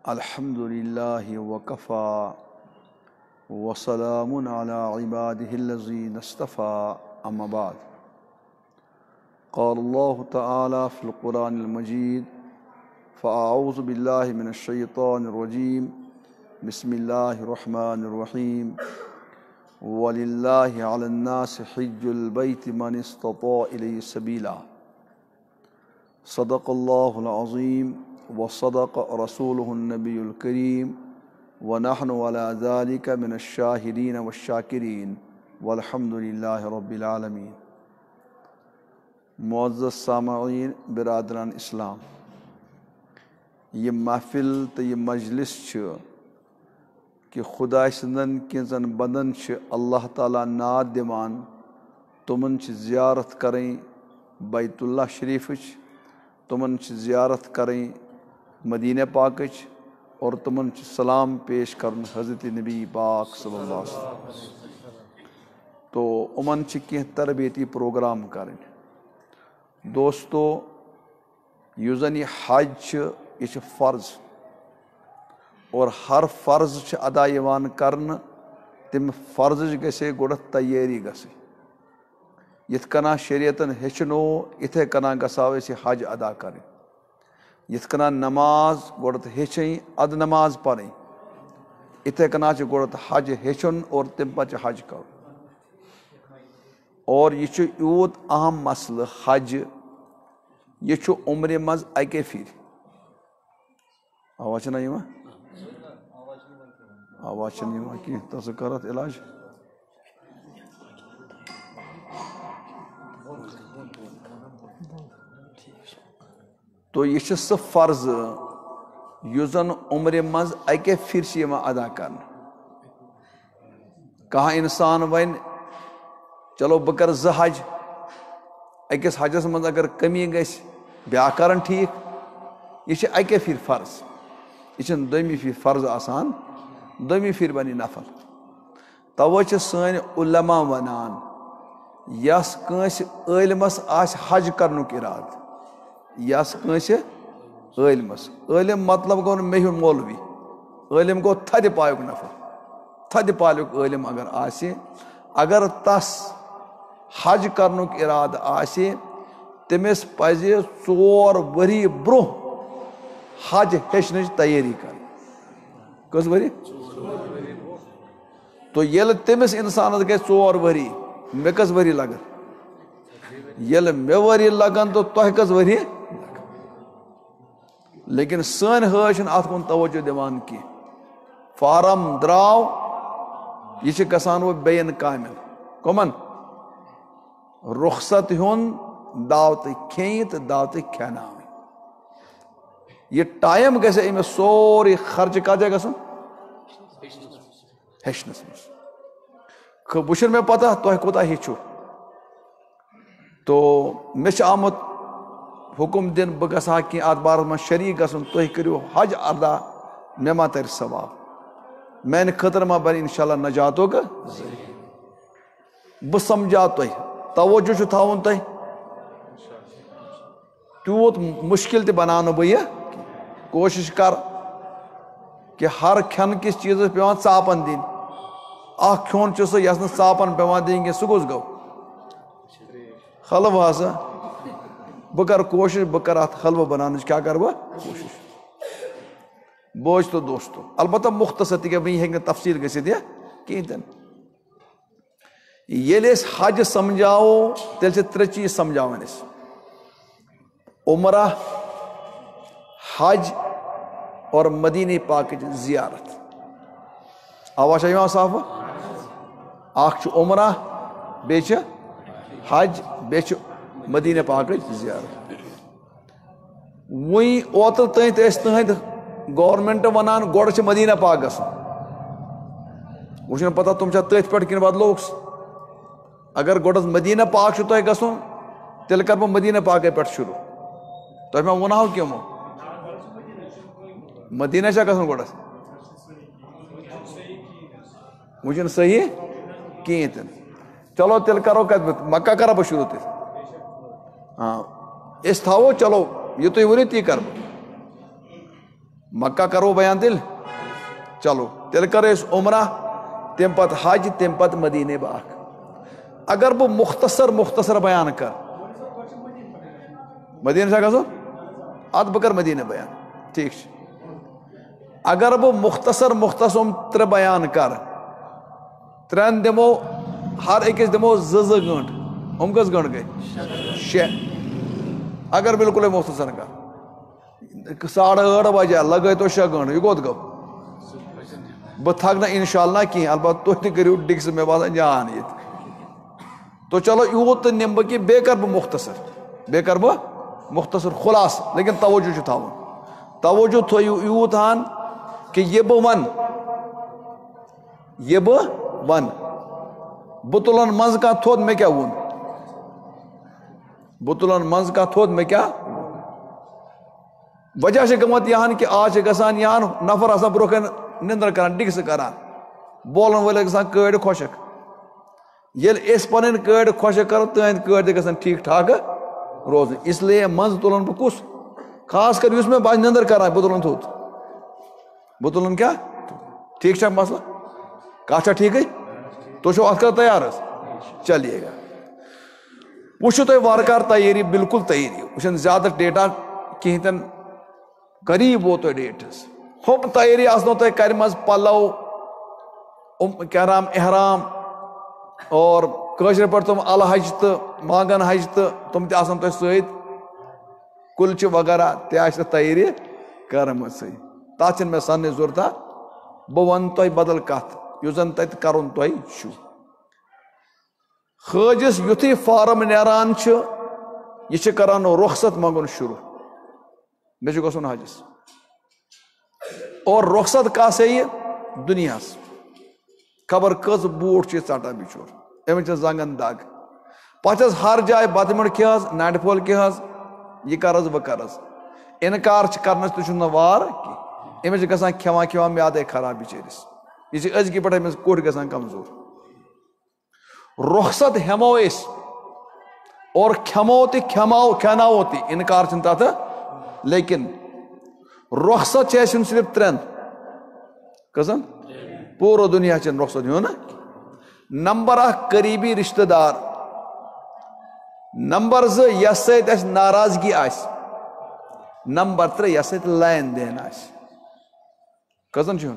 الحمد لله وكفى وسلام على عباده الذين اصطفى أما بعد قال الله تعالى في القرآن المجيد فأعوذ بالله من الشيطان الرجيم بسم الله الرحمن الرحيم ولله على الناس حج البيت من استطاع إليه سبيلا صدق الله العظيم وصدق رسوله النبي الكريم ونحن على ذلك من الشاهدين والشاكرين والحمد لله رب العالمين. معزز سامعین برادران اسلام، یہ محفل تو یہ مجلس کہ خدا سندن کینزن بندن اللہ تعالیٰ ناد دیوان تمن زیارت کریں بیت اللہ شریف، تمن زیارت کریں مدینہ پاکچ، اور تمن سلام پیش کرن حضرت نبی پاک صلی اللہ علیہ وسلم. تو امن کی تربیتی پروگرام کریں. دوستو، یوزن یہ حج یہ فرض، اور ہر فرض ادا یوان کرن تم فرض گژھے گۄڈٕ تیاری گژھِ. یتھ کنا شریعتن ہیچنو اتھے کنا گژھو أسۍ یہِ حج ادا کریں. یتھ کنا نماز گۄڈٕ ہیچھیں اد نماز پریں، اتھے کنا گۄڈٕ حج ہیچھن اور تم پتہٕ حج کرُن. اور یہ یوت اہم مسئلہ حج، یہ عمرِ مز اکے پھر. آواز چھنا یوان؟ آواز چھنہٕ یوان کینٛہہ، تس کر اتھ علاج. تو یہ سہ فرض یُس زن عمرِ مز اکے پھر یوان ادا کرن. کانٛہہ انسان ون چلو بہ کر زٕ حج، أکِس حجس مز اگر کمی گژھِ بیاکھ کرن ٹھیک. یہ اکے پھر فرض، یہ دویمہِ پھر فرض آسان، دویمہِ پھر بنی نفل. توے سٲنۍ علما ونان یس کٲنٛسہِ عٲلمس آسہِ حج کرنُک ارادٕ، یس کٲنٛسہِ عٲلمس، عٲلم مطلب گوٚو نہٕ مےٚ ہیوٗ مولوی، عٲلم گوٚو تھدِ پایُک نفر. تھدِ پایُک عٲلم اگر آسہِ، اگر تس حج کرنُک ارادٕ آسہِ، تٔمِس پزِ 4 ؤری برونٛہہ حج ہیٚچھنٕچ تیٲری کرٕنۍ. کٔژ ؤری؟ تو ییٚلہِ تٔمِس انسانس گژھِ 4 ؤری، مےٚ کٔژ ؤری لگن؟ ییٚلہِ مےٚ ؤری لگن تو تۄہہِ کٔژ ؤری؟ لیکن سٲنۍ حٲج چھِنہٕ اتھ کُن توجہ دِوان کینٛہہ. فارم درٛاو، یہِ چھِ گژھان وۄنۍ بیٚین کامٮ۪ن. کٕمن؟ رخصت ہُنٛد دعوتٕے کھیٚنہِ تہٕ دعوتٕے کھٮ۪ناوٕنۍ. یہ ٹائم گژھِ أمِس سورُے خرچہٕ کتھ جایہِ گژھُن؟ ہیٚچھنس منٛز. وۄنۍ چھُنہٕ مےٚ پتہ تۄہہِ کوٗتاہ ہیٚچھِو. تو مےٚ چھُ آمُت حکم دِنہٕ بہٕ گژھٕ ہا کینٛہہ اتھ بارس منٛز شریٖک گژھُن. تُہۍ کٔرِو حج ادا، مےٚ ما ترِ ثواب، میانہِ خٲطرٕ ما بنہِ انشاءاللہ نجاتُک ذٔریعہٕ. بہٕ سمجھاو تۄہہِ، توجہ چھُ تھاوُن تۄہہِ. تیوٗت مُشکل تہِ بناو نہٕ بہٕ یہِ. کوشش کر کہ ہر کھٮ۪نہٕ کِس چیٖزس پیٚوان ژاپن دِنۍ. اکھ کھیوٚن چھُ سُہ یس نہٕ ژاپن پیٚوان دِنۍ کینٛہہ، سُہ کُس گوٚو؟ حلوٕ ہسا. بہٕ کرٕ کوشش، بہٕ کرٕ اتھ حلوٕ بناونٕچ کیٛاہ کرٕ بہٕ کوشش. بوجھ تو دوستو، البتہ مختصر تِکیٛازِ وۄنۍ ہیٚکہِ نہٕ تفصیٖل گٔژھِتھ یہِ کِہیٖنۍ تہِ نہٕ. ییٚلہِ أسۍ حج سمجھاوو تیٚلہِ چھِ 3 چیٖز سمجھاوان أسۍ: عمرہ، حج اور مدینہ پاکٕچ زیارت. آواز چھا یِوان صاف؟ اکھ چھُ عمرہ، بیٚیہِ چھِ حج، بیٚیہِ چھِ مدینہ پاکٕچ زیارت. وُنۍ اوترٕ تانۍ تہِ ٲسۍ تٕہنٛدۍ گورمینٹ ونان گۄڈٕ چھِ مدینہ پاک گژھُن. وۄنۍ چھُنہٕ پتہ تِم چھا تٔتھۍ پٮ۪ٹھ کِنہٕ بدلووُکھ. اگر گۄڈٕ مدینہ پاک چھُ تۄہہِ گژھُن تیٚلہِ کرٕ بہٕ مدینہ پاکے پٮ۪ٹھ شروٗع. تۄہہِ ما ووٚنہو کیٚنٛہہ مدینہ چھا گژھُن گۄڈٕ؟ وۄنۍ چھُنہٕ صحیح کِہیٖنۍ تہِ نہٕ. چلو تیٚلہِ کرو کتہِ، مکہ کرا بہٕ شروٗع تیٚلہِ؟ أسۍ تھاوو چلو یہ تُہۍ ؤنِو تی کرٕ بہٕ. مکہ کرو بیان تیل چلو تیل کرو اس عمرہ تم پت حج تم پت مدینہ باغ اگر بہ مختصر بیان کر مدینہ سے گھو ات بہ کر مدینہ بیان ٹھیک اگر بہ مختصر ترے بیان کر ترین دمو ہر أکس دمو زٕ گنٹ کس گنٹ گئی 6 اگر بالکل مختصر کر 8:30 بجے لگے تو 6 گنٹ یہ کوت گو بہ تھک نا انشاءاللہ کہیں البتہ تھی تہ کریو ڈکس میں باسان جان یہ تو چلو یوت نم بہ کہ بے کر بہ مختصر خلاص لیکن توجہ تھاون توجہ تھو یوت ہان کہ یہ بہ ون بتلن مز کا تھود میں کیا وون بتلن مز کا تھود میں کیا وجہ سے گمت یہاں کہ آج گسان یہاں نفر آسان برو نندر کران ڈکس کران بولن والے گسان کڑ خوشک یل اس پن کڑ خوشک کرو تہند کڑ تہ گسان ٹھیک ٹھاک روزن اس لیے مز تلن بہ کس خاص کر اس میں بج نندر کران بتلن تھوت بتلن کیا ٹھیک چھا مسئلہ کہا ٹھیک ہے تو چھو ات کر تیار چلیے گا وچھو تو وارکار تیاری بالکل تیاری وچھن زیادہ ڈیٹا کہیں تن قریب ووت ڈیٹ ہم تیاری آسنو تو کرمز پلو کیا نام احرام اور کشر پر تم الحج تو مانگن حج تو تم تہ آسان تو ست کلچہ وغیرہ تہ تیاری کرم تات میں سننے ضرورت بہ ون تہ بدل کت یس زن تت کرن تہ چھو حاجس یتھی فارم نیران یہ کران رخصت منگن شروع مے گھن حجس اور رخصت کس دنیا خبر کس بوٹ ژٹان بچور امس زنگن دگ پتہ ہر جائے بتہ منڈ کھے ناٹہ پھول کھے یہ کرز بہ کرز انکار کرنس تہ وار کی امس گژھان کھیوان کھیوان میادے خراب بچٲرِس یہ ازکہِ پٮ۪ٹھ امس کوٚٹ گژھان کمزور رخصت ہیمو اس اور کھیمو تہ کھیناو تہ انکار چھن تتھ لیکن رخصت چھ اسن صرف 3 قسم پورو دنیا چن رخصت ہو نا نمبر 1 قریبی رشتہ دار نمبر 2 یس ست اس ناراضگی آس نمبر 3 یس ست لین دین آس قسم چھن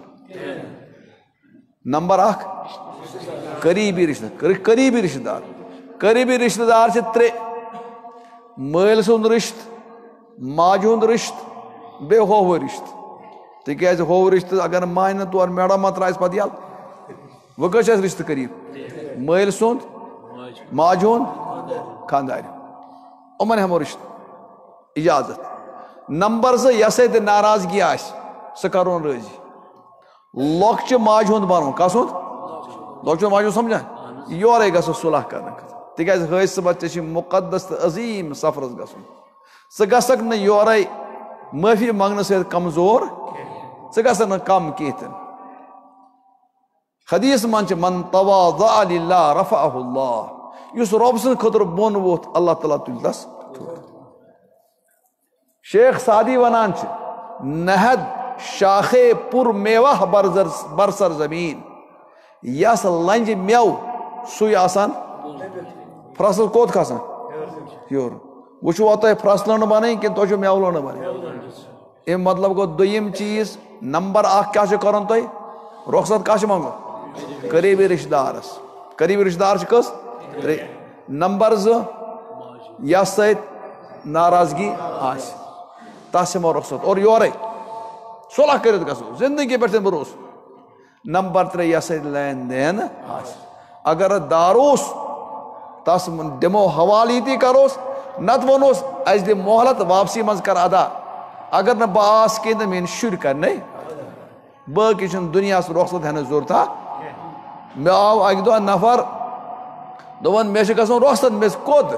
نمبر 1 قریبی رشتہ دار قریبی رشتہ دار چھ 3 مٲلۍ سُنٛد رشت ماجہ ہُنٛد رشت بے ہوو رشت تکیاز ہوو رشت اگر مانہ تور میڑا ما ترائس پتہ یل وہ کس رشتہ قریب مٲلۍ سُنٛد ماجہ ہُنٛد خاندار یِمن ہیمو رشت اجازت نمبر 2 یس اتہ ناراضگی آس سہ کرون رٲضی لۄکچہِ ماجہِ ہُنٛد بنُن کس ہُنٛد لۄکچہِ ماجہِ ہُنٛد سمجھان یورے گژھو صلح کرنہٕ خٲطرٕ تکیاز حٲج صٲبس ژےٚ چھُے مقدس تہٕ عظیٖم سفرس گژھُن ژٕ گژھکھ نہٕ یورے معٲفی منگنہٕ سۭتۍ کمزور ژٕ گژھکھ نہٕ کم کینٛہہ تہِ حدیث منٛز چھِ من تواضع للہ رفعہ اللہ یُس رۄب سٕنٛدِ خٲطرٕ بۄن ووٚتھ اللہ تعالیٰ تُلہِ تس شیخ سعدی ونان چھِ نہد شاخے پر میوہ برسر زمین یس لنج میو سُے آسان فرسل کوت کھسان ہیور وہ چھو تہ فرس لڑ بنائی کہ تہ چھو میو لڑ بنائی ام مطلب گو دویم چیز نمبر 1 کیا چھ کرن تہ رخصت کا چھ منگو قریبی رشتہ دارس قریبی رشتہ دار چھ کس نمبر 2 یس ست ناراضگی آس تس ہمو رخصت اور یورے صلح کرت گژھو زندگی پہ بروس نمبر 3 یس لین دین اگر داروس تس دمو حوالہ یہ کروس نت ونوس اس دم مہلت واپسی مز کر ادا اگر نہ باس کی تو میری شر کرنے باقی چھ دنیا رخصت ہین ضرورت مے آو اکہ دہ نفر دپان مے گھن رخصت مے کوت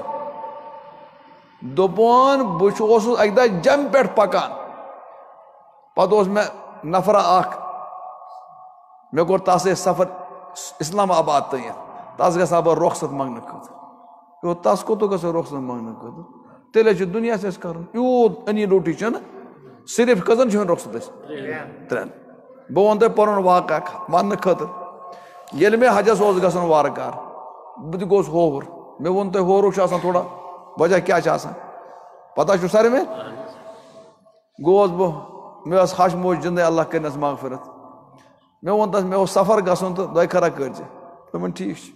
دپان بہت اکہ دہ جم پہ پکان پتہ مے نفرا اخ مے کور تس سفر اسلام آباد تین تس گژھا بہ رخصت منگنہ خاطر تس کوت گژھو رخصت منگنہ خاطر تیلے دنیا سے کرن یوت انی روٹی چھ صرف کٔژن چھُ رخصت أسۍ 3 بہٕ وَنہٕ تۄہہِ پنُن واقعہ وننہٕ خٲطرٕ ییٚلہِ مےٚ حجس اوس گژھُن وارٕ کار بہٕ تہِ گوس ہووُر مےٚ ووٚن تۄہہِ ہورُک چھُ آسان تھوڑا وجہ کیٛاہ چھُ آسان پتہ چھُ سارنٕے گوس بہٕ مےٚ ٲس ہش موج جِنٛدے اللہ کٔرنَس مغفرت مےٚ ووٚن تَس مےٚ اوس سفر گژھُن تہٕ دۄیہِ خٲرا کٔرۍ زِ دوٚپُن ٹھیٖک چھُ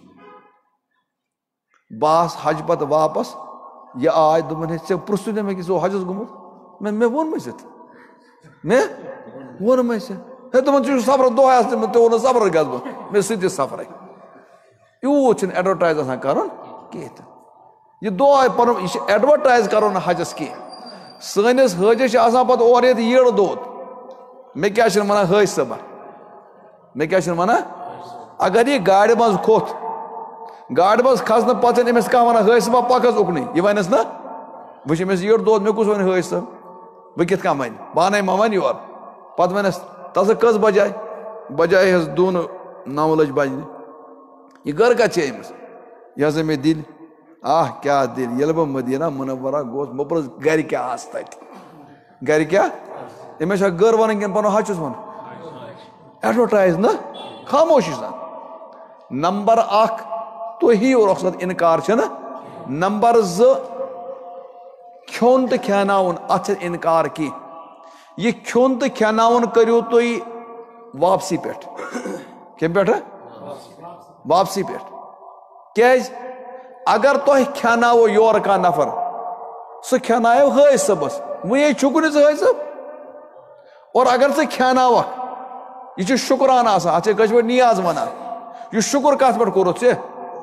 بہٕ آس حجہِ پتہٕ واپس یہِ آے دوٚپُن ہے ژےٚ پرٛژھُے نہٕ مےٚ کہِ ژٕ اوس حجس گوٚمُت مےٚ ووٚنمَے ژےٚ مےٚ ووٚنمَے ژےٚ ہے دوٚپُن ژٕ چھُکھ سفرس دۄہے آسان ژےٚ ووٚنُتھ سفرس گژھٕ بہٕ مےٚ سۭتۍ تہِ سفرے یوٗت چھُنہٕ اٮ۪ڈوَٹایز آسان کرُن کینٛہہ تہِ یہِ دۄہے پنُن یہِ چھُ اٮ۪ڈوَٹایز کرُن نہٕ حجس کینٛہہ سٲنِس حٲجِس چھِ آسان پتہٕ اورٕ ییٚتہِ یٔڑ دود مےٚ کیٛازِ چھِنہٕ ونان حٲج صٲبا مےٚ کیٛاہ چھِنہٕ ونان اگر یہِ گاڑِ منٛز کھوٚت گاڑِ منٛز کھسنہٕ پتہٕ چھِنہٕ أمِس کانٛہہ ونان حٲج صٲبا پکھ حظ اُکنُے یہِ ونٮ۪س نہ وٕچھ أمِس یٔڑ دود مےٚ کُس وَنہِ حٲج صٲب بہٕ کِتھ کٔنۍ وَنہٕ پانے ما وَنہِ یورٕ پتہٕ وَنٮ۪س تَژٕ کٔژ بجاے بجاے حظ 9 لٔج بجنہِ یہِ گٔر کتہِ چھِ أمِس یہِ ہسا مےٚ دِلہِ کیٛاہ دِلہِ ییٚلہِ بہٕ مدیٖنہ مُنورہ گوس بہٕ پرٛژھ گرِ کیٛاہ آسہِ تتہِ گرِ کیٛاہ أمِس چھا گٔر ونٕنۍ کِنہٕ پنُن حج چھُس ونُن اٮ۪ڈوَٹایز نہ خاموشی سان نمبر 1 تُہۍ ہیٚیِو رۄخصت اِنکار چھُنہ نمبر 2 کھیوٚن تہٕ کھٮ۪ناوُن اتھ چھُنہٕ اِنکار کینٛہہ یہِ کھیوٚن تہٕ کھٮ۪ناوُن کٔرِو تُہۍ واپسی پٮ۪ٹھ کمہِ پٮ۪ٹھٕ واپسی پٮ۪ٹھ کیٛازِ اگر تۄہہِ کھٮ۪ناوو یورٕ کانٛہہ نفر سُہ کھٮ۪نایو حٲج صٲبس وۄنۍ چھُکھ نہٕ ژٕ حٲج صٲب اور اگر ژٕ کھٮ۪ناوکھ یہِ چھُ شُکرانہٕ آسان اتھ چھِ کٲشِر پٲٹھۍ نیاز ونان یہِ شُکُر کتھ پٮ۪ٹھ کوٚرُتھ ژےٚ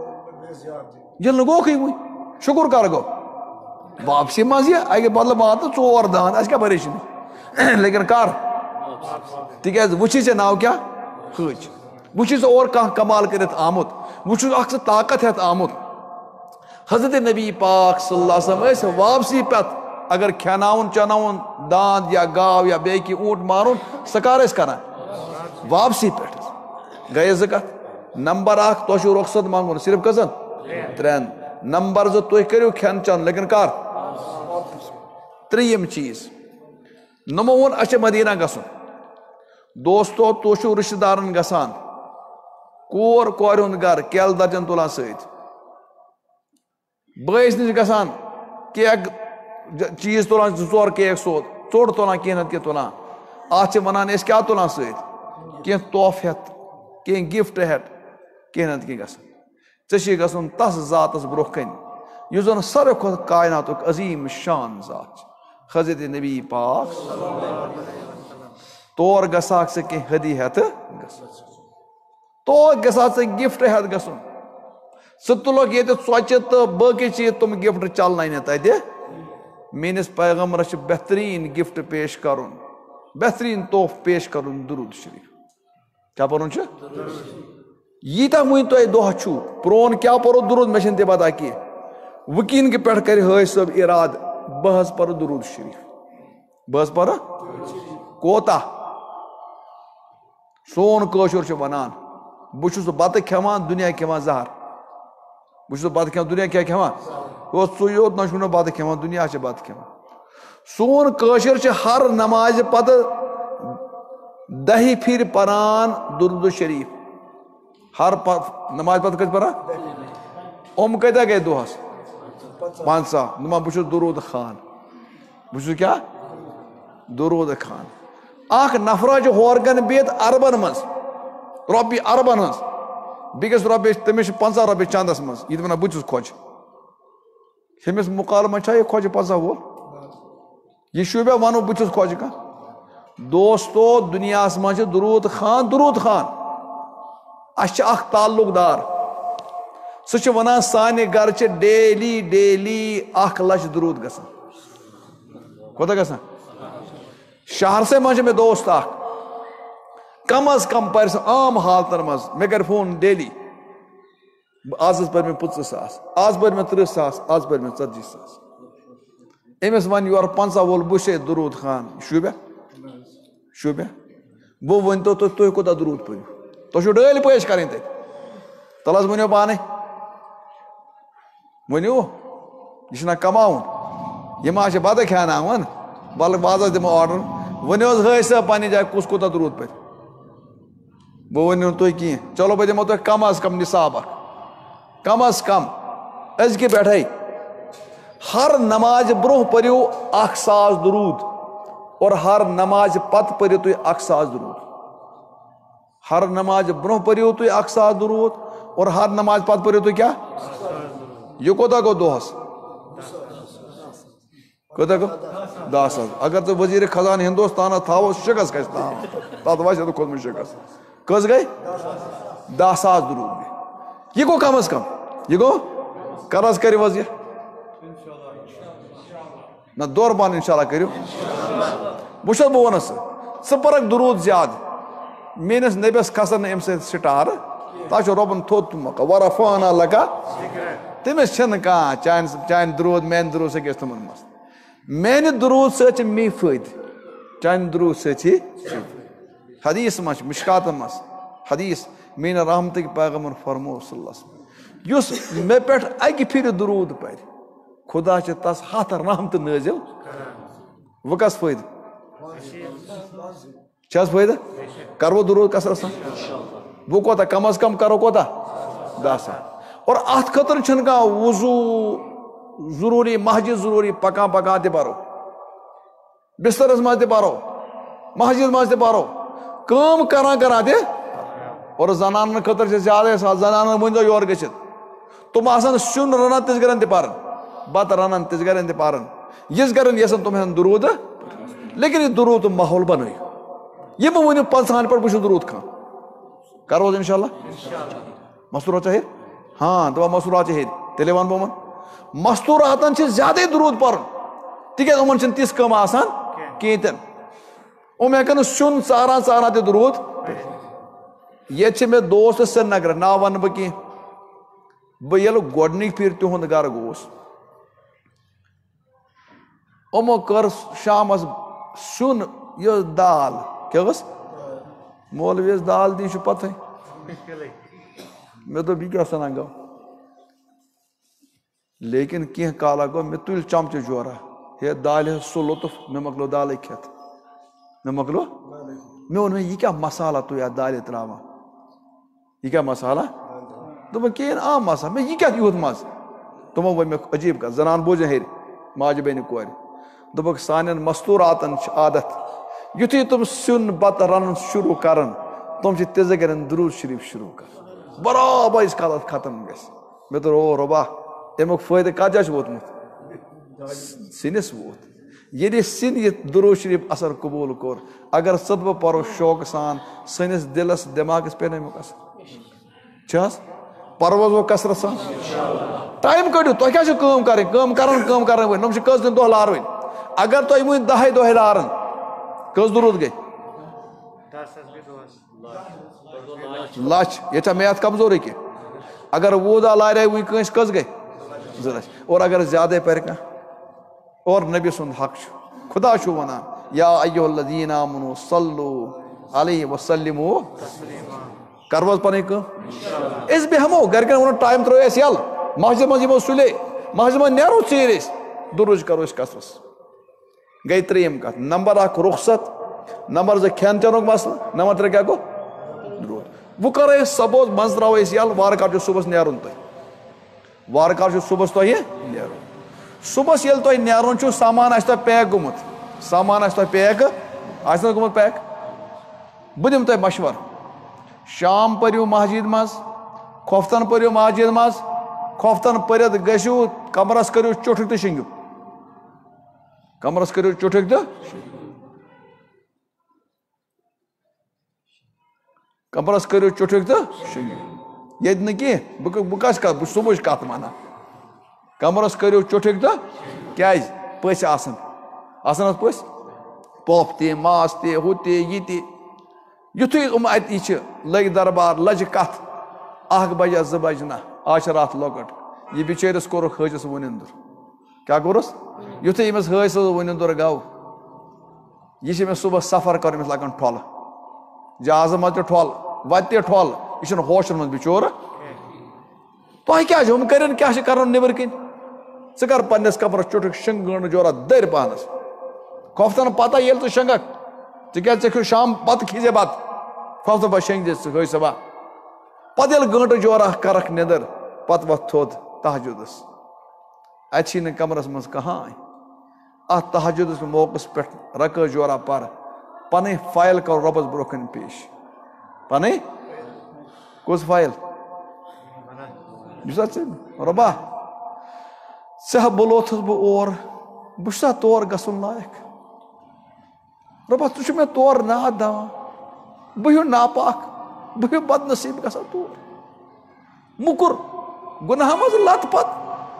ییٚلہِ نہٕ گوکھٕے وۄنۍ شُکُر کر گوٚو واپسی منٛز یہِ اکہِ بدلہٕ مان تہٕ 4 دان اَسہِ کیٛاہ پریشٲنی لیکن کر تِکیٛازِ وۄنۍ چھُے ژےٚ ناو کیٛاہ حٲج وۄنۍ چھُے ژٕ اور کانٛہہ کمال کٔرِتھ آمُت وۄنۍ چھُکھ اکھ ژٕ طاقت ہٮ۪تھ آمُت حضرت نبی پاک صلی اللہ علیہ وسلم ٲسۍ واپسی پتہٕ اگر کھٮ۪ناوُن چٮ۪ناوُن داند یا گاو یا بیٚیہِ کینٛہہ اوٗنٹ مارُن سۄ کر ٲسۍ کران واپسی پٮ۪ٹھ گٔیے 2 کتھ نمبر 1 تۄہہِ چھُو رۄخصت منٛگُن صرف کٔژن 3 نمبر 2 تُہۍ کٔرِو کھٮ۪ن چٮ۪ن لیکن کر 3یِم چیٖز نۄمو ووٚن اَسہِ چھُ مدیٖنہ گژھُن دوستو تُہۍ چھِو رِشتہٕ دارن گژھان کور کورِ ہُنٛد گرٕ کیلہٕ درجن تُلان سۭتۍ بٲیِس نِش گژھان کیک چیٖز تُلان 2-4 کیک سوز ژوٚٹ تُلان کینٛہہ نتہٕ کینٛہہ تُلان اتھ چھِ ونان أسۍ کیٛاہ تُلان سۭتۍ کینٛہہ تحفہٕ ہٮ۪تھ کینٛہہ گفٹ ہٮ۪تھ کینٛہہ نتہٕ کینٛہہ گژھان ژےٚ چھُے گژھُن تس ذاتس برونٛہہ کنہِ یُس زن ساروی کھۄتہٕ کایناتُک عظیٖم شان ذات چھُ حضرت نبی پاک تور گژھکھ ژٕ کینٛہہ ہدی ہٮ۪تھٕ تور گژھکھ ژٕ گفٹ ہٮ۪تھ گژھُن ژٕ تُلکھ ییٚتہِ ژۄچہِ تہٕ باقٕے چیٖز تِم گفٹ چلنٕے نہٕ تتہِ میٲنِس پیغمبرس چھُ بہتریٖن گفٹ پیش کرُن بہتریٖن تحفہٕ پیش کرُن درود شریٖف کیٛاہ پرُن چھُ ییٖتیاہ وُنہِ تۄہہِ دۄہ چھُو پرون کیٛاہ پرو درود مےٚ چھنہٕ تہِ پتہ کینٛہہ وٕکیٖن کہِ پٮ۪ٹھ کرِ حٲج صٲب ارادٕ بہٕ حظ پرٕ درود شریٖف بہٕ حظ پرٕ کوتاہ سون کٲشُر چھُ ونان بہٕ چھُس بتہٕ کھٮ۪وان دُنیا کھٮ۪وان زہر بہٕ چھُس بتہٕ کھٮ۪وان دُنیا کیٛاہ کھٮ۪وان ژٕے یوت نہ چھُکھ نہٕ بتہٕ کھٮ۪وان دُنیا چھِ بتہٕ کھٮ۪وان سون کٲشُر چھِ ہر نمازِ پتہٕ 10 پھِرِ پران درود شریٖف ہر نمازِ پتہٕ کٔژِ پران کۭتیاہ گٔے دۄہس 50 دپان بہٕ چھُس درود خان بہٕ چھُس کیٛاہ درود خان اکھ نفرا چھُ ہورٕ کن بِہِتھ اربن منٛز رۄپیہِ اربن ہٕنٛز بیٚکِس رۄپیہِ تٔمِس چھِ 50 رۄپیہِ چندس منٛز یہِ تہِ ونان بہٕ چھُس خۄجہِ ہُمِس مُقابلہٕ منٛز چھا یہِ خۄجہِ 50 وول یہِ شوٗبیا ونو بہٕ چھُس خۄجہِ کانٛہہ دوستو دُنیاہس منٛز چھِ درود خان اسہِ چھِ اکھ تعلُق دار سُہ چھُ ونان سانہِ گرٕ چھِ ڈیلی 1 لچھ درود گژھان کوتاہ گژھان شہرسٕے منٛز چھُ مےٚ دوست اکھ کم از کم پرِ سُہ عام حالتن منٛز مےٚ کرِ فون ڈیلی آز حظ پٔرۍ مےٚ 25 ساس آز پٔرۍ مےٚ 30 ساس آز پٔرۍ مےٚ 40 ساس أمِس وَنہِ یورٕ 50 وول بہٕ چھُسے درود خان شوٗبیا وۄنۍ ؤنۍتو تُہۍ کوٗتاہ درود پٔرِو تۄہہِ چھُو ڈٲلۍ پیش کَرٕنۍ تَتہِ تَلہٕ حظ ؤنِو پانے ؤنِو یہِ چھُنہ کماوُن یہِ ما چھِ بتہٕ کھٮ۪ناوان وَلہٕ بہٕ حظ دِمو آرڈر ونیو حظ ہٲے صٲب پننہِ جایہِ کُس کوٗتاہ درود پرِ بہٕ ؤنِو نہٕ تُہۍ کینٛہہ چلو بہٕ دِمو تۄہہِ کم از کم نِصاب اکھ کم از کم أزکہِ پٮ۪ٹھَے ہر نمازِ برونٛہہ پٔرِو 1000 درود اور ہر نمازِ پتہٕ پٔرِو تُہۍ 1000 درود ہر نمازِ برونٛہہ پٔرِو تُہۍ 1000 درود اور ہر نمازِ پتہٕ پٔرِو تُہۍ کیٛاہ یہ کوتاہ گوٚو دۄہس کوتاہ گوٚو 10,000 اگر تُہۍ وزیٖرِ خزانہٕ ہندوستانس تھاوو شِکست گژھِ تتھ وسہِ نہٕ کھوٚتمُت شِکست کٔژ گٔے 10,000 درود گٔے یہ گوٚو کم از کم یہ گوٚو کر حظ کٔرِو حظ یہِ نہ دورٕ بان انشاء اللہ کٔرِو وٕچھ حظ بہٕ وَنس ژٕ پرکھ درود زیادٕ میٲنِس نبیَس کھسن نہٕ اَمہِ سۭتۍ سٹارٕ تۄہہِ چھُ رۄبن تھوٚد تھوٚمُت ورفعنا لَکَ تٔمِس چھِنہٕ کانٛہہ چانہِ درود میانہِ درود سۭتۍ گژھِ تِمن منٛز میانہِ درود سۭتۍ چھِ مے فٲیدٕ چانہِ درود سۭتۍ چھِ حدیث منٛز چھِ مشکاتن منٛز حدیث میٲنۍ رحمتٕکۍ پیغمبر فرمو صلی اللہ علیہ وسلم یُس مےٚ پٮ۪ٹھ اکہِ پھِرِ درود پرِ خدا چھِ تس 100 رحمتہٕ نٲزِل وۄنۍ کس فٲیدٕ چھِ حظ فٲیدٕ کرو درود کثرت سان وۄنۍ کوتاہ کم از کم کرو کوتاہ 10,000 اور اتھ خٲطرٕ چھُنہٕ کانٛہہ وضوٗ ضروٗری مسجد ضروٗری پکان پکان تہِ پرو بسترس منٛز تہِ پرو مسجد منٛز تہِ پرو کٲم کران کران تہِ اور زنانن خٲطرٕ چھِ زیادٕ زنانن ؤنۍزیو یورٕ گٔژھِتھ تِم آسن سیُن رنان تِژھ گرن تہِ پرن بتہٕ رنان تِژھ گرن تہِ پرن یِژھ گرن یژھن تِم ہٮ۪ن درود لیکن یہ درود تِم ماحول بنٲیِو یہ بہٕ ؤنِو 50 پٮ۪ٹھ بہٕ چھُس درود خان کرو حظ انشاء اللہ مستوٗرات چھا ہیٚرِ ہاں دپان مستوٗرات چھِ ہیٚرِ تیٚلے وَنہٕ بہٕ یِمن مستوٗراتن چھِ زیادَے درود پرُن تِکیٛازِ یِمن چھِنہٕ تِژھ کٲم آسان کِہیٖنۍ تہِ نہٕ یِم ہٮ۪کن نہٕ سیُن ژاران ژاران تہِ درود ییٚتہِ چھِ مےٚ دوست سرینگرٕ ناو ونہٕ بہٕ کینٛہہ بہٕ ییٚلہِ گۄڈنِکۍ پھِرِ تِہُنٛد گرٕ گوٚوُس یِمو کٔر شامس سیُن یہِ ٲس دال کیٛاہ ٲس مولوِیس دال دِنۍ چھُ پتہٕے مےٚ دوٚپ یہِ کیٛاہ سنا گوٚو لیکن کینٛہہ کالا گوٚو مےٚ تُلۍ چمچہٕ جورا ہے دالہِ ہُنٛد سُہ لُطف مےٚ مۄکلو دالے کھٮ۪تھ مےٚ مۄکلو مےٚ ووٚن یہِ کیٛاہ مسالا تُہۍ اتھ دالہِ تراوان یہِ کیٛاہ مسالا دوٚپُن کِہیٖنۍ عام مسالہٕ مےٚ یہِ کیٛاہ یوٗت مزٕ تِمو ووٚن مےٚ عجیٖب کتھ زنان بوٗزِن ہیٚرِ ماجہِ بیٚنہِ کورِ دوٚپُکھ سانٮ۪ن مستوٗراتن چھِ عادت یُتھُے تِم سیُن بتہٕ رنُن شروٗع کرن تِم چھِ تِژے کرن درود شریٖف شروٗع کران برابر ییٖتِس کالس ختم گژھِ مےٚ دوٚپ او رۄبا امیُک فٲیدٕ کتھ جایہِ چھُ ووتمُت سِنِس ووت ییٚلہِ سِنۍ یہِ درود شریٖف اثر قبوٗل کوٚر اگر ژٕتبہٕ پرو شوقہٕ سان سٲنِس دِلس دٮ۪ماغس پٮ۪ن امیُک اثر چھِ حظ پرو حظ وۄنۍ کثرت سان ٹایم کٔڑِو تۄہہِ کیٛاہ چھو کٲم کرٕنۍ کٲم کرٕنۍ وۄنۍ یِم چھِ کٔژ دِن دۄہ لارٕوٕنۍ اگر تۄہہِ وۄنۍ 10 دۄہ لارن کٔژ درود گٔے لچھ ییٚتہِ چھا میتھ کمزورٕے کینٛہہ اگر 10 دۄہ لارے وۄنۍ کٲنٛسہِ کٔژ گٔے 2 لچھ اور اگر زیادے پرِ کانٛہہ اور نبی سُنٛد حق چھُ خدا چھُ ونان یا ایُّہا الذیٖنَ آمنوٗ صلوٗ علیہ وسلموا کرو حظ پنٕنۍ کٲم أسۍ بیٚہمو گرِکٮ۪ن ونو ٹایم ترٲیو اَسہِ یَلہٕ مسجد منٛز یِمو سُلے مسجد منٛز نیرو ژیٖرۍ أسۍ درود کرو أسۍ کثرت گٔے 3یِم کتھ نمبر 1 رخصت نمبر 2 کھٮ۪ن چٮ۪نُک مسلہٕ نمبر 3 کیٛاہ گوٚو درود وۄنۍ کرو أسۍ سپوز منٛزٕ ترٛاوو أسۍ یَلہٕ وارٕ کارٕ چھُ صُبحس نیرُن تۄہہِ وارٕ کارٕ چھُ صُبحس تۄہہِ نیرُن صُبحس ییٚلہِ تۄہہِ نیرُن چھُ سامان آسہِ تۄہہِ پیک گوٚمُت سامان آسہِ تۄہہِ پیک آسہِ نہ گوٚمُت پیک بہٕ دِمہٕ تۄہہِ مشورٕ شام پٔرِو مسجد منٛز کھۄفتن پٔرِو مسجد منٛز کھۄفتن پٔرِتھ گٔژھِو کمرس کٔرِو چُٹھٕکۍ تہٕ شۄنٛگِو کمرس کٔرِو چُٹھٕکۍ تہٕ کمرس کٔرِو چُٹھٕکۍ تہٕ شۄنٛگِو ییٚتہِ نہٕ کینٛہہ بہٕ کَس کتھ بہٕ چھُس صُبحٕچ کتھ ونان کمرس کٔرِو چُٹھٕکۍ تہٕ کیٛازِ پٔژھۍ آسن حظ پٔژھۍ پۄپھ تہِ ماس تہِ ہُہ تہِ یہِ تہِ یُتھُے یِم اَتہِ یہِ چھِ لٔگۍ دربار لجہِ کتھ 1 بجے 2 بجہِ نہ آز چھِ راتھ لۄکٕٹ یہِ بِچٲرِس کوٚرُکھ حٲجِس وُنِنٛدُر کیٛاہ کوٚرُس یُتھُے أمِس حٲج صٲبس وُنِنٛدُر گوٚو یہِ چھِ أمِس صُبحس سفر کرُن أمِس لگان ٹھۄلہٕ جہازس منٛز تہِ ٹھۄلہٕ وتہِ تہِ ٹھۄلہٕ یہِ چھُنہٕ ہوشن منٛز بِچور تۄہہِ کیٛاہ چھُ یِم کرن کیٛاہ چھِ کرُن نیبرٕ کِنۍ ژٕ کر پننِس کمرس چُٹھٕکۍ شۄنٛگ گٲنٹہٕ جورا دٔرۍ پہنس کھۄفتن پتہ ییٚلہِ ژٕ شۄنٛگکھ ژےٚ شام پتہٕ کھیٚزِ بتہٕ کھۄژ نہٕ پتہٕ شیٚنگہِ ژٕ ہٲے صبح پتہٕ ییٚلہِ گٲنٛٹہٕ جورا کرکھ نیٚدٕر پتہٕ وۄتھ تھوٚد تہجُدس اتہِ چھی نہٕ کمرس منٛز کٕہٲنۍ اتھ تہجُدس موقعس پٮ۪ٹھ رکٲ جورا پر پنٕنۍ فایل کرو رۄبس برونٛہہ کنہِ پیش پنٕنۍ کُس فایل یُس ژٕ رۄبا ژےٚ بُلوتھس بہٕ اور بہٕ چھُسا تور گژھُن لایق رۄبا ژٕ چھُکھ مےٚ تور ناد دِوان بہٕ ہیوٗ ناپاک بہٕ ہیوٗ بد نصیٖب گژھان تور مُکُر گُناہ منٛز لت پت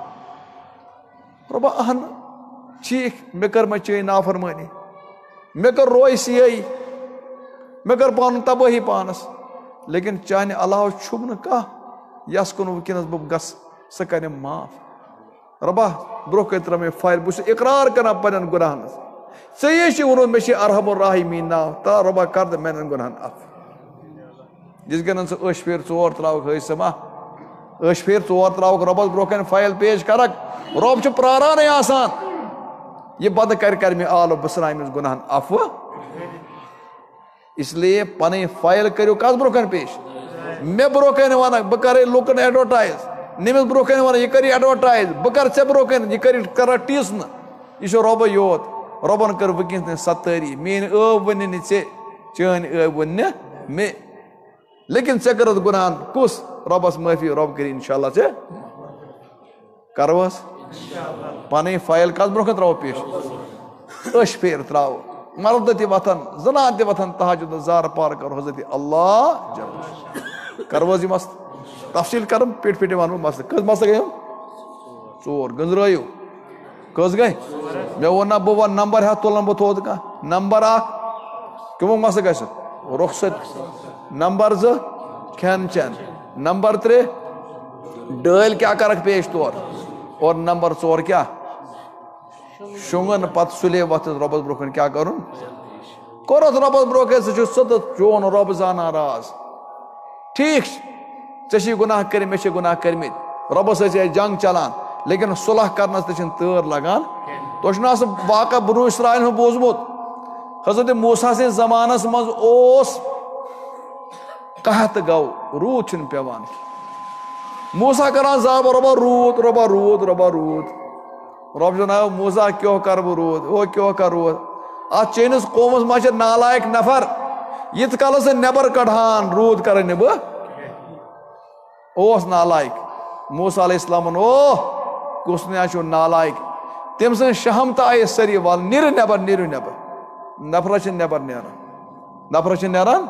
رۄبا اہن ٹھیٖک مےٚ کٔر مےٚ چٲنۍ نافرمٲنی مےٚ کٔر روے سِیٲیی مےٚ کٔر پانہٕ تبٲہی پانس لیکن چانہِ علاوٕ چھُم نہٕ کانٛہہ یس کُن وٕنکیٚنس بہٕ گژھٕ سُہ کرِ معاف رۄبا برونٛہہ کَنہِ ترٛٲو مےٚ فایل بہٕ چھُس اقرار کران پننٮ۪ن گۄناہن ہٕنٛز ژےٚ چھُے ووٚنمُت مےٚ چھِ ارحم الراحمیٖن ناو تا رۄبا کر تہٕ میانٮ۪ن گۄناہن عفو یِتھ کٔنۍ ژٕ ٲش پھیرٕ ژور تراوکھ ہٲے سما ٲش پھیرٕ ژور تراوکھ رۄبس برونٛہہ کَنہِ فایل پیش کرکھ رۄب چھُ پرارانٕے آسان یہِ بدٕ کرِ مےٚ آلو بہٕ ژھٕنہٕ أمِس گۄناہن عفو اس لیے پنٕنۍ فایل کٔرِو کتھ برونٛہہ کَنہِ پیش مےٚ برونٛہہ کَنہِ ونکھ بہٕ کرے لُکن ایڈوٹایز نٔمِس برونٛہہ کَنہِ ونکھ یہِ کر ایڈوٹایز بہٕ کرٕ ژےٚ برونٛہہ کَنہِ یہِ کرکھ ٹیٖسنہٕ یہِ چھُ رۄبے یوت رۄبن کٔر وٕنکیٚنس ستٲری میٲنۍ ٲب ؤنہِ نہٕ ژےٚ چٲنۍ ٲب ووٚن نہٕ مےٚ لیکن ژےٚ کٔرٕتھ گۄناہن کُس رۄبس معٲفی رۄب کٔرِ انشاء اللہ ژےٚ کرو حظ پنٕنۍ فایل کتھ برونٛہہ کَنہِ تراوو پیش ٲش پھیرٕ تراوو مرد تہِ وتھن زنان تہِ وتھن تہجُدس زارٕ پار کرو حضرت اللہ کرو حظ یہِ مسلہٕ تفصیٖل کرم پیٹہِ پیٹہِ ونہٕ بہٕ مسلہٕ کٔژ مسلہٕ گٔے ژور گٔنٛزرٲیِو کٔژ گٔے مےٚ ووٚن نہ بہٕ ونہٕ نمبر ہٮ۪تھ تُلن بہٕ تھوٚد کانٛہہ نمبر اکھ کٕمو مسلہٕ گژھِ رۄخصت نمبر زٕ کھٮ۪ن چٮ۪ن نمبر ترٛےٚ ڈٲلۍ کیٛاہ کرکھ پیش تور اور نمبر ژور کیٛاہ شۄنٛگُن پتہٕ سُلے وۄتھِتھ رۄبس برونٛہہ کَنہِ کیٛاہ کرُن کوٚرُتھ رۄبس برونٛہہ کَنہِ ژٕ چھُکھ سٔدٕتھ چون رۄب زانان راز ٹھیٖک چھُ ژےٚ چھِی گۄناہ کٔرمٕتۍ مےٚ چھِ گۄناہ کٔرمٕتۍ رۄبس سۭتۍ چھِ اَسہِ جنگ چلان لیکن صلح کرنس تہِ چھنہٕ تٲر لگان تۄہہِ چھُنہ سُہ واقعہ بنو اسرایلن ہُنٛد بوٗزمُت حضرت موسیٰ سٕنٛدِس زمانس منٛز اوس قحط گوٚو روٗد چھُنہٕ پیٚوان موسیٰ کران زارٕ رۄبا روٗد رۄبا روٗد رۄبا روٗد رۄب چھُ ونان موسیٰ کیٛاہ کرٕ بہٕ روٗد او کیٛاہ کر روٗد اتھ چٲنِس قومس منٛز چھِ نالایق نفر یِتھ کالس سُہ نٮ۪بر کڑہان روٗد کرے نہٕ بہٕ اوس نالایق موسیٰ علیہ السلامن او کُس نیا چھُ نالایق تٔمۍ سٕنٛز شہمتہٕ آیہِ سٲری ولنہٕ نیٖرِو نٮ۪بر نیٖرِو نٮ۪بر نفرس چھِ نٮ۪بر نیران نفرس چھِ نیران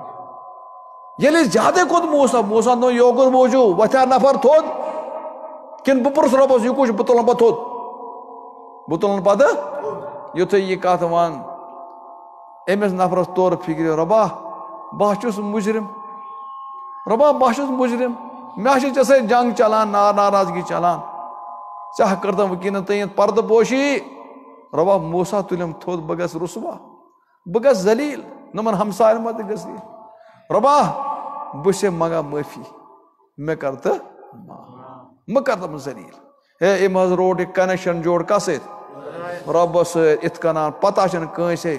ییٚلہِ زیادے کھوٚت موسیٰ موسیٰ دوٚپ یوکُن بوٗزِو وۄتھیٛا نفر تھوٚد کِنہٕ بہٕ پرٛژھٕ رۄبس یہِ کُس چھُ بہٕ تُلن پتہٕ تھوٚد بہٕ تُلن پتہٕ یُتھُے یہِ کتھ ون أمِس نفرس تورٕ فِکرِ رۄبا بہٕ چھُس مُجرم رۄبا بہٕ چھُس مُجرم مےٚ چھِ ژےٚ سۭتۍ جنگ چلان ناراضگی چلان ژےٚ کٔرتن وٕنکیٚنس تٲنۍ پردٕ پوشی رۄبا موسیٰ تُلِم تھوٚد بہٕ گژھٕ رُسوا بہٕ گژھٕ ذلیٖل نۄمن ہمساین منٛز تہِ گژھِ یہِ رۄبا بہٕ چھُسے منگان معٲفی مےٚ کر تہٕ مہ کر تِم ذلیٖل ہے أمۍ حظ روٹ یہِ کنیکشن جوڑ کتھ سۭتۍ رۄبس سۭتۍ یِتھ کٔنۍ پتہ چھنہٕ کٲنٛسے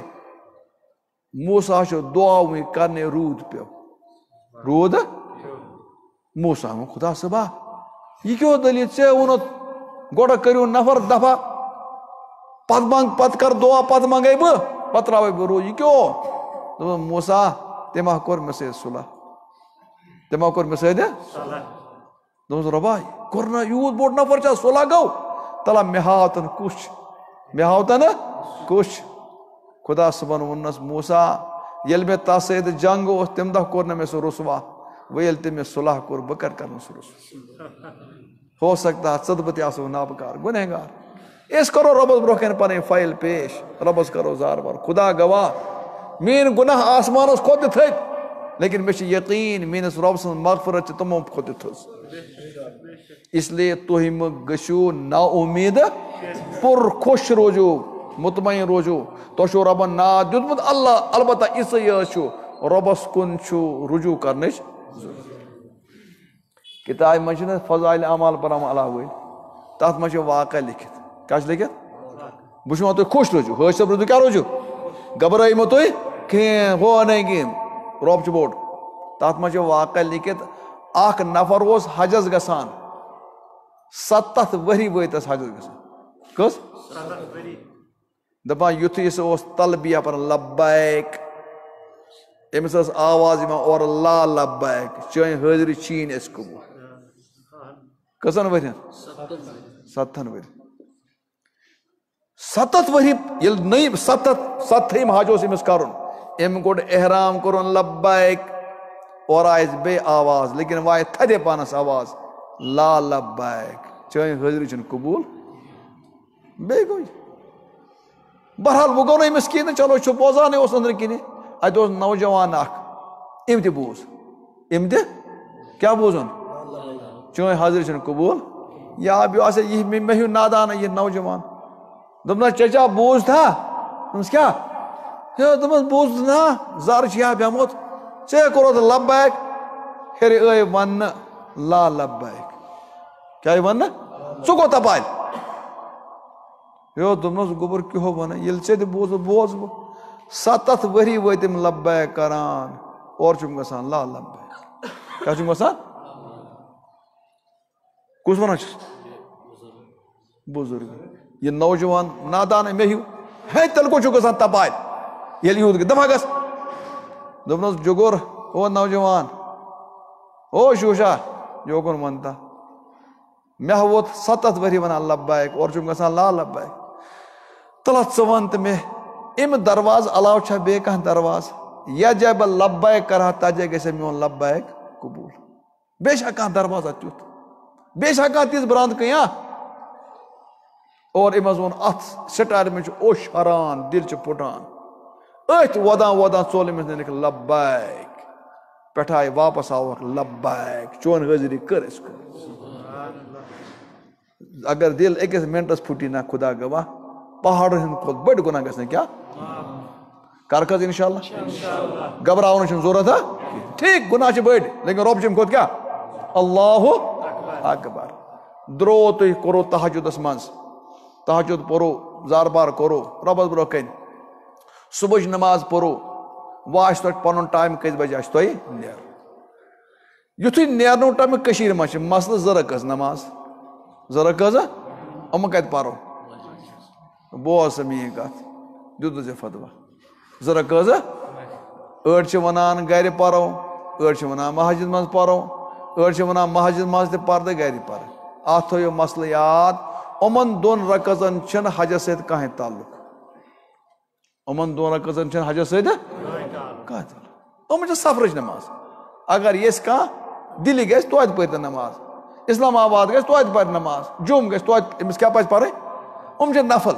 موسیٰ چھُ دعا وٕنۍ کرنہِ روٗد پیٚو روٗد موسیٰ ووٚن خدا صٲبا یہِ کیٛاہ دٔلیٖل ژےٚ ووٚنُتھ گۄڈٕ کٔرِو نفر دفع پتہٕ منٛگ پتہٕ کر دعا پتہٕ منگے بہٕ پتہٕ تراوے بہٕ روٗد یہِ کیٛاہ دوٚپُن موسیٰ تٔمۍ ہا کوٚر مےٚ سۭتۍ صلح تٔمۍ ہا کوٚر مےٚ سۭتۍ دوٚپُس رۄبا کوٚر نہ یوٗت بوٚڑ نفر چھا صلح گوٚو تلہ مےٚ ہاو تن کُس چھُ مےٚ ہاو تن کُس چھُ خدا صٲبن ووٚننس موسیٰ ییٚلہِ مےٚ تتھ سۭتۍ جنگ اوس تمہِ دۄہ کوٚر نہٕ مےٚ سُہ رُسوا وۄنۍ ییٚلہِ تٔمۍ مےٚ صلح کوٚر بہٕ کر کرنہٕ سُہ رُسوا ہو سکتا ژٕ تہٕ بہٕ تہِ آسو نابکار گُنہگار أسۍ کرو رۄبس برونٛہہ کَنہِ پنٕنۍ فایل پیش رۄبس کرو زارٕ وارٕ خدا گواہ میٲنۍ گۄناہ آسمانس کھۄتہٕ تہِ تھٔدۍ لیکن مےٚ چھُ یقیٖن میٲنِس رۄبہٕ سٕنٛز مغفرت چھِ تِمو کھۄتہٕ تہِ تھٔز اس لیے تُہۍ مہٕ گٔژھِو نا اُمیٖدٕ پُر خۄش روزِو مطمعین روزِو تۄہہِ چھُو رۄبن ناد دیُتمُت اللہ البتہ یِژٕے یٲژ چھُ رۄبس کُن چھُ رجوٗع کرنٕچ کِتابہِ منٛز چھِنہ فضایل اعمال پران علاوٕ وٲلۍ تتھ منٛز چھُ واقعہ لیکھِتھ کیٛاہ چھُ لیکھِتھ بہٕ چھُس ونان تُہۍ خۄش روزِو حٲج صٲب روزِو کیٛاہ روزِو گبرٲیِو مہٕ تُہۍ کھین ہو نہیں کہین روب بوڑ تات مجھے واقع لکھت اخ نفر اوس حجس گژھان 7 ؤری وٲتس حجس گژھان کس دپان یُتھُے سُہ اوس تلبیہ پران لبیک أمِس ٲس آواز یِوان اورٕ لا لبیک چٲنۍ حٲضری چھی اَسہِ قبوٗل کٔژن ؤرین 7 ؤرین 7 ؤری ییٚلہِ نٔیِم 7th حج اوس أمِس کرُن أمۍ کوٚڑ احرام کوٚرُن لبیک اورٕ آیس بیٚیہِ آواز لیکن وایہِ تھدے پانس آواز لا لبیک چٲنۍ حٲضری چھنہٕ قبوٗل بیٚیہِ گوٚو بہرحال وۄنۍ گوٚو نہٕ أمِس کِہیٖنۍ نہٕ چلو چھُ بوزانٕے اوس أنٛدرٕ کِنی اتہِ اوس نوجوان اکھ أمۍ تہِ بوٗز أمۍ تہِ کیٛاہ بوٗزُن چٲنۍ حاضری چھنہٕ قبوٗل یا بیٚیہِ آسہِ یہِ مےٚ ہیوٗ نادانہ یہِ نوجوان دوٚپنس چچا بوٗزتھا دوٚپمس کیٛاہ ہے دوٚپمس بوٗزتھ نا زر چھُ یا بیوٚمُت ژےٚ کوٚرُتھ لبیک ہیٚرِ ٲے وننہٕ لا لبیک کیٛاہ آیہِ وننہٕ ژٕ کوٗتاہ پرِ یو دوٚپنس گوٚبُر کیٛاہ ونہٕ ییٚلہِ ژےٚ تہِ بوٗزُتھ بوز بہٕ 7 ؤری وٲتۍ یِم لبیک کران اورٕ چھُم گژھان لا لبیک کیٛاہ چھُم گژھان کُس ونان چھُس بُزرگ یہِ نوجوان نادانٕے مےٚ ہیوٗ ہے تیٚلہِ کوٚت چھُ گژھان تپارِ ییٚلہِ یوٗت گژھِ دپا گژھ دوٚپنس جُگُر او نوجوان او شوٗشا یوکُن ونتا مےٚ ووت 7 ؤری ونان لبیک اورٕ چھُم گژھان لا لبیک تلہ ژٕ ون تہٕ مےٚ امہِ دروازٕ علاوٕ چھا بیٚیہِ کانٛہہ دروازٕ یتھ جایہِ بہٕ لبیک کرٕ ہا تتھ جایہِ گژھِ ہا میون لبیک قبوٗل بیٚیہِ چھا کانٛہہ دروازہ تیُتھ بیٚیہِ چھا کانٛہہ تِژھ برٛانٛد کینٛہہ اور أمۍ حظ ووٚن اتھ سٹارِ منٛز چھُ اوٚش ہران دِل چھُ پھُٹان أتھۍ وودان وودان ژوٚل أمِس نِنکھ لبیک پٮ۪ٹھٕ آیہِ واپس آوکھ لبیک چون حٲضری کٔر اَسہِ اگر دِل أکِس منٹس پھُٹی نا خدا گواہ پہاڑن ہٕنٛدۍ کھۄتہٕ بٔڑۍ گۄناہ گژھن کیٛاہ کر حظ انشاء اللہ گھبراونٕچ چھنہٕ ضروٗرت ہا ٹھیٖک گۄناہ چھِ بٔڑۍ لیکن رۄب چھِ امہِ کھۄتہٕ کیٛاہ اللہُ اکبر درٛوو تُہۍ کوٚروٕ تہجُدس منٛز تہجُد پوٚروٕ زار بار کوٚروٕ رۄبس برونٛہہ کَنہِ صبحٕچ نماز پوٚروٕ وۄنۍ آسہِ تۄہہِ پنُن ٹایم کٔژِ بجہِ آسہِ تۄہہِ نیرُن یُتھُے نیرنُک ٹایم کٔشیٖرِ منٛز چھِ مسلہٕ 2 رکعت نماز 2 رکعت یِمہٕ کتہِ پرو بوز سا میٛٲنۍ کتھ دیُتُتھ ژےٚ فتوا 2 رکعت أڑۍ چھِ ونان گرِ پرو أڑۍ چھِ ونان مسجد منٛز پرو أڑۍ چھِ ونان مسجد منٛز تہِ پردٕ گرِ پرٕ اتھ تھٲیِو مسلہٕ یاد یِمن 2 رکعژن چھنہٕ حجس سۭتۍ کٕہٕنۍ تعلق یِمن 2 رکعژن چھنہٕ حجس سۭتۍ کانٛہہ تعلق یِمن چھِ سفرٕچ نماز اگر یژھِ کانٛہہ دِلہِ گژھِ توتہِ پٔرۍ تن نماز اسلام آباد گژھِ توتہِ پرِ نماز جوٚم گژھِ توتہِ أمِس کیٛاہ پزِ پرٕنۍ یِم چھِ نفل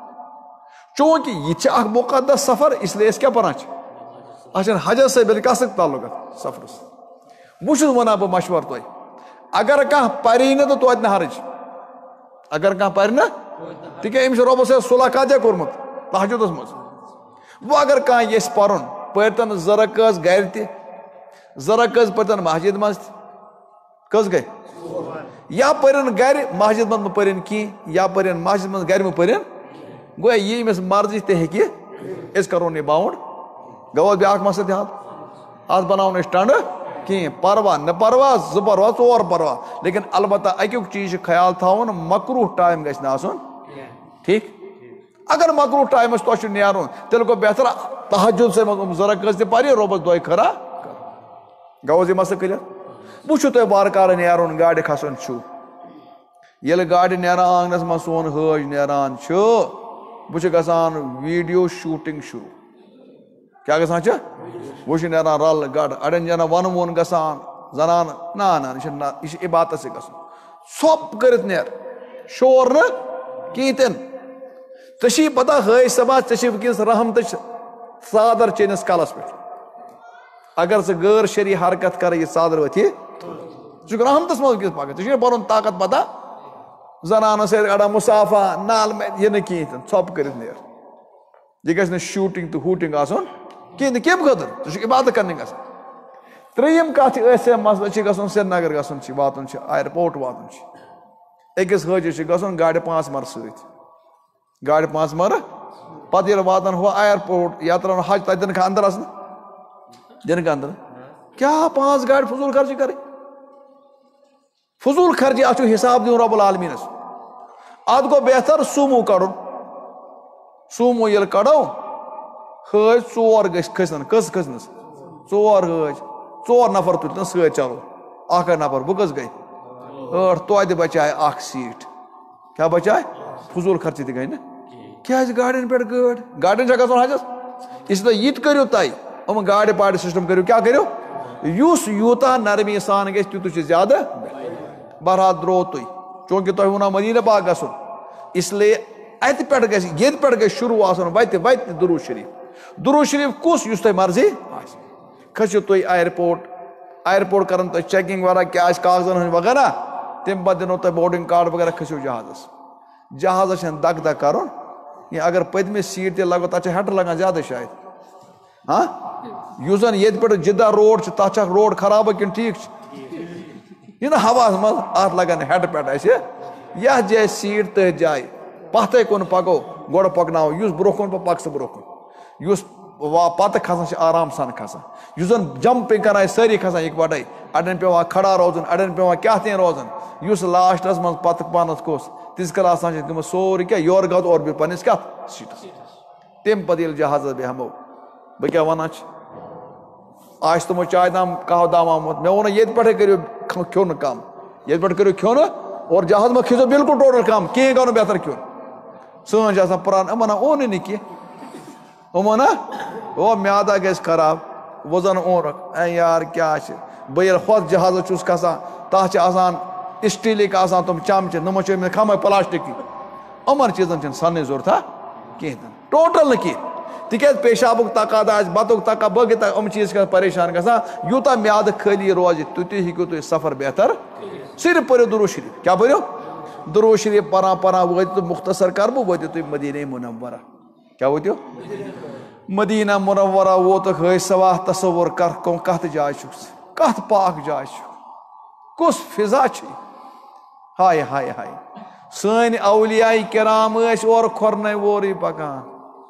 چوٗنٛکہِ یہِ تہِ چھِ اکھ مُقدس سفر اس لیے أسۍ کیٛاہ پران چھِ اتھ چھنہٕ حجس سۭتۍ بلکہِ کتھ سۭتۍ تعلق اتھ سفرس وۄنۍ چھُس ونان بہٕ مشورٕ تۄہہِ اگر کانٛہہ پری نہٕ تہٕ توتہِ نہٕ حرج اگر کانٛہہ پرِ نہٕ تِکیٛازِ أمِس چھُ رۄبس سۭتۍ صلح کتہِ کوٚرمُت تہجُدس منٛز وۄنۍ اگر کانٛہہ یژھِ پرُن پٔرۍ تن 2 رکعت گرِ تہِ 2 رکعت پٔرۍ تن مسجد منٛز تہِ کٔژ گٔے یا پٔرِن گرِ مسجد منٛز مہٕ پٔرِن کینٛہہ یا پٔرِن مسجد منٛز گرِ مہٕ پٔرِن گویا یہِ أمِس مرضی تہِ ہیٚکہِ أسۍ کرون یہِ باوُنٛڈ گوٚو بیٛاکھ مسلہٕ تہِ اتھ بناوون أسۍ ٹنڈٕ کِہیٖنۍ پروا نہٕ پروا 2 پروا 4 پروا لیکن البتہ اَکیُک چیٖز چھُ خیال تھاوُن مکروٗہ ٹایم گژھِ نہٕ آسُن ٹھیٖک اگر مکروٗہ ٹایمس تۄہہِ چھُ نیرُن تیٚلہِ گوٚو بہتر تہجُد سٕے منٛز 2 رکعت تہِ پرِ رۄبس دۄے خٲرا گوٚو حظ یہِ مسلہٕ کٔرِتھ وۄنۍ چھُو تۄہہِ وارٕ کارٕ نیرُن گاڑِ کھسُن چھُ ییٚلہِ گاڑِ نیران آنگنس منٛز سون حٲج نیران چھُ وۄنۍ چھُ گژھان ویٖڈیو شوٗٹِنگ شروٗع کیٛاہ گژھان چھِ وۄنۍ چھُ نیران رلہٕ گڈٕ اڑٮ۪ن جاین وَنہٕ ووٚن گژھان زنانہٕ نہ یہِ چھُ عبادتس سۭتۍ گژھُن ژھۄپ کٔرِتھ نیر شور نہٕ کِہیٖنۍ تہِ نہٕ ژےٚ چھِی پتہ حٲج صٲبا ژےٚ چھِ وٕنکیٚنس رحمتٕچ ژادر چٲنِس کلس پٮ۪ٹھ اگر ژٕ غٲر شرعی حرکت کرٕ یہِ ژادر ؤتھی ژٕ چھُکھ رحمتس منٛز وٕنکیٚنس پکان ژےٚ چھُے پنُن طاقت پتہ زنانن سۭتۍ اڑا مُسافا نال یہِ نہٕ کِہیٖنۍ تہِ نہٕ ژھۄپہٕ کٔرِتھ نیر یہِ گژھِ نہٕ شوٗٹِنگ تہٕ ہوٗٹِنگ آسُن کِہیٖنۍ نہٕ کَمہِ خٲطرٕ ژٕ چھُکھ عبادت کرنہِ گژھان 3یِم کتھ چھِ أتھۍ سۭتۍ مسلہٕ چھِ گژھُن سرینگر گژھُن چھِ واتُن چھِ اَیرپورٹ واتُن چھِ أکِس حٲجِس چھِ گژھُن گاڑِ 5 مرٕ سۭتۍ گاڑِ 5 مرٕ پتہٕ ییٚلہِ واتان ہُہ اَیرپورٹ یا ترٛاوان حج تَتہِ دِنہٕ کھا اندر اَژنہٕ دِنہٕ کھا اندر کیٛاہ 5 گاڑِ فضوٗل خرچی کَرٕنۍ فضوٗل خرچی اَتھ چھُ حِساب دیُن رۄب العالمیٖنَس اَتھ گوٚو بہتر سومو کَڑُن سومو ییٚلہِ کَڑو حٲج 4 گٔژھۍ کھٔسِنَس کٔژ کھٔسنَس 4 حٲج 4 نفر تُلۍتَن سۭتۍ چلو اَکھ نفر بہٕ کٔژ گٔے 8 توتہِ بچاے 1 سیٖٹ کیٛاہ بچاے فضوٗل خرچی تہِ گٔے نہٕ کیٛازِ گاڑٮ۪ن پٮ۪ٹھ گاڑٮ۪ن چھا گژھُن حجس اِسلیے یہِ تہِ کٔرِو تُہۍ یِم گاڑِ پاڑِ سسٹم کٔرِو کیٛاہ کٔرِو یُس یوٗتاہ نرمی سان گژھِ تیوٗتاہ چھُ زیادٕ بہرحال درٛوو تُہۍ چوٗنٛکہِ تۄہہِ ووٚنو مدیٖنہ پاک گژھُن اسلیے اَتہِ پٮ۪ٹھ گژھِ ییٚتہِ پٮ۪ٹھ گژھِ شروٗع آسُن وَتہِ دروٗد شریٖف کُس یُس تۄہہِ مرضی آسہِ کھٔسِو تُہۍ اَیرپورٹ کَرن تۄہہِ چیکِنگ وغیرہ کیٛاہ آسہِ کاغذن ہٕنٛدۍ وغیرہ تَمہِ پتہٕ دِنو تۄہہِ بورڈِنگ کارڈ وغیرہ کھٔسِو جہازس چھنہٕ دک دک کرُن کینٛہہ اگر پٔتمہِ سیٖٹ تہِ لگو تتھ چھِ ہیٚٹر لگان زیادٕ شاید یُس زن ییٚتہِ پٮ۪ٹھ جدہ روڈ چھُ تتھ چھا روڈ خرابہ کِنہٕ ٹھیٖک چھُ یہِ نہٕ ہواہس منٛز اتھ لگان ہیٚٹہٕ پٮ۪ٹھ اسہِ یتھ جایہِ سیٖٹ تٔتھۍ جایہِ پتھے کُن پکو گۄڈٕ پکناوو یُس برونٛہہ کُن پکہِ سُہ برونٛہہ کُن یُس پتہٕ کھسان چھِ آرام سان کھسان یُس زن جمپنگ کران ٲسۍ سٲری کھسان اِکوٹے اڑٮ۪ن پیٚوان کھڑا روزُن اڑٮ۪ن پیٚوان کیٛاہ تام روزُن یُس لاسٹس منٛز پتہٕ پانس کھوٚس تیٖتِس کال آسان چھِ گٔمٕژ سورُے کینٛہہ یورٕ گوٚو اورٕ بیٚہہ پننِس کتھ سیٖٹس تمہِ پتہٕ ییٚلہِ جہازس بیٚہمو بہٕ کیٛاہ ونان چھِ آسہِ تِمو چاے دام قہوٕ دام آمُت مےٚ ووٚنُکھ ییٚتہِ پٮ۪ٹھے کٔرِو کھیوٚن کم ییٚتہِ پٮ۪ٹھ کٔرِو کھیوٚن اور جہازس منٛز کھیٚزیو بِلکُل ٹوٹل کم کِہیٖنۍ گوٚو نہٕ بہتر کھیوٚن سٲنۍ چھِ آسان پران یِمن اونُے نہٕ کینٛہہ یِمو او میادہ گژھِ خراب وۄنۍ زن اونُکھ اے یار کیٛاہ چھِ بہٕ ییٚلہِ ہوٚتھ جہازس چھُس کھسان تتھ چھِ آسان اسٹیٖلٕکۍ آسان تِم چمچہٕ نۄمن چھِ أمۍ کھمے پلاسٹِکٕکۍ یِمن چیٖزن چھنہٕ سننٕچ ضروٗرتھا کِہیٖنۍ تہِ ٹوٹل نہٕ کینٛہہ تِکیٛازِ پیشابُک تقاضہٕ آسہِ بتُک تقاضہٕ بٲقٕے یِم چیٖز چھِ پریشان گژھان یوٗتاہ میادٕ خٲلی روزِ تیوٗتاہ ہیٚکِو تُہۍ سفر بہتر صرف پٔرِو درود شریٖف کیٛاہ پٔرِو درود شریٖف پران وٲتِو تہٕ مختصر کر بہٕ وٲتِو تُہۍ مدیٖنہ منورہ کیٛاہ وٲتِو مدیٖنہ منورہ ووتُکھ حٲج صٲبا تصور کر کتھ جایہِ چھُکھ ژٕ کتھ پاک جایہِ چھُکھ کُس فضا چھُے ہاے ہاے ہاے سٲنۍ اولیاء کرام ٲسۍ اورٕ کھۄرنَے وورٕے پکان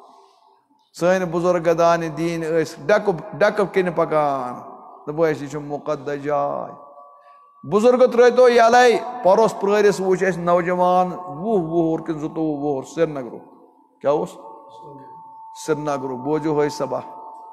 سٲنۍ بُزرگہٕ دانہِ دیٖن ٲسۍ ڈیٚکہٕ کِنۍ پکان دپان ٲسۍ یہِ چھُ مُقدس جاے بُزرگہٕ ترٲیتو یلے پروس پرٲرِس وٕچھ اَسہِ نوجوان 20 وُہُر کِنہٕ 22 وُہُر سرینگرُک کیٛاہ اوس سرینگرُک بوٗزِو حٲج صٲبا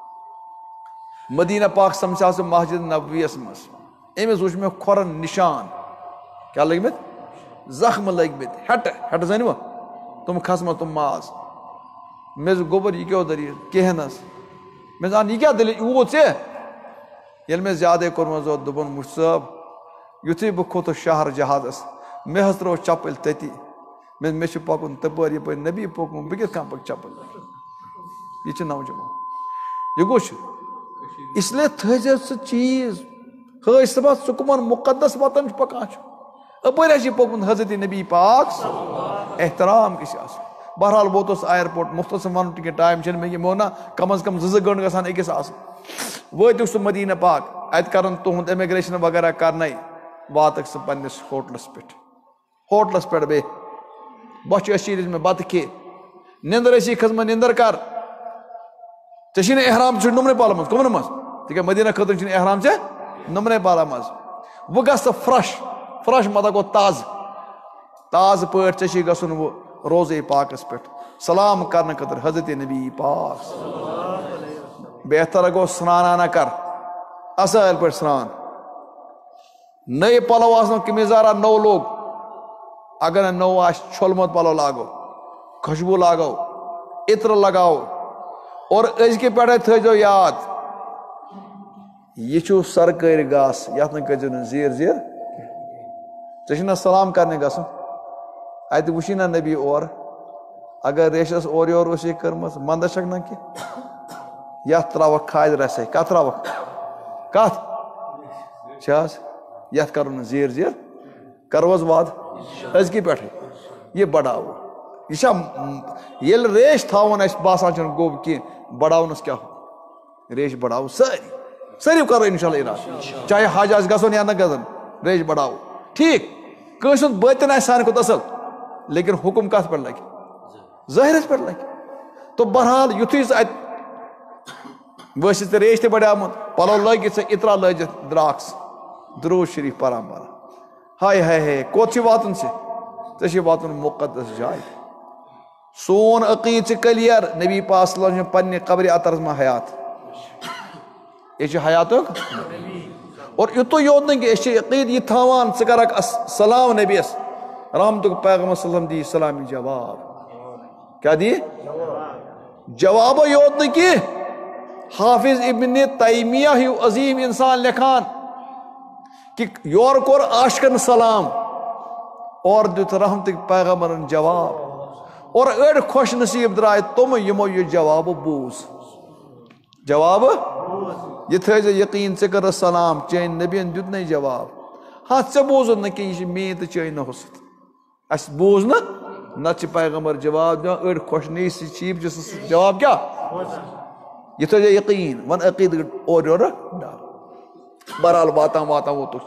مدیٖنہ پاک سمکھیو سُہ مسجد نبویَس منٛز أمِس وٕچھ مےٚ کھۄرن نِشان کیٛاہ لٔگمٕتۍ زخمہٕ لٔگمٕتۍ ہیٚٹہٕ زٲنِوٕ تِم کھسمَژٕ تِم ماز مےٚ دوٚپ گوٚبُر یہِ کیٛاہ دٔلیٖل کینٛہہ نہٕ حظ مےٚ دوٚپ یہِ کیٛاہ دٔلیٖل یہِ ووت ژےٚ ییٚلہِ مےٚ زیادَے کوٚرمُت اوس دوٚپُن مُفتی صٲب یُتھُے بہٕ کھوٚتُس شہر جہازس مےٚ حظ ترٲو چپٕلۍ تٔتی مےٚ چھُ پکُن تپٲرۍ یپٲرۍ نبی پوٚکمُت بہٕ کِتھ کٔنۍ پکہٕ چپٕلۍ یہِ چھُ نوجوان یہِ کُس چھُ اسلیے تھٲیزِ سُہ چیٖز حٲج صٲبا ژٕ کٕمن مُقدس وطن چھُ پکان چھُ اپٲرۍ حظ چھُ پوٚکمُت حضرت نبی پاک احترام گژھِ آسُن بہرحال ووتُس اَیرپورٹ مختصر وَنُن تہِ کینٛہہ ٹایم چھُنہٕ مےٚ ووٚن نا کم از کم 2 گٲنٛٹہٕ گژھان أکِس آسٕنۍ وٲتِکھ سُہ مدیٖنہ پاک اَتہِ کرن تُہُنٛد اِمِگریشن وغیرہ کرنَے واتکھ ژٕ پننِس ہوٹلس پٮ۪ٹھ بیٚیہِ بۄچھِ ٲسی دِژ مےٚ بتہٕ کھے نِندٕر ٲسی کھٔژمٕژ نِندٕر کر ژےٚ چھی نہٕ احرام ژٕ چھُکھ نُمنٕے پالن منٛز کٕمن منٛز تِکیٛازِ مدیٖنہ خٲطرٕ چھُنہٕ احرام ژےٚ نُمنٕے پالن منٛز وۄنۍ گژھ ژٕ فرٛش مطلب گوٚو تازٕ پٲٹھۍ ژےٚ چھی گژھُن وۄنۍ روزے پاکس پٮ۪ٹھ سلام کرنہٕ خٲطرٕ حضرت نبی پاک بہتر گوٚو سرٛانہ کر اصل پٲٹھۍ سرٛان نٔے پلو آسنو قمیٖض نوٚو لوگ اگر نہٕ نوٚو آسہِ چھوٚلمُت پلو لاگو خوشبوٗ لاگو عطرٕ لگاوو اور أزکہِ پٮ۪ٹھے تھٲیزیو یاد یہِ چھُ سرکٲرۍ گاسہٕ یتھ نہٕ کٔرزیو نہٕ زیٖر ژےٚ چھُنا سلام کرنہِ گژھُن اتہِ وٕچھی نا نبی اورٕ اگر ریشس اورٕ یورٕ ٲسی کٔرمٕژ منٛدچھ چھکھ نا کینٛہہ یتھ تراوکھ کھادِ رسے کتھ تراوکھ کتھ چھِ حظ یتھ کرو نہٕ زیٖر کرو حظ وعدٕ أزکہِ پٮ۪ٹھے یہِ بڑاوو یہِ چھا ییٚلہِ ریش تھاوُن اَسہِ باسان چھُنہٕ گوٚب کینٛہہ بڑاونس کیٛاہ ریش بڑاوو سٲری کرو انشاء اللہ ارادٕ چاہے حج آسہِ گژھُن یا نہٕ گژھُن ریش بڑاوو ٹھیٖک کٲنٛسہِ ہُنٛد بٲطِن آسہِ سانہِ کھۄتہٕ اصل لیکن حُکُم کتھ پٮ۪ٹھ لگہِ ظٲہرس پٮ۪ٹھ لگہِ تو بہرحال یُتھُے سُہ اَتہِ ؤسِتھ ریش تہِ بڑیٛامُت پَلو لٲگِتھ ژےٚ اِطرا لٲجِتھ درٛاکھ ژٕ درود شریٖف پَران ہاے ہاے ہاے کوٚت چھِ واتُن ژےٚ چھِ واتُن مُقدس جایہِ سون عقیٖد چھِ کٔلیر نبی پاک صلی اللہ علیہ وسلم پنٛنہِ قبرِ اطرس منٛز حیات یہِ چھِ حیاتُک اور یُتُے یوت نہٕ کینٛہہ أسۍ چھِ عقیٖد یہِ تھاوان ژٕ کَرکھ سلام نبیَس رحمتُک پیغمبر صلی اللہ علیہ وسلم دی سلامی جواب کیٛاہ دی جوابے یوت نہٕ کینٛہہ حافظ ابن تیمیہ ہیوٗ عظیٖم اِنسان لیکھان کہ یورٕ کوٚر عاشقن سلام اورٕ دیُت رحمتٕکۍ پیغمبرن جواب اور أڑۍ خۄش نصیٖب درٛاے تِم یِمو یہِ جوابہٕ بوٗز جوابہٕ یہِ تھٲیزِ یقیٖن ژےٚ کٔرٕتھ سلام چٲنۍ نبیَن دیُتنَے جواب ہاں ژےٚ بوٗزُتھ نہٕ کینٛہہ یہِ چھِ میٛٲنۍ تہٕ چٲنۍ نہٕ سۭتۍ اَسہِ بوٗز نہٕ نتہٕ چھِ پیغمبر جواب دِوان أڑۍ خۄش نصیٖب چھِ سُہ جواب کیٛاہ یہِ تھٲیزِ یقیٖن وۄنۍ عقیٖد اورٕ یورٕ بہرحال واتان واتان ووتُس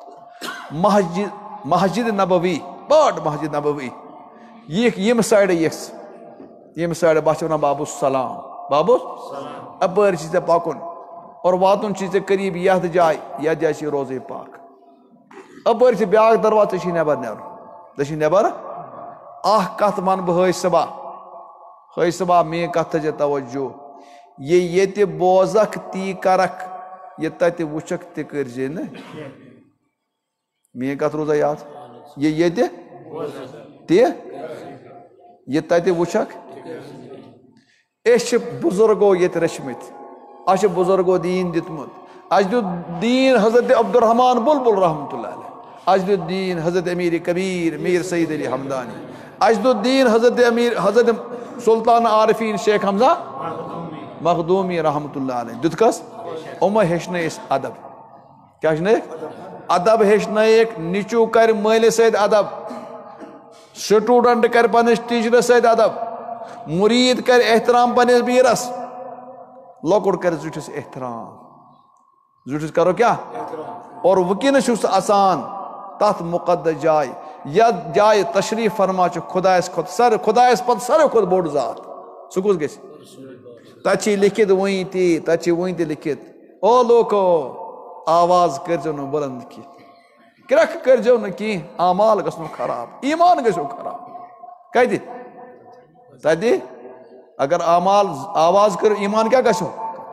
مسجد نبوی بٔڑ مسجد نبوی یِکھ ییٚمہِ سایڈٕ یِکھ ژٕ ییٚمہِ سایڈٕ بہٕ چھُس وَنان بابو سلام بابو اَپٲرۍ چھِ ژےٚ پَکُن اور واتُن چھُے ژےٚ قریٖب یَتھ جایہِ یَتھ جایہِ چھِ روزے پاک اَپٲرۍ چھِ بیٛاکھ دروازٕ ژےٚ چھی نٮ۪بر نیرُن ژےٚ چھی نٮ۪بر اکھ کَتھ وَنہٕ بہٕ ہٲے صبا میٛٲنۍ کَتھ تھٲیزِ توجہ یہِ ییٚتہِ بوزکھ تی کَرکھ یہِ تَتہِ وٕچھکھ تہِ کٔرزِ نہٕ میٛٲنۍ کَتھ روزا یاد یہِ ییٚتہِ تہِ یہِ تَتہِ وٕچھکھ أسۍ چھِ بُزرگو ییٚتہِ رٔچھمٕتۍ اَسہِ چھُ بُزرگو دیٖن دیُتمُت اَسہِ دیُت دیٖن حضرت عبدالرحمان بُلبُل رحمتہ اللہ علیہ اَسہِ دیُت دیٖن حضرت امیر کبیٖر میٖر سعید علی حمدانی اَسہِ دیُت دیٖن حضرت سلطان عارفیٖن شیخ حمزہ مخدوٗمی رحمتہ اللہ علیہ دیُتکھس یِمو ہیٚچھنٲے أسۍ ادب کیٛاہ ہیٚچھنٲیِکھ ادب ہیٚچھنٲیِکھ نیٚچوٗ کَرِ مٲلِس سۭتۍ ادب سٹوٗڈنٛٹ کَرِ پنٛنِس ٹیٖچرَس سۭتۍ ادب مُریٖد کَرِ احترام پنٛنِس میٖرس لۄکُٹ کَرِ زِٹھِس احترام زِٹھِس کَرو کیٛاہ اور وٕنکٮ۪نس چھُ سُہ اَژان تَتھ مُقدس جایہِ یَتھ جایہِ تشریٖف فرما چھُ خۄدایَس پتہٕ ساروی کھۄتہٕ بوٚڑ ذات سُہ کُس گژھِ تَتہِ چھِ لیکھِتھ وٕنۍ تہِ لیکھِتھ او لوکو آواز کٔرۍزیو نہٕ بُلنٛد کینٛہہ کرٛٮ۪کھ کٔرۍزیو نہٕ کینٛہہ اعمال گژھنو خراب ایٖمان گژھیو خراب کَتہِ تَتہِ اگر آواز کٔرِو ایٖمان کیٛاہ گژھیو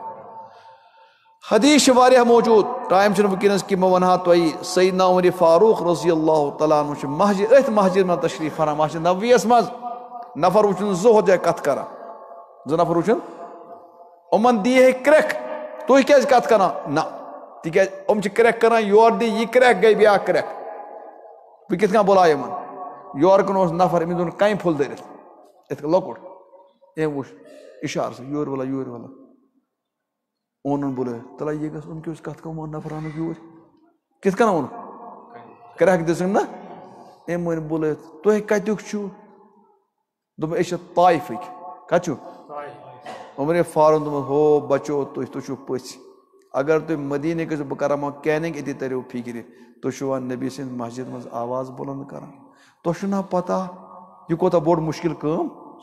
حدیٖث چھِ واریاہ موجوٗد ٹایم چھُنہٕ وٕنکٮ۪نس کہِ بہٕ وَنہٕ ہا تۄہہِ سیدنا عمرِ فاروق رضی اللہ تعالیٰ عنہ چھُ أتھۍ مسجد منٛز تشریٖف فرما مسجد نبویَس منٛز نفر وٕچھُن زٕ ہُتھ جایہِ کَتھ کران زٕ نفر وٕچھُن یِمن دی ہے کرٛٮ۪کھ تُہۍ کیٛازِ کَتھ کران نہ تِکیٛازِ یِم چھِ کرٛٮ۪کھ کران یورٕ دی یہِ کرٛٮ۪کھ گٔے بیٛاکھ کرٛٮ۪کھ بہٕ کِتھ کٔنۍ بُلاے یِمن یورٕ کُن اوس نفر أمِس دوٚپُن کَنہِ پھوٚل دٔرِتھ یِتھ کٔنۍ لۄکُٹ أمۍ وٕچھ اِشارٕ سۭتۍ یورٕ وَلا اوٚنُن بُلٲیِتھ تَلہ یہِ گژھِ أمۍ کیٛاہ کَتھ کٔم نفر اَنُکھ یوٗرۍ کِتھ کٔنۍ اوٚنُکھ کرٛٮ۪کھ دِژٕنۍ نہ أمۍ ووٚن بُلٲیِتھ تُہۍ کَتیُک چھُو دوٚپُن أسۍ چھِ طایفٕکۍ کَتہِ چھُو عمرِ فاروق دوٚپُن ہو بچو تُہۍ چھُو پٔژھۍ اگر تُہۍ مدیٖنہٕ گٔژھِو بہٕ کَرہو کینِنٛگ أتی تٔرِو فِکرِ تُہۍ چھُوا نبی سٕنٛدِ مسجد منٛز آواز بُلنٛد کران تۄہہِ چھُو نا پتہ یہِ کوٗتاہ بوٚڑ مُشکِل کٲم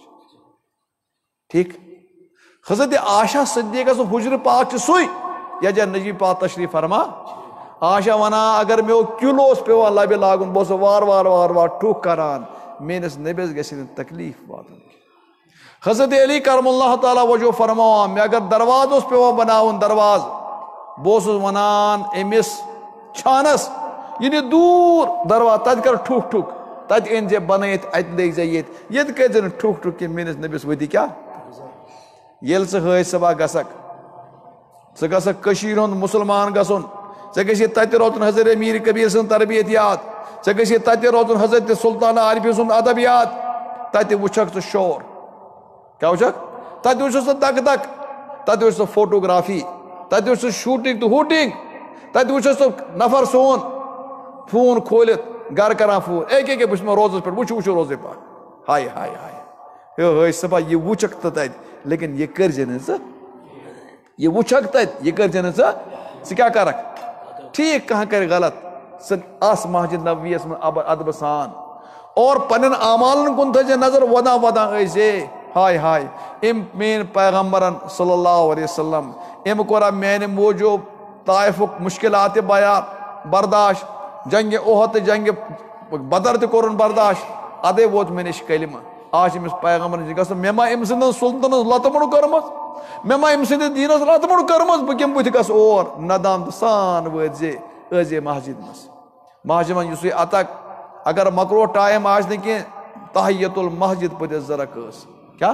ٹھیٖک حضرت عایشہ صدیقہ سُنٛد حُجرِ پاک چھُ سُے یتھ جایہِ نبی پاک تشریٖف فرما عایشہ وَنان اگر مےٚ کِلوٗ اوس پیٚوان لبہِ لاگُن بہٕ اوسُس وارٕ ٹھُکھ کران میٲنِس نبیَس گژھِ نہٕ تکلیٖف واتُن حضرت علی کرم اللہ تعالیٰ وجوٗ فرماوان مےٚ اگر دروازٕ اوس پیٚوان بناوُن دروازٕ بہٕ اوسُس وَنان أمِس چھانس یہِ نہِ دوٗر دروازٕ تتہِ کر ٹھُکھ تتہِ أنۍ زِ بنٲیِتھ اَتہِ لٲگۍ زِ ییٚتہِ کٔرۍ زِ نہٕ ٹھُکھ کینٛہہ میٲنِس نبیَس وٲتی کیٛاہ ییٚلہِ ژٕ حٲج صبا گژھکھ ژٕ گژھکھ کٔشیٖرِ ہُنٛد مُسلمان گژھُن ژےٚ گژھی تتہِ روزُن حضرت امیر کبیٖر سٕنٛز تربیت یاد ژےٚ گژھی تتہِ روزُن حضرت سلطان عارفی سُنٛد ادب یاد تتہِ وٕچھکھ ژٕ شور کیٛاہ وٕچھکھ تتہِ وٕچھکھ ژٕ دک تتہِ وٕچھ ژٕ فوٹوگرافی تتہِ وٕچھ ژٕ شوٗٹِنٛگ تہٕ ہوٗٹِنٛگ تتہِ وٕچھکھ ژٕ نفر سون فون کھوٗلِتھ گرٕ کران فون بہٕ چھُس مےٚ روزس پٮ۪ٹھ وٕچھو روزے پاک ہاے حٲج صبا یہِ وٕچھکھ ژٕ تتہِ لیکِن یہِ کٔرزِ نہٕ ژٕ یہِ وٕچھکھ تتہِ یہِ کٔرزِ نہٕ ژٕ کیٛاہ کرکھ ٹھیٖک کانٛہہ کرِ غلط ژٕ آس مسجد نبویَس منٛز ادبہٕ سان اور پنٕنٮ۪ن اعمالن کُن تھٲیزِ نظر ودان ٲسۍ ہائے ہائے ام مین پیغمبرن صلی اللہ علیہ وسلم ام کورا میانہ موجوب طائفک مشکلات بیان برداشت جنگ احد جنگ بدر تہ کورن برداشت ادے ووت مے نش کلمہ آج امس پیغمبر گھس مے ما ام سند سلطنس لت مڑ کرمز مے ما ام سند دینس لت مڑ کرمز بہ کم بت گھس اور ندام سان وٲتۍ زِ أزے مسجد مس مسجد من یُس اتک اگر مکرو ٹائم آج نہ کی تحیت المسجد پتہ زرکس کیا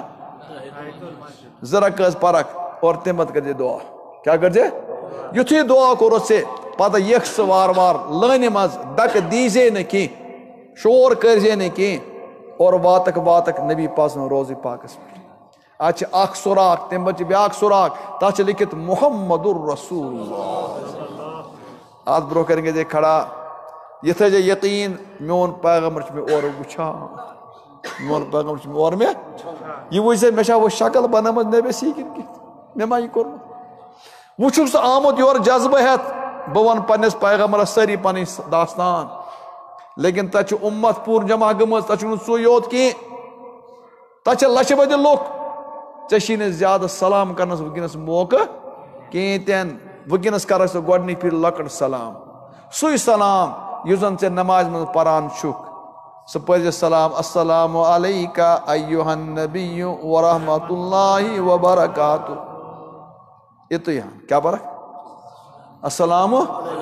زرکس پرک اور تمت کر دعا کیا کر دے یتھی دعا کرو سے پتہ یکس وار وار لٲنہِ مز ڈک دیزے نہ کی شور کرزے نہ کی اور واتک واتک نبی پاک روزی پاکس پہ اچھا اخ سوراخ تم بچ بیاکھ سوراخ تاچ لکھت محمد الرسول اللہ آج برو کریں گے کھڑا یہ تھے یقین میون پیغمبر چھ میں اور وچھا میون پیغمبر چھ میں اور میں یہ وجہ میں وہ شکل بنامت نبی سیکن کی میں ما یہ کروں وچھو سو آمد یور جذبہ ہت بون پنس پیغمبر سری پن داستان لیکن تچ امت پور جمع گمز تچ سو یوت کی تچ لچھ بد لوک ژےٚ نہٕ زیادٕ سلام کرنس ونکس موقع کہین تین ونکس کر سو گۄڈنِچ پھر لۄکٕٹ سلام سُے سلام یُس زن ژےٚ نماز منٛز پران چھُکھ سُہ پٔرزِ سلام السلام علیکہ ایُہا النبی ورحمۃ اللہ وبرکاتہ یتُے ہن کیا برکھ السلام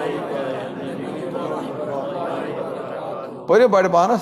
پٔرِو بڑِ پانس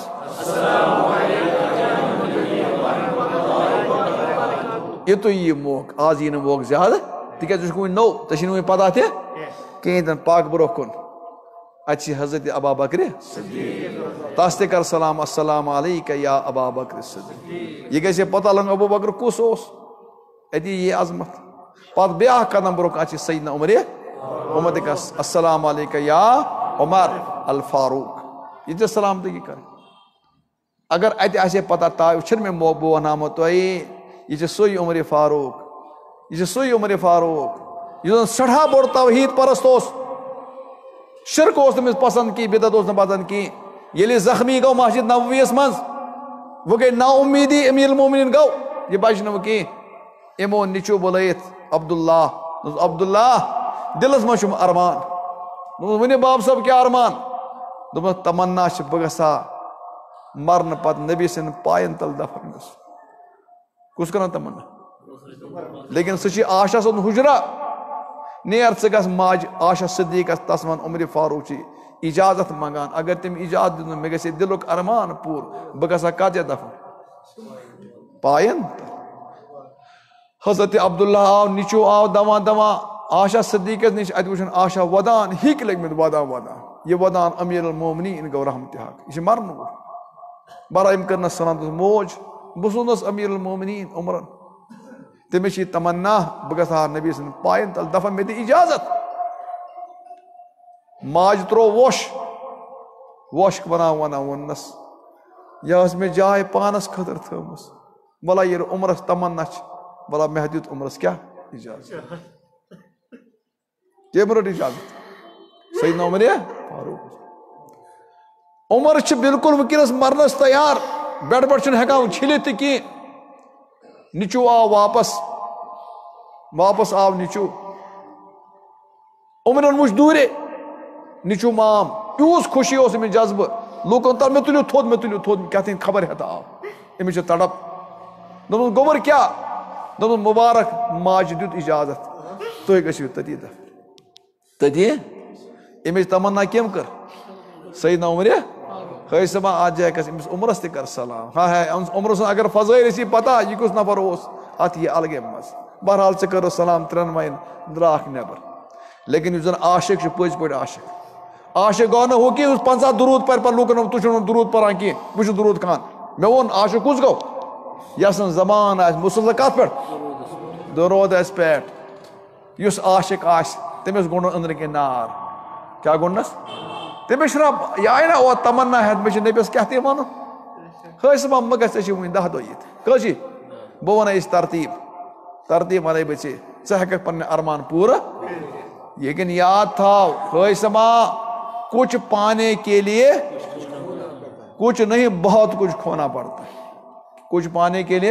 یتُے یہِ موقع آز یی نہٕ موقع زیادٕ تِکیٛازِ ژٕ چھُکھ وُنہِ نوٚو ژےٚ چھِی نہٕ وُنہِ پتہ تہِ کِہیٖنۍ تہِ نہٕ پاک برونٛہہ کُن اتہِ چھِ حضرت ابا بکر تس تہِ کر سلام السلام علیکہ یا ابا بکر صدیق یہ گژھِ پتہ لگُن ابو بکر کُس اوس اتی یی عظمت پتہٕ بیاکھ قدم برونٛہہ کُن اتہِ چھِ سیدنا عمر عمر تہِ کر السلام علیکہ یا عمر الفاروق یہ تہِ سلامتی کرٕنۍ اگر اتہِ آسہِ ہے پتہ تا چھُنہٕ مےٚ بہٕ ونناومو تۄہہِ یہ چھُ سُے عمر فاروق یہ چھُ سُے عمر فاروق یُس زن سٮ۪ٹھاہ بوٚڑ توحید پرست اوس شرک اوس تٔمِس پسند کی بدعت اوس نہٕ پسند کی ییٚلہِ زخمی گوٚو مسجد نبویَس منٛز وۄنۍ گٔے نا اُمیٖدی امیٖر المومنیٖن گوٚو یہِ بچہِ نہٕ وۄنۍ کینٛہہ یِمو نیٚچوٗ بُلٲیِتھ عبداللہ دوٚپُس عبداللہ دلس منٛز چھُم ارمان دوٚپُس ؤنِو باب صٲب کیٛاہ ارمان دوٚپُس تمنا چھِ بہٕ گژھٕ ہا مرنہٕ پتہٕ نبی سٕنٛدٮ۪ن پاین تل دفن گژھُن کُس کران تمنا لیکن سُہ چھِ آشا سُنٛد حجرا نیر ژٕ گژھ ماجہِ آشا صدیقس تس ون عمر فاروق چھِ اجازت منگان اگر تٔمۍ اجازت دیُت مےٚ گژھِ ہے دلُک ارمان پوٗرٕ بہٕ گژھٕ ہا کتھ جایہِ دفن پاین حضرت عبداللہ آو نیٚچوٗ آو دوان دوان آشا صدیقس نِش اتہِ وٕچھُن آشا ودان ہِکۍ لٔگمٕتۍ ودان ودان یہِ ودان امیر المومنیٖن گوٚو رحمتِ حق یہِ چھِ مرنہٕ وول برا أمۍ کٔرنس سلام دوٚپُس موج بہٕ سوزنس امیر المومنیٖن عمرن تٔمِس چھِ یہِ تمنا بہٕ گژھٕ ہا نبی سٕنٛدٮ۪ن پاین تل دفن مےٚ دِ اجازت ماجہِ تروو ووش ونان ووٚننس یہِ ٲس مےٚ جاے پانس خٲطرٕ تھٲومٕژ بلا ییٚلہِ عمرس تمنا چھِ بلا مےٚ دیُت عمرس کیٛاہ اجازت کٔمۍ روٚٹ اجازت سیدنا عمر فاروق عمر چھِ بالکل ونکیٚنس مرنس تیار بیڈ پٮ۪ٹھ چھُنہٕ ہٮ۪کان چھٔلِتھ تہِ کینٛہہ نیٚچوٗ آو واپس آو نیٚچوٗ عمرن وٕچھ دوٗرے نیٚچوٗ مام یوٗت خوشی اوس أمِس جذبہٕ لوٗکن تل مےٚ تُلِو تھوٚد کیٛاہ تام خبر ہٮ۪تھ آو أمِس چھِ تڑپ دوٚپُس گوٚبُر کیٛاہ دوٚپُس مُبارک ماجہِ دیُت اجازت تُہۍ گٔژھِو تٔتی دفن تٔتی أمِچ تمنا کٔمۍ کٔر سیدنا عمر ہے صبا اتھ جایہِ گژھِ أمِس عمرس تہِ کر سلام ہاے عمر سُنٛد اگر فضٲیل ٲسی پتہ یہِ کُس نفر اوس اتھ یی الگے مزٕ بہرحال ژےٚ کٔرٕس سلام ترٛٮ۪ن وَنہِ درٛاکھ نٮ۪بر لیکن یُس زن عاشق چھُ پٔزۍ پٲٹھۍ عاشق گوٚو نہٕ ہُہ کہِ یُس 50 درود پرِ پتہٕ لوٗکن تُہۍ چھِو نہٕ درود پران کینٛہہ بہٕ چھُس درود خان مےٚ ووٚن عاشق کُس گوٚو یس سٕنٛز زبان آسہِ مُسلسل کتھ پٮ۪ٹھ درود آسہِ پٮ۪ٹھ یُس عاشق آسہِ تٔمِس گوٚنڈُن أنٛدرٕ کِنۍ نار کیٛاہ گوٚنڈنس تٔمِس چھُنہ یہِ آیہِ نا اور تمنا ہٮ۪تھ مےٚ چھُ نبیس کیٛاہ تہِ وَنُن ہے صبا مہ گژھ ژےٚ چھِ وُنہِ 10 دۄہ ییٚتہِ کٔژ چھِ بہٕ وَنَے أسۍ ترتیٖب وَنَے بہٕ ژےٚ ژٕ ہٮ۪ککھ پنٕنہِ ارمان پوٗرٕ لیکن یاد تھاو ہے صبا کچھ پانے کے لیے کچھ نہیں بہت کچھ کھونا پڑتا ہے کچھ پانے کے لیے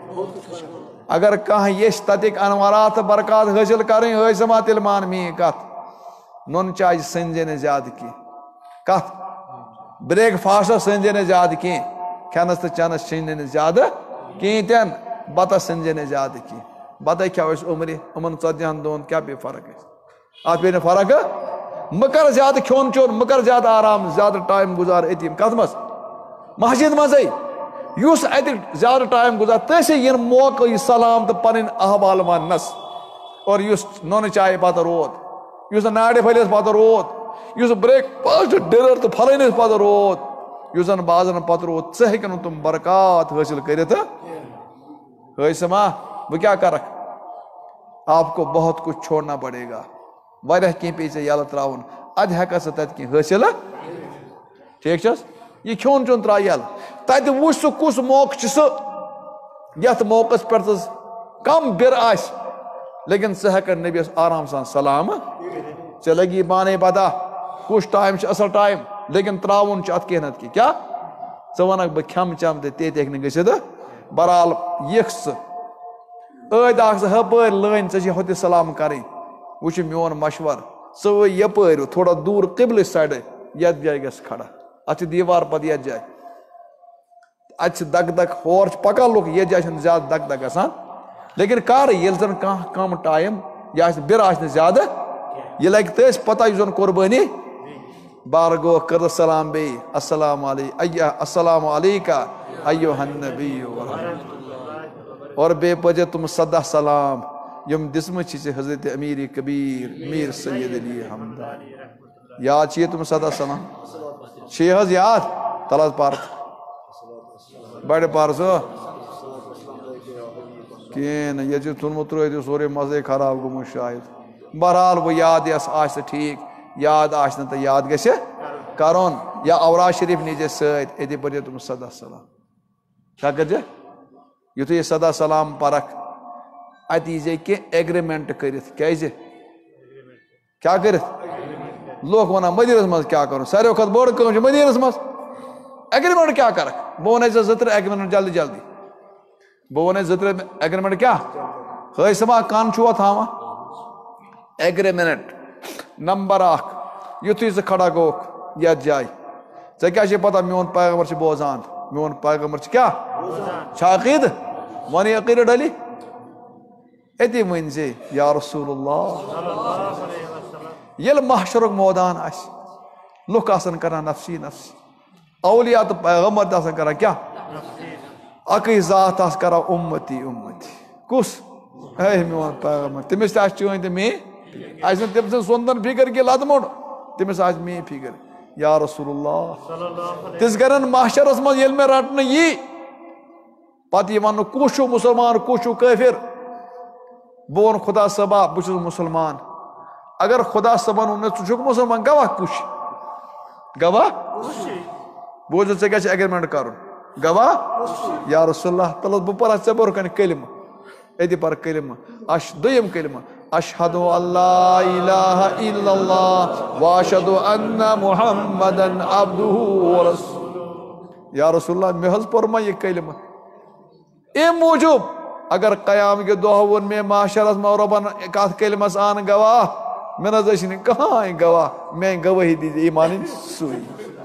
اگر کہاں یش تتک انوارات برکات حاصل کریں حٲصِما تیٚلہِ مان میٛٲنۍ کتھ نُن چاے سٔنزے نہٕ زیادٕ کینٛہہ کتھ بریک فاسٹس سٔنزے نہٕ زیادٕ کینٛہہ کھٮ۪نس تہٕ چٮ۪نس چھٔنۍ نہٕ زیادٕ کِہیٖنۍ تہِ نہٕ بتس سٔنزے نہٕ زیادٕ کینٛہہ بتے کھٮ۪و أسۍ عُمرِ یِمن 14 دۄہن کیٛاہ پیٚیہِ فرق اَسہِ اتھ پیٚیہِ نہٕ فرق مہٕ کر زیادٕ کھیوٚن چیوٚن مہٕ کر زیادٕ آرام زیادٕ ٹایم گُزار أتی کتھ منٛز مسجد منٛزٕے یُس اتہِ زیادٕ ٹایم گُزار تٔسے یِنہٕ موقعہٕ یہِ سلام تہٕ پنٕنۍ احوال وننس اور یُس نُنہٕ چایہِ پتہٕ روٗد یُس نہٕ ناڑِ پھٔلِس پتہٕ روٗد یُس بریک فاسٹ ڈِنر تہٕ پھلٲنِس پتہٕ روٗد یُس زن بازرن پتہٕ روٗد ژٕ ہیٚکہِ نہٕ تِم برکات حٲصِل کٔرِتھ حٲصِما بہٕ کیٛاہ کرکھ آپ کو بہت کچھ چھوڑنا پڑے گا واریاہ کینٛہہ پیٚیہِ ژےٚ یلہٕ ترٛاوُن ادٕ ہٮ۪ککھ ژٕ تتہِ کینٛہہ حٲصِل ٹھیٖک چھس یہ کھیوٚن چیوٚن ترٛاو یلہٕ تتہِ وٕچھ سُہ کُس موقعہٕ چھُ سُہ یتھ موقعس پٮ۪ٹھ ژٕ کم بِر آسہِ لیکن ژٕ ہٮ۪ککھ نبیس آرام سان سلام ژےٚ لگی پانے پتہ کُس ٹایم چھُ اصل ٹایم لیکن ترٛاوُن چھُ اتھ کینٛہہ نتہٕ کینٛہہ کیٛاہ ژٕ ونکھ بہٕ کھٮ۪مہٕ چٮ۪مہٕ تہٕ تہِ ہیٚکہِ نہٕ گٔژھِتھ بہرحال یِکھ ژٕ ٲدۍ اکھ ژٕ ہُپٲرۍ لٲنۍ ژےٚ چھِ ہوٚتہِ سلام کرٕنۍ وٕچھ میون مشور ژٕ وٲے یپٲرۍ تھوڑا دوٗر قبلٕچ سایڈٕ یتھ جایہِ گژھِ کھڑا اتھ چھِ دیوار پتہٕ یتھ جایہِ اتہِ چھِ دک دک ہور چھِ پکان لُکھ یتھ جایہِ چھنہٕ زیادٕ دک دک گژھان لیکن کر ییٚلہِ زن کانٛہہ کم ٹایم یہِ آسہِ بِر آسہِ نہٕ زیادٕ یہِ لگہِ تٔسۍ پتہ یُس زن قربٲنی بار گوٚو کٔرٕس سلام بیٚیہِ السلام علیکہ ایُہا النبی اور بیٚیہِ پٔرزِ تِم 17 سلام یِم دِژمٕژ چھِ ژےٚ حضرت امیر کبیر میر سید علی حمدانی یاد چھِ یہِ تِم 17 سلام چھِ یہِ حظ یاد تل حظ پر بڑِ پر سُہ کِہیٖنۍ نہٕ ییٚتہِ چھُ ژھُنمُت ترٛٲیِتھ سورُے مزے خراب گوٚمُت شاید بہرحال وۄنۍ یاد یس آسہِ ٹھیٖک یاد آسہِ نہٕ تہٕ یاد گژھِ کرُن یا اوراد شریٖف نیٖزِ سۭتۍ أتی پٔرزِ تِم 17 سلام کیٛاہ کٔرزِ یُتھُے یہِ 17 سلام پرکھ اتہِ ییٖزے کینٛہہ ایگریمنٹ کٔرِتھ کیٛازِ کیٛاہ کٔرِتھ لُکھ ونان مٔدیٖرس منٛز کیٛاہ کرُن ساروٕے کھۄتہٕ بٔڑ کٲم چھِ مٔدیٖرس منٛز ایگریمنٹ کیٛاہ کرکھ بہٕ ونے ژےٚ 2-3 ایگریمنٹ جلدی جلدی بہٕ ونے 2-3 ایگریمنٹ کیٛاہ حٲصِما کن چھُوا تھاوان ایگریمنٹ نمبر 1 یُتھُے ژٕ کھڑا گوٚوکھ یتھ جایہِ ژےٚ کیٛاہ چھے پتہ میون پیغمبر چھُ بوزان میون پیغمبر چھُ کیٛاہ چھا عقیٖدٕ ون یہِ عقیٖدٕ ڈلی أتی ؤنۍ زِ یا رسول اللہ ییٚلہِ محشرُک مٲدان آسہِ لُکھ آسن کران نفسی نفسی اولیاء تہٕ پیغمبر تہِ آسن کران کیٛاہ اکٕے ذات آسہِ کران اُمتی اُمتی کُس ہے میون پیغمبر تٔمِس تہِ آسہِ چٲنۍ تہٕ میٛٲنۍ آسہِ نہٕ تٔمۍ سٕنٛز سۄندن فِکر کینٛہہ لدٕ موٚنڈ تٔمِس آسہِ میٛٲنۍ فِکر یا رسول اللہ تِژھ گرن محشرس منٛز ییٚلہِ مےٚ رٹنہٕ یی پتہٕ یہِ وننہٕ کُس چھُ مُسلمان کُس چھُ کٲفِر بہٕ وَنہٕ خۄدا صٲبا بہٕ چھُس مُسلمان اگر خۄدا صٲبن ووٚن مےٚ ژٕ چھُکھ مُسلمان گواہ کُس چھُ گواہ بوٗزِو ژےٚ کیٛاہ چھُ ایگریمنٹ کرُن گواہ یا رسول اللہ تلس بہٕ پرٕ ژےٚ برونٛہہ کنہِ کلمہٕ أتی پر کلمہٕ دوٚیِم کلمہٕ اشہدُ اللہ الہ الا اللہ واشہدُ ان محمدن عبدہ ورسولہ یا رسول اللہ مےٚ حظ پوٚر ما یہِ کلمہٕ امہِ موٗجوٗب اگر قیام کہِ دۄہ ووٚن مےٚ محشرس منٛز رۄبن کتھ کلمس ان گواہ مےٚ نہ حظ ٲسی نہٕ کٕہٲنۍ گواہ میٲنۍ گوٲہی دیٖزِ ایٖمان أنۍ سُے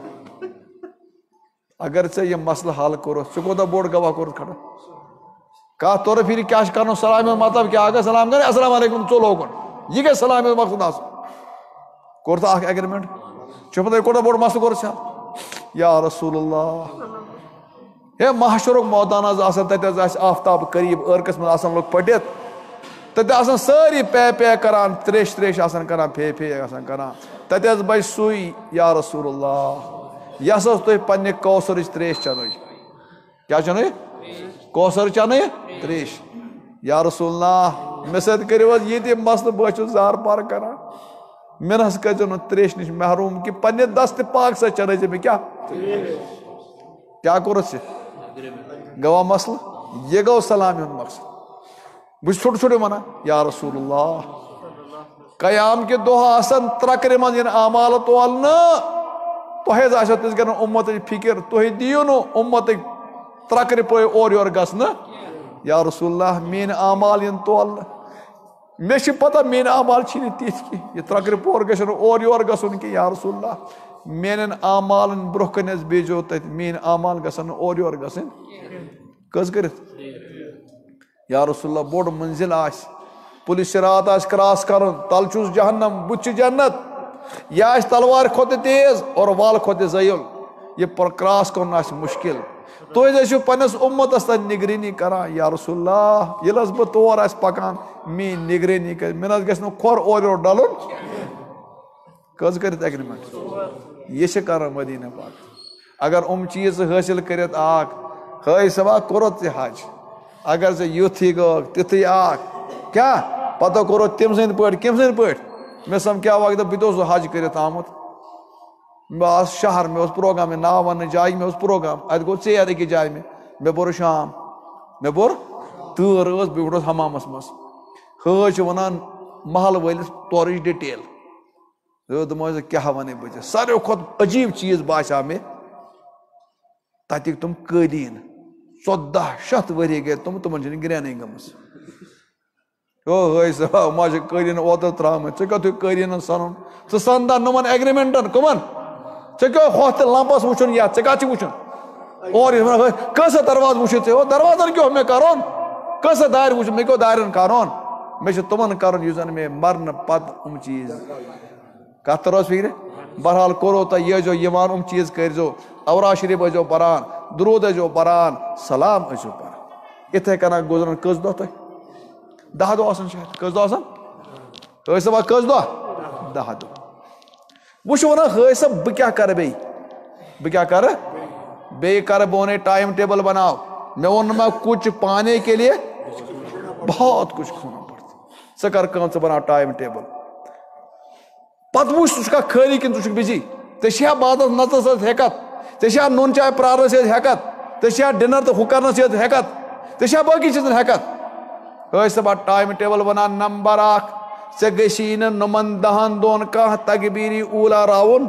اگر ژےٚ یہِ مسلہٕ حل کوٚرُتھ ژٕ کوٗتاہ بوٚڑ گواہ کوٚرُتھ کھڑا کتھ طور پھِرِ کیٛاہ چھُ کرُن سلامہِ ہُنٛد مطلب کیٛاہ اگر سلام کرِ السلام علیکُم ژوٚل اوکُن یہِ گژھِ سلامہِ ہُنٛد مقصد آسُن کوٚرتھا اکھ ایگریمنٹ چھُ پتہ کوٗتاہ بوٚڑ مسلہٕ کوٚرُتھ ژےٚ یا رسول اللہ ہے محشرُک مٲدان حظ آسان تتہِ حظ آسہِ آفتاب قریٖب عٲرقس منٛز آسان لُکھ پٔٹِتھ تتہِ آسان سٲری پے کران تریش آسان کران پھے آسان کران تتہِ حظ بچہِ سُے یا رسول اللہ یۄس حظ تُہۍ پننہِ کوثرٕچ تریش چنٲیِو کیٛاہ چنٲیِو کوثر چنٲیِو تریش یا رسول اللہ مےٚ سۭتۍ کٔرِو حظ یہِ تہِ مسلہٕ بہٕ چھُس زار پار کران مےٚ نہ حظ کٔرۍزیٚو نہٕ تریشہِ نِش محروٗم کہِ پننہِ دستہِ پاک سۭتۍ چنٲیزِ مےٚ کیٛاہ کوٚرُتھ ژےٚ گوٚوا مسلہٕ یہِ گوٚو سلامہِ ہُنٛد مقصد بہٕ چھُس ژھوٚٹہٕ ژھوٚٹہٕ ونان یا رسول اللہ قیام کہِ دۄہ آسن ترکرِ منٛز یِن اعمالہٕ تولنہٕ تۄہہِ حظ آسیو تِژھ گرن اُمتٕچ فِکر تُہۍ دِیِو نہٕ اُمتٕکۍ ترکرِ پٲے اورٕ یورٕ گژھنہٕ یا رسول اللہ مین اعمال ین تولنہٕ مےٚ چھِ پتہ میٲنۍ اعمال چھِنہٕ تِتھۍ کینٛہہ یہِ ترٛکرِ پور گژھِ نہٕ اورٕ یورٕ گژھُن کینٛہہ یا رسول اللہ میانٮ۪ن اعمالن برونٛہہ کنہِ حظ بیٖزیو تتہِ میٲنۍ اعمال گژھن نہٕ اورٕ یورٕ گژھٕنۍ کٔژ کٔرِتھ یا رسول اللہ بوٚڑ منزِل آسہِ پُلہِ صراط آسہِ کراس کرُن تل چھُس جہنم بُتھِ چھِ جنت یہِ آسہِ تلوارِ کھۄتہٕ تیز اور وال کھۄتہٕ زٔیُل یہِ کراس کرُن آسہِ مُشکِل تُہۍ ٲسِو پننِس اُمتس تتھ نگرٲنی کران یا رسول اللہ ییٚلہِ حظ بہٕ تور آسہِ پکان میٲنۍ نگرٲنی کرِ مےٚ نہ حظ گژھِ نہٕ کھۄر اورٕ یورٕ ڈلُن کٔژ کٔرِتھ ایگریمنٹ یہ چھِ کران مدیٖنہ پاک اگر چیٖز حٲصِل کٔرِتھ آکھ ہٲے صبا کوٚرُتھ ژےٚ حج اگر ژےٚ یُتھٕے گوٚکھ تِتھُے آکھ کیٛاہ پتہٕ کوٚرُتھ تٔمۍ سٕنٛدۍ پٲٹھۍ کٔمۍ سٕنٛدۍ پٲٹھۍ مےٚ سمکھیٛاو اکہِ دۄہ بہٕ تہِ اوسُس حج کٔرِتھ آمُت بہٕ آس شہر مےٚ اوس پروگرام مےٚ ناو وننہٕ جایہِ مےٚ اوس پروگرام اتہِ گوٚو ژیر أکِس جایہِ مےٚ بوٚر شام مےٚ بوٚر تۭر ٲس بہٕ وُٹھُس حمامس منٛز حٲج چھِ ونان محل وٲلِس تورٕچ ڈِٹیل دوٚپمَس کیٛاہ وَنَے بہٕ ژےٚ ساروٕے کھۄتہٕ عجیٖب چیٖز باسیٛو مےٚ تَتِکۍ تِم قٲلیٖن 1400 ؤری گٔے تِمن چھِنہٕ گرٛینٕے گٔمٕژ ہٲے صٲب ما چھِ قٲلیٖن اوترٕ ترٛامٕتۍ ژےٚ کیٛاہ قٲلیٖنن سنُن ژٕ سندا نۄمن ایگریمنٹن کٕمن ژےٚ کیٛاہ ہۄتھ تہِ لمپس وٕچھُن یا ژےٚ کتھ چھِ وٕچھُن اورٕ یہِ ونان کٲنٛسا دروازٕ وٕچھِتھ ژےٚ دروازن کیٛاہ اوس مےٚ کرُن کٲنٛسا دارِ وٕچھُن مےٚ کیٛاہ دارٮ۪ن کرُن مےٚ چھُ تِمن کرُن یُس زن مےٚ مرنہٕ پتہٕ چیٖز کتھ تر حظ فکرِ بہرحال کوٚرو تۄہہِ یہِ ٲسۍزیو یِوان چیٖز کٔرۍزیو اورا شریٖف ٲسۍزیو پران درود ٲسۍزیو پران سلام ٲسۍزیو پران یِتھے کٔنۍ گُزرن کٔژ دۄہ تۄہہِ 10 دۄہ آسان شاید کٔژ دۄہ آسان ہٲے صٲبا کٔژ دۄہ 10 دۄہ وۄنۍ چھُ ونان ہٲے صٲب بہٕ کیٛاہ کرٕ بہٕ کیٛاہ کرٕ بیٚیہِ کرٕ بہٕ وَنے ٹایم ٹیبل بناو مےٚ ووٚن نہٕ مےٚ کُچھ پانے کے لیے بہت کچھ کھونا پڑتا ژٕ کر کٲم ژٕ بناو ٹایم ٹیبل پتہٕ وٕچھ ژٕ چھُکھا خٲلی کِنہٕ ژٕ چھُکھ بِزی ژےٚ چھےٚ بادس نژنس سۭتۍ ہٮ۪کتھ ژےٚ چھےٚ نُن چاے پرارنس سۭتۍ ہٮ۪کتھ ژےٚ چھےٚ ڈِنر تہٕ ہُہ کرنس سۭتۍ ہٮ۪کتھ ژےٚ چھےٚ باقٕے چیٖزن ہٮ۪کتھ ہٲے صٲبا ٹایم ٹیبل بنا نمبر 1 ژےٚ گژھی نہٕ نۄمن 10 دۄہن کانٛہہ تقبیٖری اوٗلا راوُن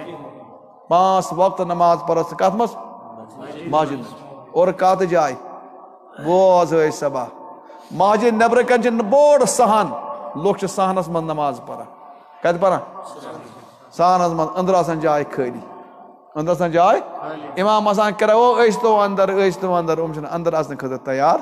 5 وقت نماز پرس کتھ منٛز مسجد اور کتھ جایہِ بوز ہٲے صٲبا مسجد نٮ۪برٕ کنۍ چھِ بوٚڑ صحن لُکھ چھِ صحنس منٛز نماز پران کتہِ پران صحنس منٛز أنٛدرٕ آسان جاے خٲلی أنٛدرٕ آسان جاے امام آسان کراو أسۍ تو انٛدر یِم چھِنہٕ انٛدر اژنہٕ خٲطرٕ تیار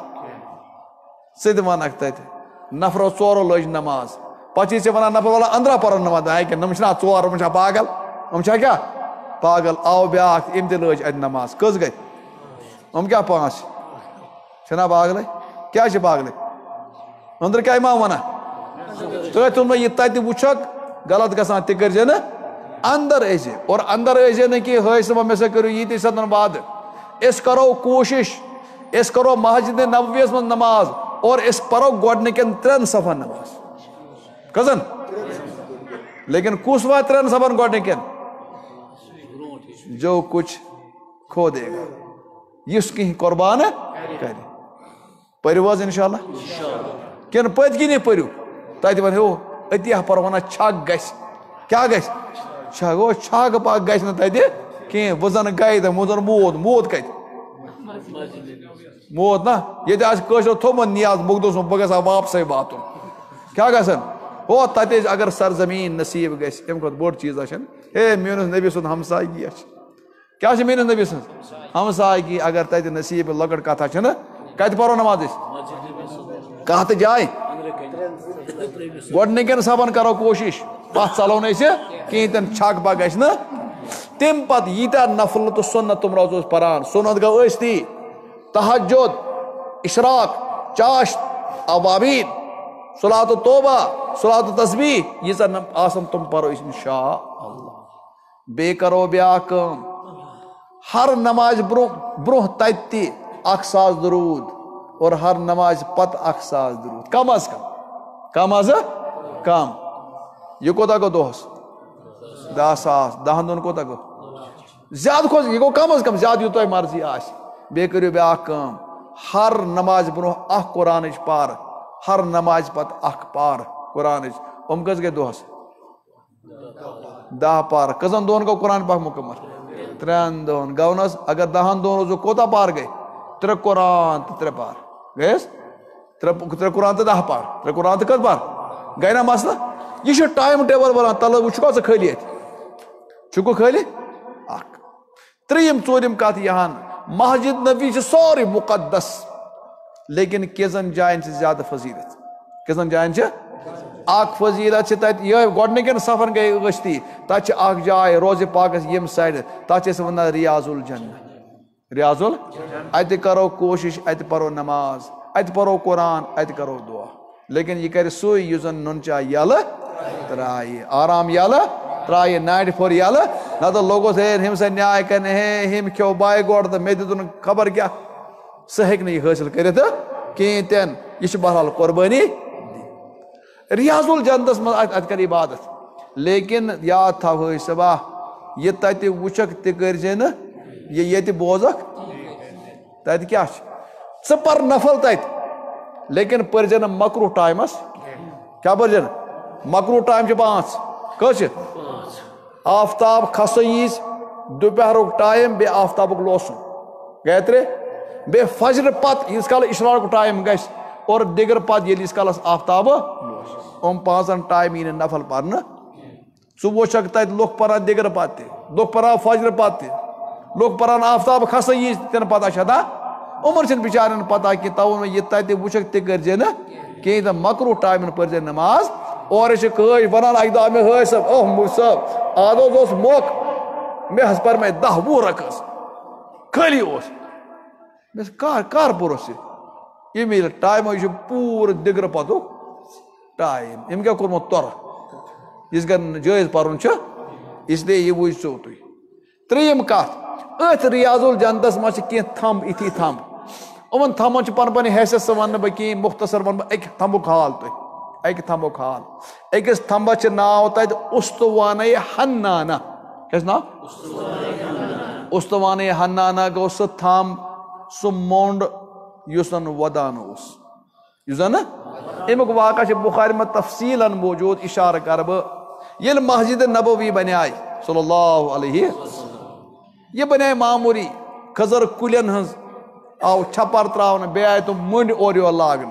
ژٕ تہِ ونکھ تتہِ نفرو 4 لٲج نماز پتہٕ چھِ ژےٚ ونان نفر والا أنٛدرا پرن نماز یِم چھِنہ 4 یِم چھا پاگل یِم چھا کیٛاہ پاگل آو بیٛاکھ أمۍ تہِ لٲج اتہِ نماز کٔژ گٔے یِم کیٛاہ 5 چھِنہ پاگلے کیٛازِ چھِ پاگلے أنٛدرٕ کیٛاہ امام ونان تۄہہِ تُلنو یہِ تتہِ وٕچھکھ غلط گژھان تہِ کٔرزِ نہٕ اندر أسۍ اور اندر ٲسۍ نہٕ کینٛہہ ہٲے صٲبا مےٚ سۭتۍ کٔرِو ییٖتی سدن وعدٕ أسۍ کرو کوٗشش أسۍ کرو مسجد نبویَس منٛز نماز اور أسۍ پرو گۄڈنِکٮ۪ن 3 صفن نماز کٔژن لیکن کُس واتہِ 3 صفن گۄڈنِکٮ۪ن جو کچھ کھو دے گا یُس کینٛہہ قۄربان کرِ پٔرِو حظ انشاء اللہ کِنہٕ پٔتۍ کِنی پٔرِو تتہِ ونہو أتی پرو ونان چھک گژھِ کیٛاہ گژھِ چھک گوٚو چھک پکھ گژھِ نہٕ تتہِ کینٛہہ بہٕ زن گے تہٕ بہٕ زن موت کتہِ موت نا ییٚتہِ آسہِ کٲشرو تھوٚمُت نیاز مُقدس سُنٛد بہٕ گژھٕ ہا واپسے واتُن کیٛاہ گژھن ہو تتہِ ٲسۍ اگر سرزمیٖن نصیٖب گژھِ اَمہِ کھۄتہٕ بوٚڑ چیٖزا چھُنہٕ ہے میٲنِس نبی سُنٛد ہمسایگی چھِ کیٛاہ چھِ میٲنِس نبی سٕنٛز ہمسایگی اگر تتہِ نصیٖب لۄکٕٹ کتھا چھنہٕ کتہِ پرو نماز أسۍ کتھ جایہِ گۄڈنِکٮ۪ن صفن کرو کوٗشش پتھ ژلو نہٕ أسۍ کِہیٖنۍ تہِ نہٕ چھک پکھ گژھِ نہٕ تمہِ پتہٕ ییٖتیٛاہ نفل تہٕ سُنت تِم روزو أسۍ پران سُنت گوٚو ٲستی تہجد اشراق چاشت اوابین صلات توبہ صلات تسبیح ییٖژاہ آسن تِم پرو أسۍ انشاء اللہ بیٚیہِ کرو بیٛاکھ کٲم ہر نمازِ برونٛہہ تتہِ تہِ 1000 درود اور ہر نمازِ پتہٕ 1000 درود کم از کم یہِ کوتاہ گوٚو دۄہس 10,000 10 دۄہن کوتاہ گوٚو زیادٕ کھۄتہٕ یہِ گوٚو کم از کم زیادٕ یوٗت تۄہہِ مرضی آسہِ بیٚیہِ کٔرِو بیٛاکھ کٲم ہر نمازِ برونٛہہ 1 قرآنٕچ پارٕ ہر نمازِ پتہٕ 1 پارٕ قرآنٕچ یِم کٔژ گٔے دۄہس 10 پارٕ کٔژن دۄہن گوٚو قرآن پاک مُکمل 3 دۄہن گوٚو نہ حظ اگر 10 دۄہن روزو کوتاہ پار گٔے 3 قرآن تہٕ 3 پارٕ گیس ترے قرآن تو 10 پر ترے قرآن تو کت پر گئی نا مسئلہ یہ ٹائم ٹیبل بنان تلو وچھو ژٕ خٲلی اتہِ چھُکھٕ خٲلی اکھ ترٛیٚیِم ژوٗرِم کتھ یہان مسجد نبی چھِ سورُے مقدس لیکن کینٛژن جاین چھِ زیادٕ فضیلت کینٛژن جاین چھِ اکھ فضیلت چھِ تتہِ یِہوٚے گۄڈنِکٮ۪ن صفن گٔے ٲستی تتہِ چھِ اکھ جاے روزِ پاکس ییٚمہِ سایڈٕ تتھ چھِ أسۍ ونان ریاض الجنہ ریاض اتہِ کرو کوٗشش اتہِ پرو نماز اتہِ پرو قرآن اتہِ کرو دعا لیکن یہ کرِ سُے یُس زن نُن چاے یلہٕ ترایہِ آرام یلہٕ ترایہِ 94 یلہٕ نتہٕ لوگُس ہے ہُمہِ سۭتۍ نیاے کرنہِ ہے ہُمہِ کھیوٚو بایہِ گۄڈٕ تہٕ مےٚ دِتُن خبر کیٛاہ سُہ ہیٚکہِ نہٕ یہِ حٲصِل کٔرِتھ کِہیٖنۍ تہِ نہٕ یہِ چھِ بہرحال قۄربٲنی ریاض الجنتس منٛز اتہِ کر عبادت لیکن یاد تھاو ہے صبا یہِ تتہِ وٕچھکھ تہِ کٔرزِ نہٕ یہِ ییٚتہِ بوزکھ تتہِ کیٛاہ چھِ ژٕ پر نفل تتہِ لیکن پٔرزِ نہٕ مکروٗہ ٹایمس کیٛاہ پٔرزِ نہٕ مکروٗہ ٹایم چھِ 5 کٔژ چھِ آفتاب کھسن ییٖژ دُپہرُک ٹایم بیٚیہِ آفتابُک لوسُن گٔے 3 بیٚیہِ فجرٕ پتہٕ ییٖتِس کالس اِشراقُک ٹایم گژھِ اور دِگر پتہٕ ییٚلہِ ییٖتِس کالس آفتابہٕ یِم 5 ٹایم یی نہٕ نفل پرنہٕ ژٕ وٕچھکھ تتہِ لُکھ پران دِگر پتہٕ تہِ لُکھ پران فجرٕ پتہٕ تہِ لُکھ پران آفتاب کھسن ییٖژ تِنہٕ پتہ چھا یِمن چھنہٕ بِچارٮ۪ن پتہ کینٛہہ توٕ ووٚن یہِ تتہِ وٕچھکھ تہِ کٔرزِ نہٕ کِہیٖنۍ تہٕ مکروٗہ ٹایمن پٔرزِ نماز اورٕ چھِ کٲج ونان اکہِ دۄہ مےٚ ہٲے صٲب اوہ مُجھ صٲب آز اوس موقعہٕ مےٚ حظ پرمے 10-20 رکٲژ خٲلی اوس مےٚ کر پوٚرُس یہِ ییٚمہِ ییٚلہِ ٹایمو یہِ چھُ پوٗرٕ دِگرٕ پتُک ٹایم أمۍ کیٛاہ کوٚرمُت تۄرٕ یِژھ گر نہٕ جٲیز پرُن چھُ اسلیے یہِ وٕچھزیو تُہۍ 3یِم کتھ أتھۍ ریاض الجنتس منٛز چھِ کینٛہہ تھمب یِتھی تھمب یِمن تھمبن چھِ پنٕنۍ پنٕنۍ حیثیت سُہ ونہٕ نہٕ بہٕ کِہیٖنۍ مختصر ونہٕ بہٕ اکہِ تھمبُک حال تُہۍ اکہِ تھمبُک حال أکِس تھمبس چھِ ناو تتہِ اُستوانَے حنانہ کیٛاہ چھُ ناو اُستوانَے حنانہ گوٚو سُہ تھمب سُہ موٚنڈ یُس زن ودان اوس یُس زن امیُک واقعہ چھُ بخارِ منٛز تفصیٖلن موٗجوٗد اِشارٕ کرٕ بہٕ ییٚلہِ مسجد نبوی بنیٛاے صلی اللہ علیہ یہِ بنے معموٗلی کھٔزٕر کُلٮ۪ن ہٕنٛز آو چھپر تراونہٕ بیٚیہِ آیہِ تِم مٔنٛڈۍ اورٕ یورٕ لاگنہٕ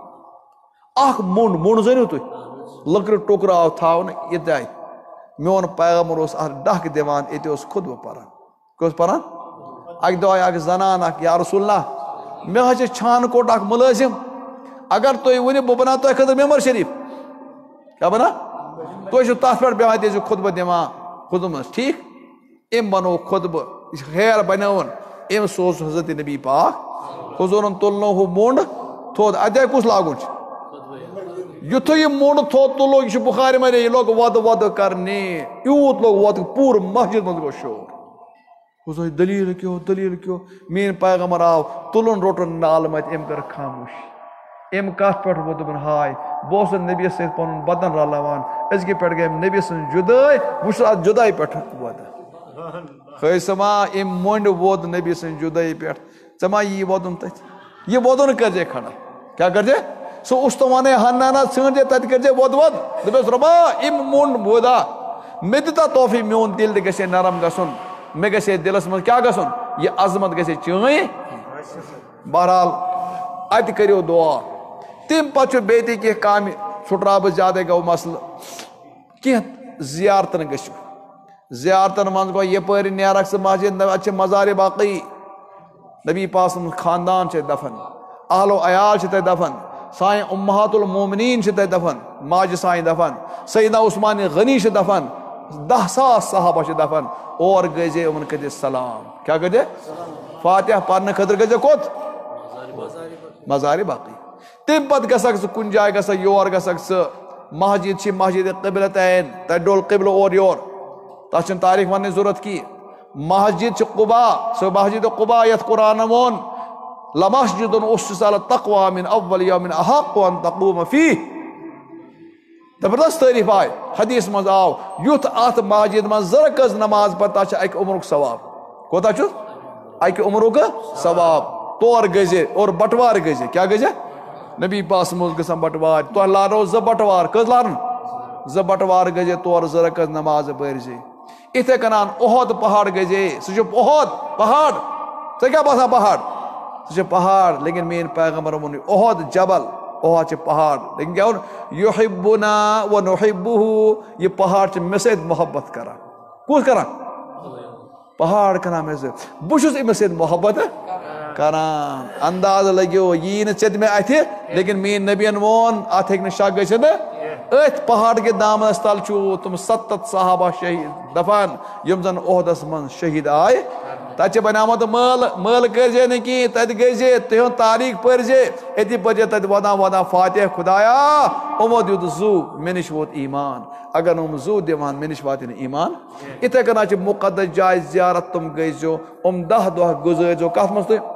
اکھ موٚنڈ زٲنِو تُہۍ لٔکرِ ٹُکرٕ آو تھاونہٕ یہِ آیہِ میون پیغمبر اوس اتھ ڈکھ دِوان ییٚتہِ اوس خُطبہٕ پران کیٛاہ اوس پران اکہِ دۄہ آیہِ اکھ زنان اکھ یا رسول اللہ مےٚ حظ چھِ چھانہٕ کوٹ اکھ مُلٲزِم اگر تُہۍ ؤنِو بہٕ بناو تۄہہِ خٲطرٕ ممبر شریٖف کیٛاہ بناو تُہۍ چھِو تتھ پٮ۪ٹھ بیٚہوان تہِ ٲسِو خُطبہٕ دِوان خُطبہٕ منٛز ٹھیٖک أمۍ بنوو خُطبہٕ یہِ چھُ ہیر بنٲوٕن أمۍ سوز حضرت نبی پاک حضوٗرن تُلنو ہُہ موٚنڈ تھوٚد اَتہِ کُس لاگُن چھُ یُتھُے یہِ موٚنڈ تھوٚد تُلو یہِ چھُ بُخارِ منٛز یہِ لوگ وۄدٕ کرنہِ یوٗت لوگ وۄدٕ پوٗرٕ مسجد منٛز گوٚو شور دلیٖل کیٛاہ میٲنۍ پیغمبر آو تُلُن روٚٹُن نالہٕ متہِ أمۍ کٔر خاموشی أمۍ کتھ پٮ۪ٹھ ووٚن دوٚپُن ہاے بہٕ اوسُس نبیَس سۭتۍ پنُن بدن رلاوان أزکہِ پٮ۪ٹھ گٔے نبی سٕنٛز جُدٲے بہٕ چھُس اتھ جُدٲے پٮ۪ٹھ وۄدان خٲص ما أمۍ موٚنڈ ووٚد نبی سٕنٛزِ جُدٲیی پٮ۪ٹھ ژےٚ ما یی وۄدُن تتہِ یہِ وۄدُن کٔرزے کھڑا کیٛاہ کٔرزے سُہ اُستوانَے حنانہ ژھٲنڈزے تتہِ کٔرزے وۄد دٔپِس رۄبا أمۍ موٚنڈ وودا مےٚ دِ تا توفیٖق میون دِل تہِ گژھِ ہے نرم گژھُن مےٚ گژھِ ہے دِلس منٛز کیٛاہ گژھُن یہِ عظمت گژھِ ہے چٲنۍ بہرحال اتہِ کٔرِو دُعا تمہِ پتہٕ چھُ بیٚیہِ تہِ کینٛہہ کامہِ پھٕٹراو بہٕ زیادَے گوٚو مسلہٕ کینٛہہ زیارتن گٔژھِو زیارتن منٛز گوٚو یپٲرۍ نیرکھ ژٕ مسجد اتہِ چھِ مزارِ باقٕے نبی پاک سُنٛد خاندان چھِ دفن اہلو عیال چھِ تتہِ دفن سانہِ اُمہات المومنیٖن چھِ تتہِ دفن ماجہِ سانہِ دفن سیدنا عثمان غنی چھِ دفن 10,000 صحابہ چھِ دفن اور گٔژھزے یِمن کٔرزے سلام کیٛاہ کٔرزے فاتحہ پرنہٕ خٲطرٕ گٔژھزے کوٚت مزارِ باقٕے تمہِ پتہٕ گژھکھ ژٕ کُنہِ جایہِ گژھکھ یور گژھکھ ژٕ مسجد چھِ مسجد قبلتین تتہِ ڈوٚل قبلہٕ اورٕ یور تتھ چھنہٕ تاریٖخ وننٕچ ضروٗرت کینٛہہ مسجد چھِ قُبا سۄ مسجد قُبا یتھ قرآنن ووٚن لمسجد اُسِسَ علی التقویٰ من اول یوم احق ان تقوم فیہ زبردست تعریٖف آیہِ حدیث منٛز آو یُتھ اتھ مسجد منٛز 2 رکٲژ نماز پرِ تتھ چھُ اکہِ عمرُک ثواب کوتاہ چھُ اکہِ عمرُک ثواب تور گٔژھزے اور بٹوار گٔژھزے کیٛاہ گٔژھزے نبی پاک اوس گژھان بٹوار تۄہہِ لارنو 2 بٹوار کٔژ لارن 2 بٹوار گٔژھزے تور 2 رکٲژ نماز پٔرزے یِتھے کٔنۍ اُحد پہاڑ گٔژھزے سُہ چھُ اُحد پہاڑ ژےٚ کیٛاہ باسان پہاڑ سہ پہاڑ لیکن میٛٲنۍ پیغمبر ووٚن اُحد جبل اُحد چھِ پہاڑ لیکن کیٛاہ ووٚن یُحبُنا و نُحبُہُ یہ پہاڑ چھِ مےٚ سۭتۍ محبت کران کُس کران پہاڑ کران مےٚ سۭتۍ بہٕ چھُس أمِس سۭتۍ محبت کران اندازٕ لٔگِو یی نہٕ ژےٚ تہِ مےٚ اَتھِ لیکن میٛٲنۍ نبیَن ووٚن اَتھ ہیٚکہِ نہٕ شک گٔژھِتھ أتھۍ پہاڑ کے دامنس تل چھُ تِم 70 صحابہ شہیٖد دفن یِم زن اُحدس منٛز شہیٖد آے تتہِ چھِ بنیومُت مٲلہٕ کٔرزے نہٕ کِہیٖنۍ تتہِ گٔژھزِ تِہُنٛد تاریٖخ پٔرزِ أتی پٔرزے تتہِ ودان فاتح خدایا یِمو دیُت زُو مےٚ نِش ووت ایٖمان اگر نہٕ یِم زُو دِوان مےٚ نِش واتہِ نہٕ ایٖمان یِتھے کٔنۍ چھِ مُقدس جایہِ زیارت تِم گٔژھزیو 10 دۄہ گُزٲرزیو کتھ منٛز تُہۍ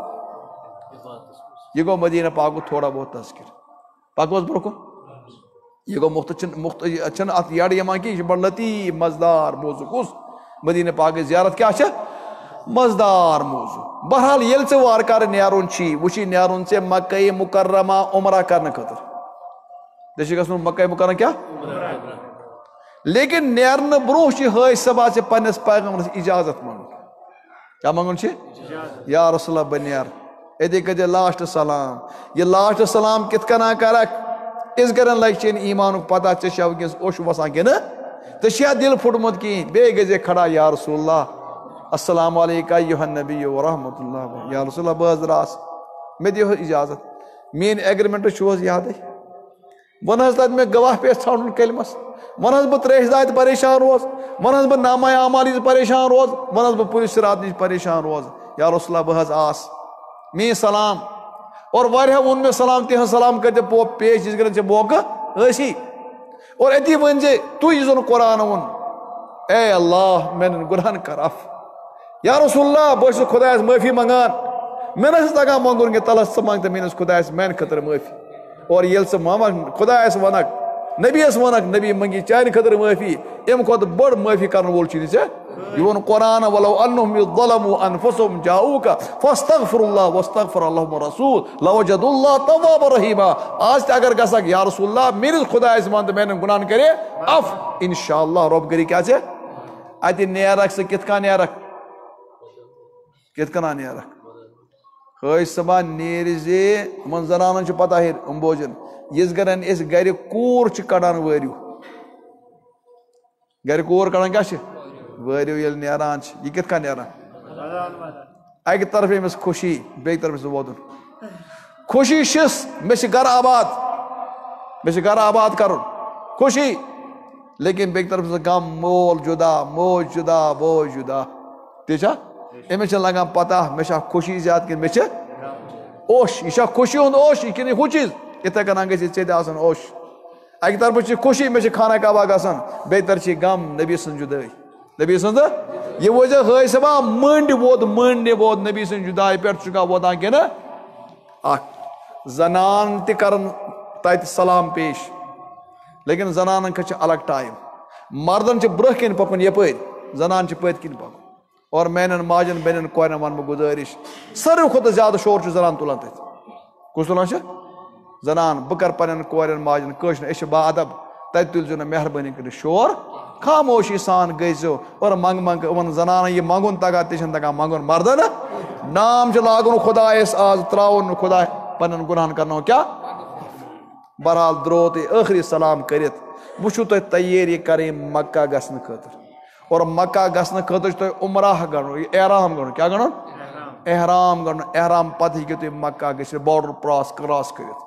یہ گوٚو مدیٖنہ پاکُک تھوڑا بہت تذکر پکو حظ برونٛہہ کُن یہ گوٚو چھنہٕ اتھ یڑٕ یِوان کینٛہہ یہِ چھُ بڑٕ لطیٖف مزٕدار موضوٗع کُس مدیٖنہ پاکٕچ زیارت کیٛاہ چھِ مزٕدار موضوٗع بہرحال ییٚلہِ ژےٚ وارٕ کارٕ نیرُن چھی وۄنۍ چھی نیرُن ژےٚ مکہ مکرمہ عمرہ کرنہٕ خٲطرٕ ژےٚ چھُ گژھُن مکہ مکرمہ کیٛاہ لیکن نیرنہٕ برونٛہہ چھِ حٲج صٲبا ژےٚ پننِس پیغمبرس اجازت منٛگُن کیٛاہ منٛگُن چھِ یا رسول اللہ بہٕ نیرٕ اتی کٔرزِ لاسٹ سلام یہ لاسٹ سلام کِتھ کٔنۍ کرکھ یِژھ گرن لگہِ چٲنۍ ایٖمانُک پتہ ژےٚ چھا وٕنکیٚس اوٚش وسان کِنہٕ ژےٚ چھُیا دِل پھُٹمُت کِہیٖنۍ بیٚیہِ گٔژھزے کھڑا یا رسول اللہ السلام علیکہ ایُہا النبی ورحمۃ اللہ یا رسول اللہ بہٕ حظ درٛاس مےٚ دِیِو حظ اجازت میٲنۍ ایگریمنٹ چھُو حظ یادٕے وۄنۍ حظ تتہِ مےٚ گواہ پیش ژھانڈُن کلمس وۄنۍ حظ بہٕ ترٛیشہِ دادِ پریشان روز وۄنۍ حظ بہٕ نامہ اعمال نِش پریشان روز وۄنۍ حظ بہٕ پُلیٖس صراط نِش پریشان روز یا رسول اللہ بہٕ حظ آس میٲنۍ سلام اور واریاہ ووٚن مےٚ سلام تِہنٛز سلام کٔرۍ پیش یِژھ گرن ژےٚ موقعہٕ ٲسی اور اتی ؤنۍ تُہۍ یُس زن قرآن ووٚن اے اللہ میانٮ۪ن گُناہن کر عف یا رسول اللہ بہٕ چھُس خۄدایس معٲفی منٛگان مےٚ نہ چھُ تگان منٛگُن کہِ تلس ژٕ منٛگ تہٕ میٲنِس خۄدایس میانہِ خٲطرٕ معٲفی اور ییٚلہِ ژٕ منٛگکھ خۄدایس ونکھ نبیس ونکھ نبی منٛگی چانہِ خٲطرٕ معٲفی امہِ کھۄتہٕ بٔڑ معٲفی کرن وول چھُے نہٕ ژےٚ یہ ووٚن قرآن ولو انہم ظلموا انفسہم جاؤوکَ فاستغفروا اللہ واستغفر لهم الرسول لوجدوا اللہ توابا رحیما آز تہِ اگر گژھکھ یا رسول اللہ میٲنِس خۄدایس ون تہٕ میانٮ۪ن گُناہن کرے عف انشاءاللہ رۄب کری کیٛاہ ژےٚ اتہِ نیرکھ ژٕ کِتھ کٔنۍ نیرکھ کِتھ کٔنۍ نیرکھ حٲج صٲبا نیرِ زِ یِمن زنانن چھُ پتہ ہے یِم بوزن یِژھ گرن أسۍ گرِ کوٗر چھِ کڑان وٲرِو گرِ کوٗر کڑان کیٛاہ چھِ وٲرِو ییٚلہِ نیران چھِ یہِ کِتھ کٔنۍ نیران اکہِ طرفہٕ أمِس خوشی بیٚکہِ طرفہٕ چھُس ووتُن خوشی چھِس مےٚ چھِ گرٕ آباد کرُن خوشی لیکن بیٚکہِ طرفہٕ چھُس غم مول جُدا موج جُدا بوے جُدا ٹھیٖک چھا أمِس چھِ لگان پتہ مےٚ چھا خوشی زیادٕ کِنہٕ مےٚ چھِ اوٚش یہِ چھا خوشی ہُنٛد اوٚش کِنہٕ یہِ ہُہ چیٖز یِتھے کٔنۍ گژھِ ژےٚ تہِ آسُن اوٚش اکہِ طرفہٕ چھِ خوشی مےٚ چھِ خانہ کعبہ گژھان بیٚیہِ طرفہٕ چھِ غم نبی سٕنٛز جُدٲے نبی سٕنٛز یہِ وٲتۍ زِ حٲج صٲبا مٔنٛڈۍ ووت نبی سٕنٛزِ جُدایہِ پٮ۪ٹھ چھُکھا واتان کِنہٕ اکھ زنان تہِ کرن تتہِ سلام پیش لیکن زنانن خٲطرٕ چھِ الگ ٹایم مردن چھِ برونٛہہ کِنۍ پکُن یپٲرۍ زنان چھِ پٔتۍ کِنۍ پکُن اور میانٮ۪ن ماجٮ۪ن بیٚنٮ۪ن کورٮ۪ن ونہٕ بہٕ گُزٲرِش ساروی کھۄتہٕ زیادٕ شور چھُ زنان تُلان تتہِ کُس تُلان چھِ زنان بہٕ کرٕ پننٮ۪ن کورٮ۪ن ماجٮ۪ن کٲشر أسۍ چھِ با ادب تتہِ تُلزیو نہٕ مہربٲنی کٔرِتھ شور خاموشی سان گٔژھزیو اور منٛگ یِمن زنانن یہِ منٛگُن تگان تہِ چھُنہٕ تگان منٛگُن مردن نام چھُ لاگُن خۄدایس آز تراوُن نہٕ خۄداے پننٮ۪ن گُناہن کرنو کیٛاہ بہرحال درٛاو تُہۍ ٲخری سلام کٔرِتھ وۄنۍ چھُو تۄہہِ تیٲری کرٕنۍ مکہ گژھنہٕ خٲطرٕ اور مکہ گژھنہٕ خٲطرٕ چھُ تۄہہِ عمرہ گنٛڈُن یہِ احرام گنٛڈُن کیٛاہ گنٛڈُن احرام گنٛڈُن احرام پتہٕ ہیٚکِو تُہۍ مکہ گٔژھِتھ باڈر کراس کٔرِتھ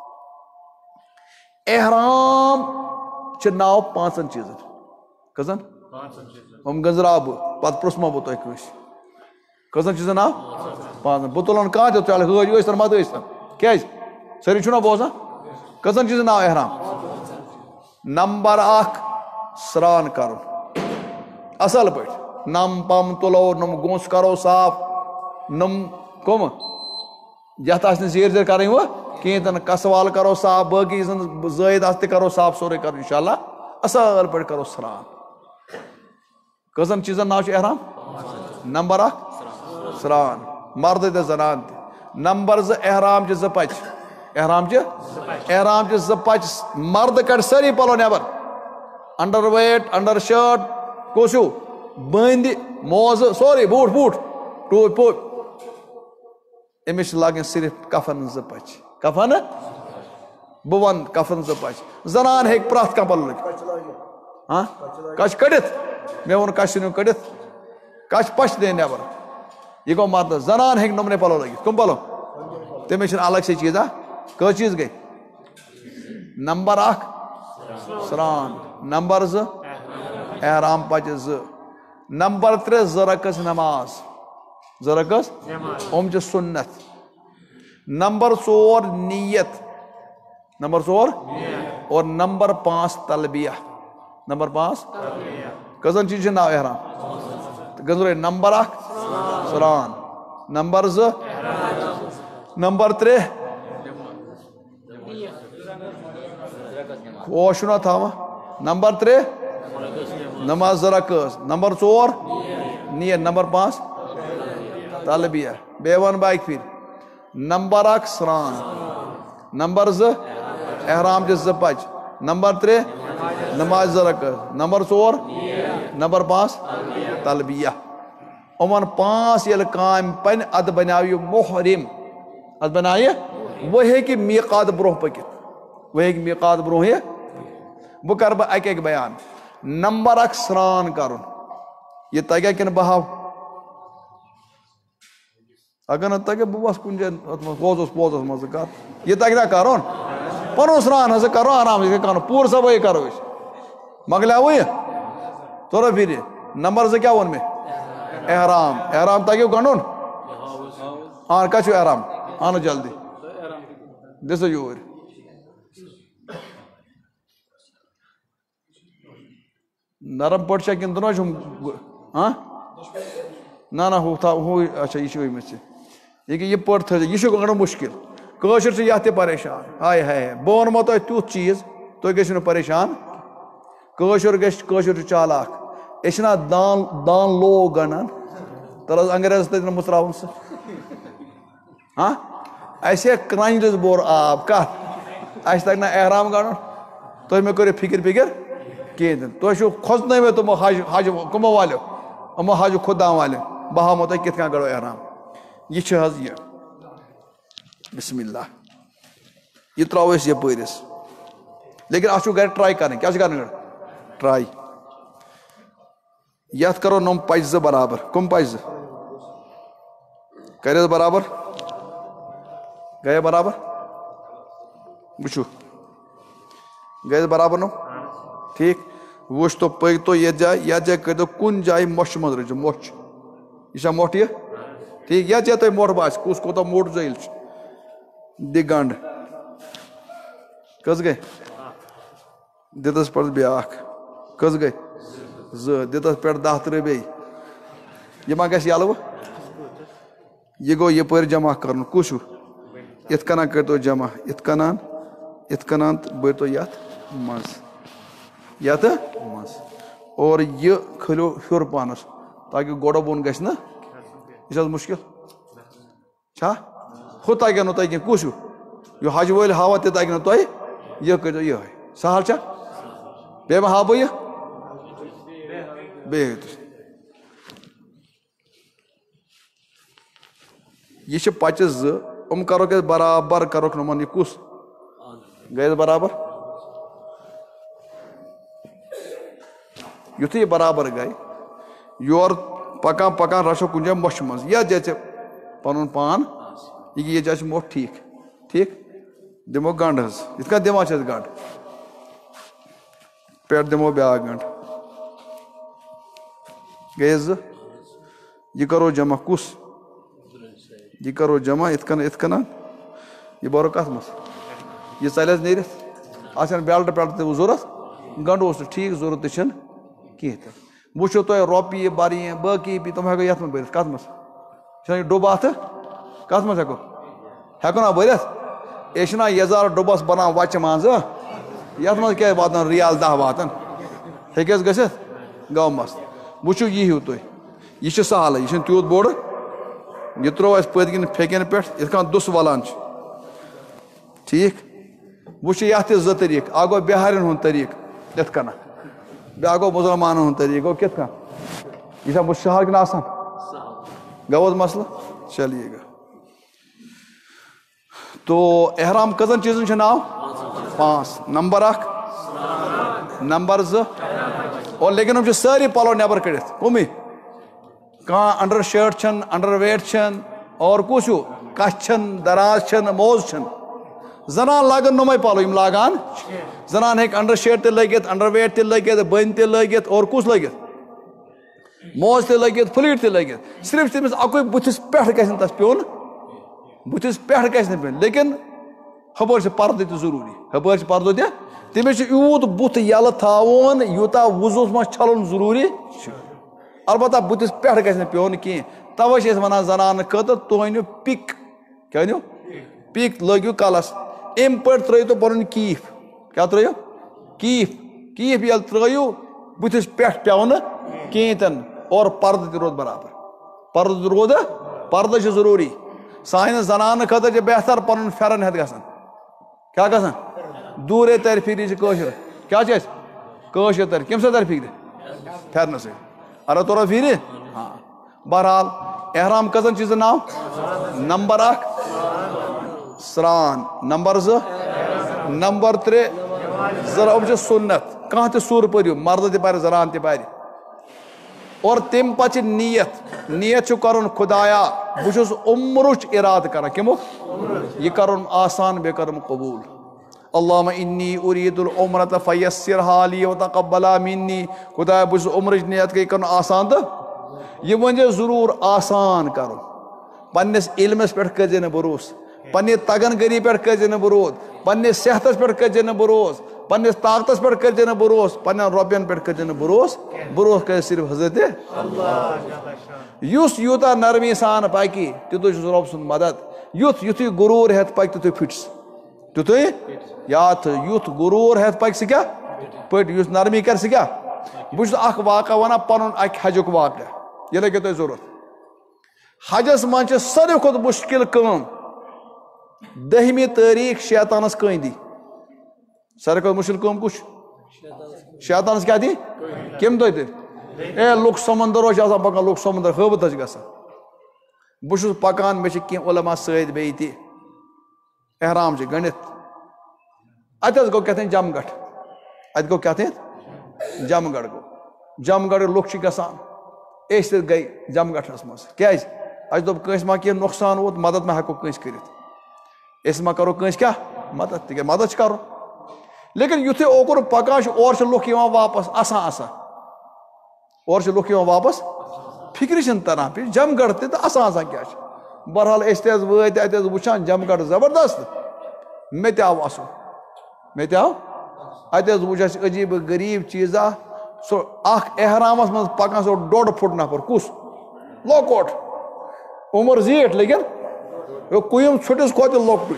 احرام چھِ ناو 5 چیٖزن کٔژن یِم گٔنٛزراو بہٕ پتہٕ پرٛژھمو بہٕ تۄہہِ کٲنٛسہِ کٔژن چیٖزن ناو 5 بہٕ تُلن کانٛہہ تہِ چلہِ حٲج ٲسۍتن مت ٲسۍتن کیٛازِ سٲری چھُنا بوزان کٔژن چیٖزن ناو احرام نمبر 1 سرٛان کرُن اصل پٲٹھۍ نم پم تُلو نم گوٚنٛس کرو صاف نم کٕم یتھ آسہِ نہٕ زیٖر زیٖر کرٕنۍ وۄنۍ کِہیٖنۍ تہِ نہٕ کسوال کرو صاف باقٕے یُس زن زٲیِد آسہِ تہِ کرو صاف سورُے کرو انشاءاللہ اصل پٲٹھۍ کرو سرٛان کٔژن چیٖزن ناو چھُ احرام نمبر 1 سرٛان مرد تہِ زنان تہِ نمبر 2 احرام چہِ 2 پچہِ احرام چہِ 2 پچہِ مرد کڑِ سٲری پلو نٮ۪بر انڈر ویٹ انڈر شٲٹ کُس ہیوٗ بٔنٛدِ موزٕ سورُے بوٗٹھ ٹوٗپۍ أمِس لاگن صرف کفن زٕ پچہِ کفن بہٕ وَنہٕ کفن زٕ پچہِ زنان ہیٚکہِ پرٛٮ۪تھ کانٛہہ پَلو لٲگِتھ کچھ کٔڑِتھ مےٚ ووٚن کچھ ژھٕنِو کٔڑِتھ کچھ پچہِ دِنۍ نٮ۪بر یہِ گوٚو مطلب زنان ہیٚکہِ نۄمنٕے پَلو لٲگِتھ کٕم پَلو تٔمِس چھِنہٕ الگ سے چیٖزا کٔژ چیٖز گٔے نمبر 1 سرٛان نمبر 2 احرام پچہِ 2 نمبر 3 زٕ رکعژ نماز 2 رکعژ یِم چھِ سُنت نمبر 4 نیت نمبر 4 اور نمبر 5 تلبیہ نمبر 5 کٔژن چیٖزن چھُ ناو احرام گٔنٛزرٲے نمبر 1 سرٛان نمبر 2 نمبر 3 ہوش چھُنا تھاوان نمبر 3 نماز 2 رکعژ نمبر 4 نیت نمبر 5 تلبیہ بیٚیہِ وَنہٕ بہٕ اَکہِ پھِرِ نمبر 1 سرٛان نمبر 2 احرام چہِ 2 پچہِ نمبر 3 نماز 2 رکعژ نمبر 4 نمبر 5 تلبیہ یِمن 5 ییٚلہِ کامہِ پنہِ اَدٕ بنیٛاو یہِ محرم اَدٕ بنایہِ وۄنۍ ہیٚکہِ میٖقات برونٛہہ پٔکِتھ وۄنۍ ہیٚکہِ میٖقات برونٛہہ یہِ وۄنۍ کَرٕ بہٕ اَکہِ اَکہِ بیان نمبر 1 سرٛان کَرُن یہِ تَگیٛا کِنہٕ بہٕ ہاوٕ اگر نہٕ تَگہِ بہٕ وَسہٕ کُنہِ جایہِ اَتھ منٛز پوزَس منٛز ژٕ کَر یہِ تَگہِ نا کَرُن پَنُن سرٛان ہسا کَرو آرام سان کَرُن پوٗرٕ صفٲیی کَرو أسۍ مۄکلیٛاوٕ یہِ تورا پھِرِ نمبر 2 کیٛاہ ووٚن مےٚ احرام تَگیو گنٛڈُن کَتہِ چھُ احرام اَنہٕ جلدی دِ سا یوٗرۍ نرم پٲٹھۍ چھا کِنہٕ دۄنوَے چھُم نہ ہُہ تھاو ہُہ اچھا یہِ چھِ ؤمٕژ ژےٚ ییٚکیٛاہ یہِ پٔٹ تھٲیزِ یہِ چھُ گۄڈٕ مُشکِل کٲشُر چھِ یَتھ تہِ پریشان ہاے ہاے بہٕ وَنمو تۄہہِ تیُتھ چیٖز تُہۍ گٔژھِو نہٕ پریشان کٲشُر چھُ چالاک أسۍ چھِنہ دان لوگ گنٛڈان تَلہٕ حظ انگریزس تَتہِ نہٕ مٕژراوُن سُہ اَسہِ ہے کرٛنٛجلِس بوٚر آب کَتھ اَسہِ تَگہِ نا احرام گنٛڈُن تُہۍ مےٚ کٔرِو فِکِر کِہیٖنۍ تہِ نہٕ تُہۍ چھِو کھوژنٲومٕتۍ تِمو حج کٕمو والیو یِمو حج خُدام والیو بہٕ ہاومو تۄہہِ کِتھ کٔنۍ گنٛڈو احرام یہِ چھِ حظ یہِ بِسمِ اللہ یہِ ترٛاوو أسۍ یَپٲرۍ أسۍ لیکِن اَتھ چھُو گرِ ٹراے کَرٕنۍ کیٛاہ چھُ کَرٕنۍ گۄڈٕ ٹراے یَتھ کَرو نۄم پچہِ 2 برابر کٕم پچہِ 2 کَرِ حظ برابر گٔیے برابر وٕچھِو گٔے حظ برابر نۄم ٹھیٖک وٕچھ تو پٔکۍتو یَتھ جایہِ کٔرۍتو کُنہِ جایہِ مۄچھِ منٛز رٔٹِو مۄچھ یہِ چھا مۄٹھ یہِ ٹھیٖک یَتھ جایہِ تۄہہِ مۄٹھ باسہِ کُس کوٗتاہ موٚٹ زٲیِل چھُ دِ گنٛڈ کٔژ گٔے دِتَس پٮ۪ٹھ بیٛاکھ کٔژ گٔے 2 دِتَس پٮ۪ٹھ 10 ترٛٲے بیٚیہِ یہِ ما گژھِ یَلہٕ وٕ یہِ گوٚو یَپٲرۍ جمع کَرُن کُس ہیوٗ یِتھ کَنۍ کٔرۍتو جمع یِتھ کَنۍ تہٕ بٔرۍتو یَتھ منٛز اور یہِ کھٲلِو ہیوٚر پَہنَس تاکہِ گۄڈٕ بۄن گژھِ نہٕ یہِ چھِ حظ مُشکِل چھا ہُہ تَگیو نہٕ تۄہہِ کینٛہہ کُس ہیوٗ یہِ حج وٲلۍ ہاوان تہِ تَگہِ نہٕ تۄہہِ یہِ کٔرۍزیو یِہوٚے سہل چھا بیٚیہِ ما ہاو بہٕ یہِ بیٚیہِ ہٲیِو تُہۍ یہِ چھِ پچہِ 2 یِم کَروکھ أسۍ برابر کَروکھ یِمن یہِ کُس گٔے حظ برابر یُتھُے یہِ برابر گٔے یورٕ پَکان رَچھو کُنہِ جایہِ مۄچھِ منٛز یَتھ جایہِ ژےٚ پَنُن پان یہِ یَتھ جایہِ چھِ مۄٹھ ٹھیٖک دِمو گنٛڈ حظ یِتھ کٔنۍ دِوان چھِ أسۍ گنٛڈ پٮ۪ٹھ دِمو بیٛاکھ گنٛڈ گٔے حظ 2 یہِ کَرو جمع کُس یہِ کَرو جمع یِتھ کٔنۍ یہِ بَرو کَتھ منٛز یہِ ژَلہِ حظ نیٖرِتھ اَتھ چھَنہٕ بیلٹہٕ پٮ۪لٹہٕ تہِ ضوٚرَتھ گنٛڈوس نہٕ ٹھیٖک ضوٚرَتھ تہِ چھِنہٕ کِہیٖنۍ تہِ وٕچھو تۄہہِ رۄپیہِ بَرٕنۍ باقٕے تِم ہٮ۪کو یَتھ منٛز بٔرِتھ کَتھ منٛز چھُنہ یہِ ڈوٚب اَتھٕ کَتھ منٛز ہٮ۪کو نا بٔرِتھ أسۍ چھِنہ یَزار ڈوٚبَس بَنان وَچہِ منٛزٕ یَتھ منٛز کیٛازِ واتَن رِیال 10 واتَن ہیٚکہِ حظ گٔژھِتھ گوٚو مَسلہٕ وٕچھِو یہِ ہیوٗ تُہۍ یہِ چھُ سہلٕے یہِ چھُنہٕ تیوٗت بوٚڑ یہِ ترٛوو اَسہِ پٔتۍ کِنۍ پھیٚکٮ۪ن پٮ۪ٹھ یِتھ کٔنۍ دُسہٕ وَلان چھِ ٹھیٖک وۄنۍ چھِ یَتھ تہِ 2 طریٖقہٕ اَکھ گوٚو بِہارٮ۪ن ہُنٛد طریٖقہٕ یِتھ کٔنۍ بیٛاکھ گوٚو مُسلمانَن ہُنٛد طریٖقہٕ گوٚو کِتھ کٔنۍ یہِ چھا سہل کِنہٕ آسان گوٚو حظ مَسلہٕ چلیے گا تو احرام کٔژن چیٖزن چھُ ناو؟ 5. نمبر 1 نمبر 2 اور لیکن یِم چھِ سٲری پَلو نٮ۪بر کٔڑِتھ. کُمٕے؟ کانٛہہ انڈر شٲٹ چھَنہٕ انڈر ویٹ چھَنہٕ اور کُس ہیوٗ کَچھ چھَنہٕ دراز چھَنہٕ موزٕ چھَنہٕ. زنان لاگن نۄمے پَلو یِم لاگان. زنان ہیٚکہِ انڈر شٲٹ تہِ لٲگِتھ انڈر ویٹ تہِ لٲگِتھ بٔنۍ تہِ لٲگِتھ اور کُس لٲگِتھ موزٕ تہِ لٲگِتھ فلیٖٹ تہِ لٲگِتھ. صرف چھِ تٔمِس اَکُے بٕتھِس پٮ۪ٹھ گژھِ نہٕ تَتھ پیوٚن. بٕتھِس پٮ۪ٹھ گژھِ نہٕ پیوٚن لیکن ہُپٲرۍ چھِ پردٕ تہِ ضروٗری. ہُپٲرۍ چھِ پردٕ تہِ. تٔمِس چھُ یوٗت بُتھ یَلہٕ تھاوُن یوٗتاہ وُضوٗہَس منٛز چھلُن ضروٗری چھُ. البتہ بٕتھِس پٮ۪ٹھ گژھِ نہٕ پیوٚن کینٛہہ. تَوے چھِ أسۍ وَنان زنانہٕ خٲطرٕ تُہۍ أنِو پِک. کیٛاہ أنِو؟ پِک لٲگِو کَلس. اَمہِ پٲٹھۍ ترٲیِو تُہۍ پَنُن کیٖف. کیٛاہ ترٲیِو؟ کیٖف. کیٖف ییٚلہِ ترٲیِو بٕتھِس پٮ۪ٹھ پیٚو نہٕ کِہیٖنۍ تہِ نہٕ اور پردٕ تہِ روٗد برابر. پردٕ تہِ روٗد. پردٕ چھُ ضروٗری. سانہِ زنانہٕ خٲطرٕ چھِ بہتر پَنُن پھٮ۪رن ہٮ۪تھ گژھان. کیٛاہ گژھان؟ دوٗرے تَرِ فِکرِ چھِ کٲشُر. کیٛاہ چھِ اَسہِ؟ کٲشُر تَرِ. کَمہِ سۭتۍ تَرِ فِکرِ؟ پھٮ۪رنہٕ سۭتۍ. اَگر توٚرا فِکرِ؟ ہاں. بہرحال احرام کٔژن چیٖزن ناو؟ نمبر 1 سرٛان. نمبر 2 نمبر 3 یِم چھِ سُنت. کانٛہہ تہِ سوٗر پٔرِو مردٕ تہِ پَرِ زنان تہِ پَرِ. اور تَمہِ پتہٕ چھِ نیت. نیت چھُ کَرُن خۄدایا بہٕ چھُس عمرٕچ اِرادٕ کران. کَمیُک؟ یہِ کَرُن آسان بیٚیہِ کَرُن قبوٗل. اللہُمہ اِنی اُریٖدُ العمرۃ فیسرھا لی وتقبلھا منی. خۄدایا بہٕ چھُس عمرٕچ نیت گٔے کَرُن آسان تہٕ یہِ ؤنزِ ضروٗر آسان کَرُن. پننِس علمس پٮ۪ٹھ کٔرزِ نہٕ بروسہٕ. پننہِ تگن گٔری پٮ۪ٹھ کٔرزِ نہٕ بروسہٕ. پننِس صحتس پٮ۪ٹھ کٔرزِ نہٕ بروسہٕ. پننِس طاقتس پٮ۪ٹھ کٔرزِ نہٕ بروسہٕ. پننٮ۪ن رۄپین پٮ۪ٹھ کٔرزِ نہٕ بروسہٕ. بروسہٕ کٔرِو صرف حضرتِ. یُس یوٗتاہ نرمی سان پکہِ تیُتُے چھُس رۄب سُنٛد مدد. یُتھُے غروٗر ہٮ۪تھ پکہِ تیُتھُے پھٕٹہِ. تیُتھُے یاد تھٲیِو یُتھ غروٗر ہٮ۪تھ پکہِ سُہ کیٛاہ پٔٹۍ. یُس نرمی کرِ سُہ کیٛاہ. بہٕ چھُس اکھ واقعہ وَنان پنُن اکہِ حجُک واقعہ. یہِ لگیو تۄہہِ ضروٗرت. حجس منٛز چھِ ساروی کھۄتہٕ مُشکِل کٲم 10ہمہِ تٲریٖخ شیطانس کٔنۍ دی. ساروی کھۄتہٕ مُشکِل کٲم کُس چھُ؟ شیطانس کیٛاہ دی؟ کَمہِ دۄہ دِ؟ لُکھ سمندر اوس آسان پکان. لُکھ سمندر ہٲبتھ چھِ گژھان. بہٕ چھُس پکان مےٚ چھِ کینٛہہ علما سۭتۍ بیٚیہِ تہِ. احرام چھِ گٔنڈِتھ. اَتہِ حظ گوٚو کیٛاہ تام جمگڑھ. اَتہِ گوٚو کیٛاہ تام جمگڑھ گوٚو. جمگڑھ لُکھ چھِ گژھان. أسۍ تہِ گٔے جمگٹھس منٛز. کیٛازِ؟ اَسہِ دوٚپ کٲنٛسہِ ما کینٛہہ نۄقصان ووت مدد ما ہٮ۪کو کٲنٛسہِ کٔرِتھ. أسۍ ما کرو کٲنٛسہِ کیٛاہ مدد. تِکیٛازِ مدد چھُ کرُن. لیکن یُتھُے اوکُن پکان چھُ اورٕ چھِ لُکھ یِوان واپس اَسان. اورٕ چھِ لُکھ یِوان واپس فِکرِ چھِنہٕ تران. جمگڑھ تہِ تہٕ اَسان کیٛاہ چھِ. بہرحال أسۍ تہِ حظ وٲتۍ اَتہِ حظ وٕچھان جمگڑھ زبردست. مےٚ تہِ آو اَسُن. مےٚ تہِ آو. اَتہِ حظ وٕچھ اَسہِ عجیٖب غریٖب چیٖزا. سُہ اکھ احرامس منٛز پکان سُہ 1.5 فُٹ نفر. کُس؟ لۄکُٹ. عمر زیٖٹھ لیکن کُیِم ژھُٹِس کھۄتہٕ تہِ لۄکٹُے.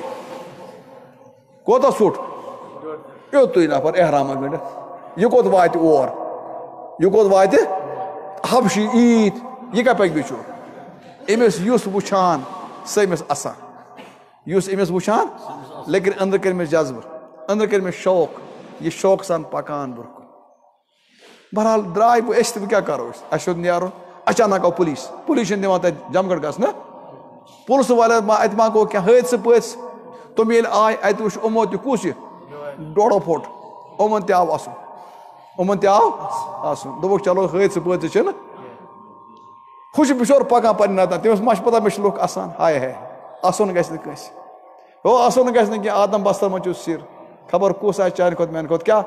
کوتاہ ژھوٚٹ؟ یُتُے نفر احرامہ گٔنڈِتھ. یہِ کوٚت واتہِ اور؟ یہِ کوٚت واتہِ حبشی عیٖد. یہِ کَپٲرۍ بِچور. أمِس یُس وٕچھان سُہ أمِس اَسان. یُس أمِس وٕچھان لیکن أنٛدرٕ کٔرمِس جذبہٕ. أنٛدرٕ کٔرمِس شوق. یہِ شوقہٕ سان پکان برونٛہہ کُن. بہرحال درٛاے بہٕ أسۍ تہِ وۄنۍ کیٛاہ کرو أسۍ. اَسہِ ہیوٚت نیرُن. اچانک آو پُلیٖس. پُلیٖس چھِنہٕ دِوان تَتہِ جمگڑھ گژھنہٕ. پُلسہٕ والٮ۪ن ما اَتہِ ما گوٚو کینٛہہ حٲدثہٕ پٲدثہٕ. تِم ییٚلہِ آے اَتہِ وٕچھ یِمو تہِ کُس یہِ 1.5 فُٹ. یِمن تہِ آو اَسُن. یِمن تہِ آو اَسُن. دوٚپُکھ چلو حٲدثہٕ پٲدثہٕ چھِنہٕ. ہُہ چھُ بِچور پکان پننہِ نتہٕ. تٔمِس ما چھِ پتہ مےٚ چھِ لُکھ اَسان. ہاے ہاے اَسُن گژھِ نہٕ کٲنٛسہِ. ہو اَسُن گژھِ نہٕ کینٛہہ. آدم بستر منٛز چھُ سِر. خبر کُس آسہِ چانہِ کھۄتہٕ میانہِ کھۄتہٕ کیٛاہ.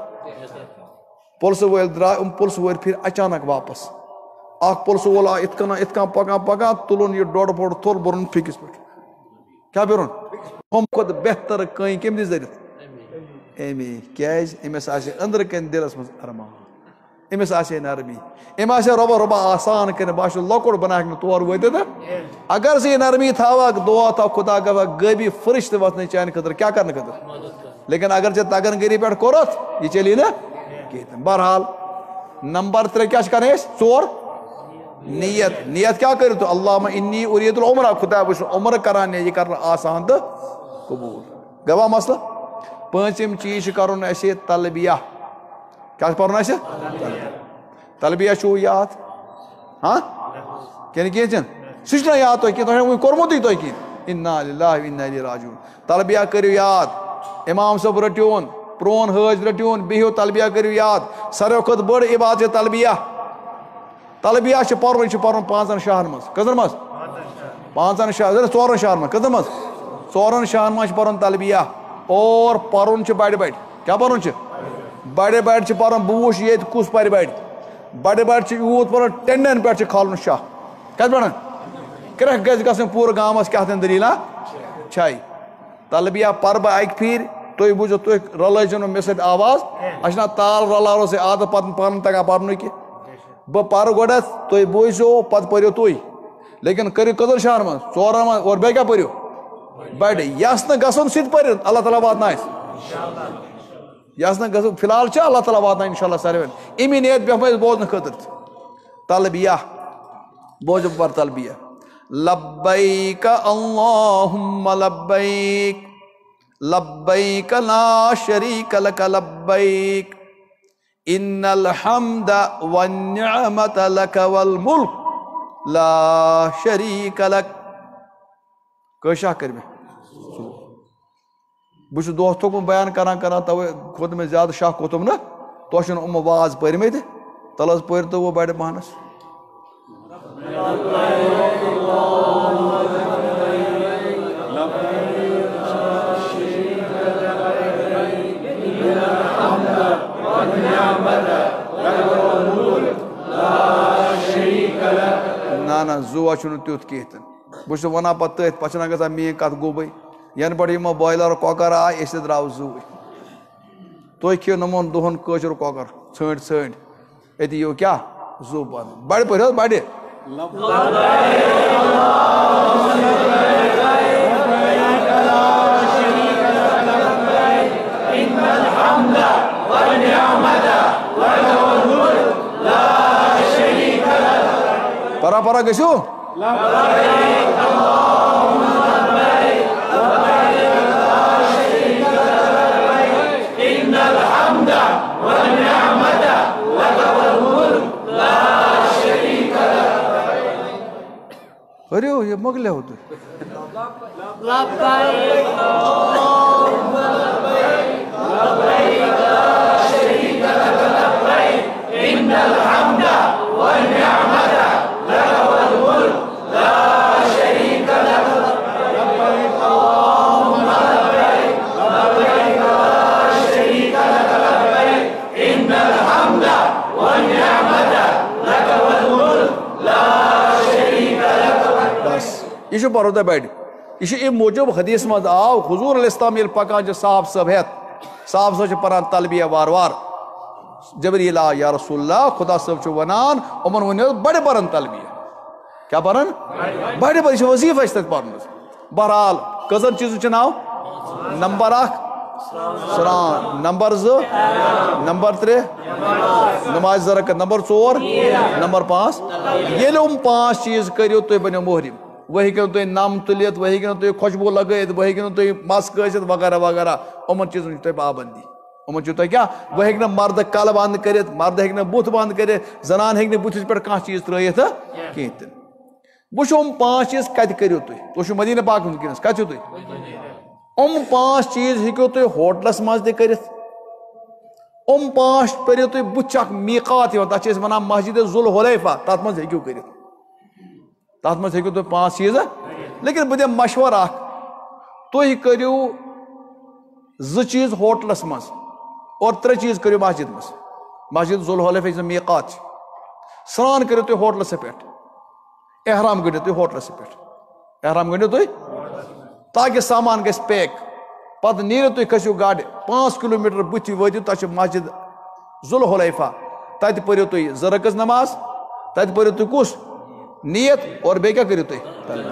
پُلسہٕ وٲلۍ درٛاے. پُلسہٕ وٲلۍ پھِرِ اچانک واپس. اکھ پُلسہٕ وول آو یِتھ کٔنۍ پکان تُلُن یہِ 1.5 فُٹ تھوٚد بوٚرُن فِکِس پٮ۪ٹھ. کیٛاہ بیرُن؟ ہُم کھۄتہٕ بہتر کٔنۍ کٔمۍ دِژ دٔرِتھ؟ اَمے. کیٛازِ؟ أمِس آسہِ أنٛدرٕ کَنۍ دِلس منٛز ارمان. أمِس آسہِ ہے نرمی. أمۍ آسہِ ہے رۄبا آسان کٔرِتھ. باسیو لۄکُٹ بہٕ نہ ہٮ۪کہٕ نہٕ تور وٲتِتھ. اگر ژٕ یہِ نرمی تھاوکھ دُعا تھاو خۄدا گوٚوکھ غٲبی فرِشتہٕ وۄتھنٕے چانہِ خٲطرٕ کیٛاہ کرنہٕ خٲطرٕ. لیکن اگر ژےٚ تگن گٔری پٮ۪ٹھ کوٚرُتھ یہِ چلی نہٕ کِہیٖنۍ. بہرحال نمبر 3 کیٛاہ چھِ کرٕنۍ أسۍ؟ 4 نیت. نیت کیٛاہ کٔرِو تُہۍ؟ اللہُمہ اِنی اُریٖدُ العمرہ. خۄدایا بہٕ چھُس عمرٕ کران. یہِ کرنہٕ آسان تہٕ قبوٗل. گوا مسلہٕ. 5م چیٖز چھُ کرُن اَسہِ تلبیہ. کیٛاہ چھُ پرُن اَسہِ؟ تلبیہ چھُو یاد؟ ہاں کِنہٕ کینٛہہ چھِنہٕ؟ سُہ چھُنہ یاد تۄہہِ کینٛہہ. تۄہہِ چھُنہٕ وُنہِ کوٚرمُتٕے تۄہہِ کینٛہہ. اِنَّا لِلَّهِ وَإِنَّا إِلَيْهِ راجعون. تلبیہ کٔرِو یاد, امام صٲب رٔٹِوُن, پرون حٲج رٔٹِوُن, بِہِو تلبیہ کٔرِو یاد. ساروی کھۄتہٕ بٔڑ عبادت چھِ تلبیہ. تلبیہ چھِ پَرُن, یہِ چھِ پَرُن 5 شاہن منٛز. کٔژن منٛز؟ 5 شاہن, 4 شاہن منٛز. کٔژن منٛز؟ 4 شاہن منٛز چھِ پَرُن تلبیہ. اور پَرُن چھِ بَڑِ بَڑِ. کیٛاہ پَرُن چھِ؟ بَڑِ بَڑِ چھِ پَرُن. بہٕ وٕچھ ییٚتہِ کُس پَرِ بَڑِ. بَڑِ بَڑِ چھِ یوٗت پَرُن ٹٮ۪نٛڈٮ۪ن پٮ۪ٹھ چھِ کھالُن شاہ. کَتہِ پٮ۪ٹھ؟ کرٛٮ۪کھ گژھِ گژھٕنۍ پوٗرٕ گامَس کیٛاہ تام دٔلیٖلا چھَے. تلبیہ پَرٕ بہٕ اَکہِ پھِرِ, تُہۍ بوٗزِو, تُہۍ رلٲیزیو نہٕ مےٚ سۭتۍ آواز. اَسہِ چھِنہ تال رلاوو سۭتۍ عادت پَتہٕ پانہٕ تگان پَرنُے کینٛہہ. بہٕ پَرٕ گۄڈٮ۪تھ, تُہۍ بوٗزِو, پَتہٕ پٔرِو تُہۍ. لیکِن کٔرِو کٔژَن شاہن منٛز؟ 4 منٛز. اور بیٚیہِ کیٛاہ پٔرِو؟ بَڑِ. یَس نہٕ گژھُن سُہ تہِ پٔرِو, اللہ تعالیٰ واتنایہِ. یَس نہٕ گژھُن فِلحال چھِ اللہ تعالیٰ واتناوِ اِنشاء اللہ ساروِین. امی نیت بیٚہمو أسۍ بوزنہٕ خٲطرٕ تہِ. تلبیہ بوزِو بہٕ پَرٕ تلبیہ. لبیک اللہم لبیک لبیک لا شریک لک لبیک ان الحمد والنعمت لک والملک لا شریک لک. کٔژ شاہ کٔرۍ مےٚ؟ بہٕ چھُس دۄہ تھوٚکُن بیان کران تَوَے کھوٚت مےٚ زیادٕ شاہ کھوٚتُم نہٕ. تۄہہِ چھُنہٕ یِم واز پٔرۍمٕتۍ, تَلہٕ حظ پٔرۍ تو وۄنۍ بَڑِ پہنَس. نہ زُوا چھُنہٕ تیُتھ کینٛہہ تہِ. بہٕ چھُس وَنان پَتہٕ تٔتھۍ, پَتہٕ چھِنہ گژھان میٛٲنۍ کَتھ گوٚبٕے. یَنہٕ پٮ۪ٹھ یِمو بۄیلَر کۄکَر آے أسۍ تہِ درٛاو زُوٕے. تُہۍ کھیٚیِو نۄمَن دۄہَن کٲشُر کۄکَر ژھٲنٛڈۍ ژھٲنٛڈۍ, أتی یِیو کیٛاہ زُو پَرُن. بَڑِ پٲٹھۍ حظ بَڑِ. پَرا پَرا گٔژھِو. پٔرِو, یہِ مۄکلیو تُہۍ. یہ چھُ پَرُن تۄہہِ بَڑِ. یہِ چھُ اَمہِ موٗجوٗب حدیٖث منٛز آو, حضوٗر علیہ السلام ییٚلہِ پَکان چھِ صاف صٲب ہٮ۪تھ, صاف صٲب چھِ پَران تلبیہ وارٕ وارٕ. جبریٖل آو, یا رسول اللہ, خۄدا صٲب چھُ وَنان یِمَن ؤنِو بَڑِ پَران تلبیہ. کیٛاہ پَران؟ بَڑِ پَرِ. یہِ چھُ وظیٖفہٕ اَسہِ تَتہِ پَرُن. بہرحال کٔژَن چیٖزَن چھِ ناو؟ نمبر 1 سران, نمبر 2 نمبر 3 نماز زرکت, نمبر 4 نمبر 5. ییٚلہِ یِم 5 چیٖز کٔرِو تُہۍ بٔنِو مۄہرِم. وۄنۍ ہیٚکِو نہٕ تُہۍ نَم تُلِتھ, وۄنۍ ہیٚکِو نہٕ تُہۍ خۄشبوٗ لگٲیِتھ, وۄنۍ ہیٚکِو نہٕ تُہۍ مَس کٲسِتھ وغیرہ وغیرہ. یِمَن چیٖزَن چھُو تۄہہِ پابنٛدی. یِمَن چھُو تۄہہِ کیٛاہ, وۄنۍ ہیٚکہِ نہٕ مردٕ کَلہٕ بنٛد کٔرِتھ, مردٕ ہیٚکہِ نہٕ بُتھ بنٛد کٔرِتھ, زنان ہیٚکہِ نہٕ بُتھِس پٮ۪ٹھ کانٛہہ چیٖز ترٛٲیِتھ کِہیٖنۍ تہِ. وٕچھو یِم 5 چیٖز کَتہِ کٔرِو تُہۍ. تُہۍ چھُو مدیٖنہ پاک وٕنکٮ۪نَس, کَتہِ چھُو تُہۍ؟ یِم 5 چیٖز ہیٚکِو تُہۍ ہوٹلَس منٛز تہِ کٔرِتھ. یِم 5 پٔرِو تُہۍ. بُتھِ چھِ اَکھ میٖقات یِوان, تَتھ چھِ أسۍ وَنان مسجِدِ ذوالحُلیفہ, تَتھ منٛز ہیٚکِو کٔرِتھ. تَتھ منٛز ہیٚکِو تُہۍ 5 چیٖز. لیکِن بہٕ دِمہٕ مشوَرٕ اَکھ, تُہۍ کٔرِو 2 چیٖز ہوٹلَس منٛز اور 3 چیٖز کٔرِو مسجِد منٛز. مسجِد ذوالحُلیفہ یُس زَن میٖقات چھِ. سرٛان کٔرِو تُہۍ ہوٹلَسٕے پٮ۪ٹھ, احرام گٔنڈِو تُہۍ ہوٹلَسٕے پٮ۪ٹھ. احرام گٔنڈِو تُہۍ تاکہِ سامان گژھِ پیک. پَتہٕ نیٖرِو تُہۍ, کھٔسِو گاڑِ, 5 کِلوٗمیٖٹر بٕتھِ وٲتِو, تَتھ چھِ مسجِد ذوالحُلیفہ. تَتہِ پٔرِو تُہۍ 2 رکعت نماز, تَتہِ پٔرِو تُہۍ کُس نیت, اور بیٚیہِ کیٛاہ کٔرِو تُہۍ؟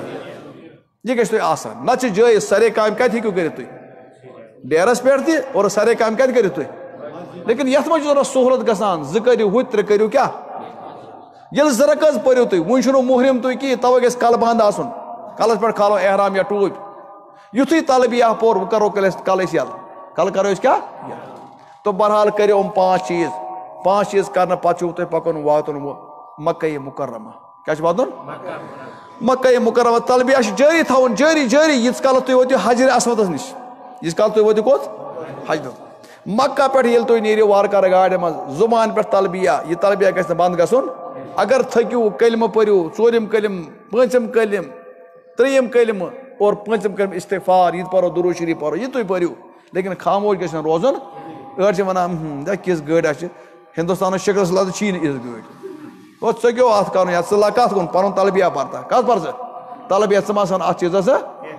یہِ گژھِ تۄہہِ آسان. نَتہٕ چھِ جٲیِز سارے کامہِ کَتہِ ہیٚکِو کٔرِتھ تُہۍ؟ ڈیرَس پٮ۪ٹھ تہِ, اور سارے کامہِ کَتہِ کٔرِو تُہۍ؟ لیکِن یَتھ منٛز چھِ ضوٚرتھ سہوٗلت گژھان. 2 کٔرِو ہُتہِ, 3 کٔرِو کیٛاہ؟ ییٚلہِ 2 رکعت پٔرِو تُہۍ, وُنہِ چھُنہٕ مُحرِم تُہۍ کِہیٖنۍ, تَوَے گژھِ کَلہٕ بنٛد آسُن. کَلَس پٮ۪ٹھ کھالو احرام یا ٹوٗپۍ. یُتھُے تلبیہ پوٚر, وۄنۍ کَرو کَلہٕ أسۍ یَلہٕ. کَلہٕ کَرو أسۍ کیٛاہ یَلہٕ. تہٕ بہرحال کٔرِو یِم 5 چیٖز. 5 چیٖز کَرنہٕ پَتہٕ چھُو تۄہہِ پَکُن, واتُن مکہ مُکرمہ. کیا واتن مکہ مکرمہ تلبیہ جاری تھاون جاری ییٖتِس کالس تُہۍ وٲتِو حجر اسودس نِش ییٖتِس کالس تُہۍ وٲتِو کوٚت حجر مکہ پٮ۪ٹھ ییٚلہِ تُہۍ نیٖرِو وارٕ کارٕ گاڑِ منٛز زُبان پٮ۪ٹھ تلبیہ یہِ تلبیہ گژھِ نہٕ بنٛد گژھُن اگر تھٔکِو کلمہٕ پٔرِو ژوٗرِم کلم پٲنٛژِم کلم ترٛیٚیِم کلمہٕ اور پٲنٛژِم کلم استغفار یہِ تہِ پرو درود شریٖف پرو یہِ تُہۍ پٔرِو لیکن خاموش گژھِ نہٕ روزُن أڑۍ چھِ ونان کِژھ گٲڑۍ آسہِ ہندوستانس شکلس لحاظہٕ چھی نہٕ یِژھ گٲڑۍ گوٚو ژٕ کیٛاہ اتھ کرُن یا ژٕ کتھ کُن پنُن تلبیہ پرتا کتھ پر ژٕ تلبیہ ژٕ ما آسان اتھ چیٖزس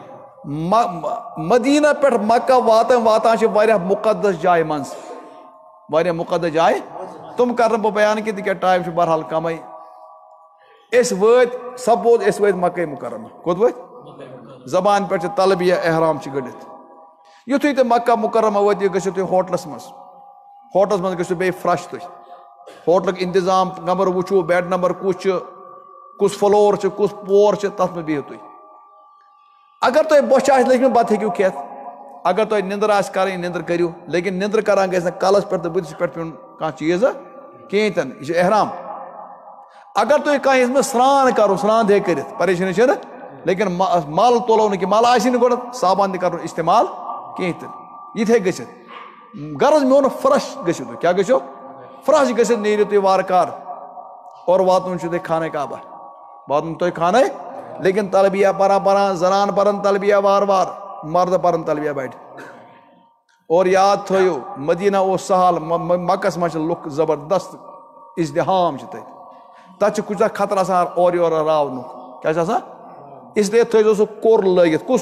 مدینہ پٮ۪ٹھ مکہ واتان چھِ واریاہ مُقدس جایہِ منٛز واریاہ مُقدس جایہِ تِم کرنہٕ بہٕ بیان کینٛہہ تِکیٛازِ ٹایم چھُ بہرحال کمٕے أسۍ وٲتۍ سپوز أسۍ وٲتۍ مکہ مکرمہ کوٚت وٲتۍ زبان پٮ۪ٹھ چھِ تلبیہ احرام چھِ گٔنڈِتھ یُتھُے تُہۍ مکہ مکرمہ وٲتِو گٔژھِو تُہۍ ہوٹلس منٛز گٔژھِو بیٚیہِ فرٛش تُہۍ ہوٹلُک انتظام نمبر وٕچھو بیڈ نمبر کُس چھُ کُس فلور چھُ کُس پور چھُ تتھ منٛز بِہِو تُہۍ اگر تۄہہِ بۄچھِ آسہِ لٔجمٕژ بتہٕ ہیٚکِو کھٮ۪تھ اگر تۄہہِ نِندٕر آسہِ کرٕنۍ نِندٕر کٔرِو لیکن نِندٕر کران گژھِ نہٕ کلس پٮ۪ٹھ تہٕ بٕتھِس پٮ۪ٹھ پیوٚن کانٛہہ چیٖز کِہیٖنۍ تہِ نہٕ یہِ چھُ احرام اگر تُہۍ کانٛہہ یَتھ منٛز سرٛان کرو سرٛان تہِ ہیٚکہِ کٔرِتھ پریشٲنی چھَنہٕ لیکن مل تُلو نہٕ کینٛہہ مل آسہِ نہٕ گۄڈٕ صابن تہِ کرُن استعمال کِہیٖنۍ تہِ نہٕ یہِ تہِ ہیٚکہِ گٔژھِتھ غرض میون فرٛش گٔژھِو تُہۍ کیٛاہ گٔژھِو فرٛش گٔژھِتھ نیٖرِو تُہۍ وارٕ کارٕ اور واتُن چھُو تۄہہِ خانہ کعبہ واتُن تۄہہِ خانہ لیکن تلبیہ پران زنان پرن تلبیہ وارٕ مرد پرن تلبیہ بڑِ اور یاد تھٲیِو مدینہ اوس سہل مکس منٛز چھِ لُکھ زبردست ازدحام چھِ تتہِ چھُ کُنہِ ساتہٕ خطرٕ آسان اورٕ یورٕ راونُک کیٛاہ چھُ آسان اس لیے تھٲیزیو سُہ کوٚر لٲگِتھ کُس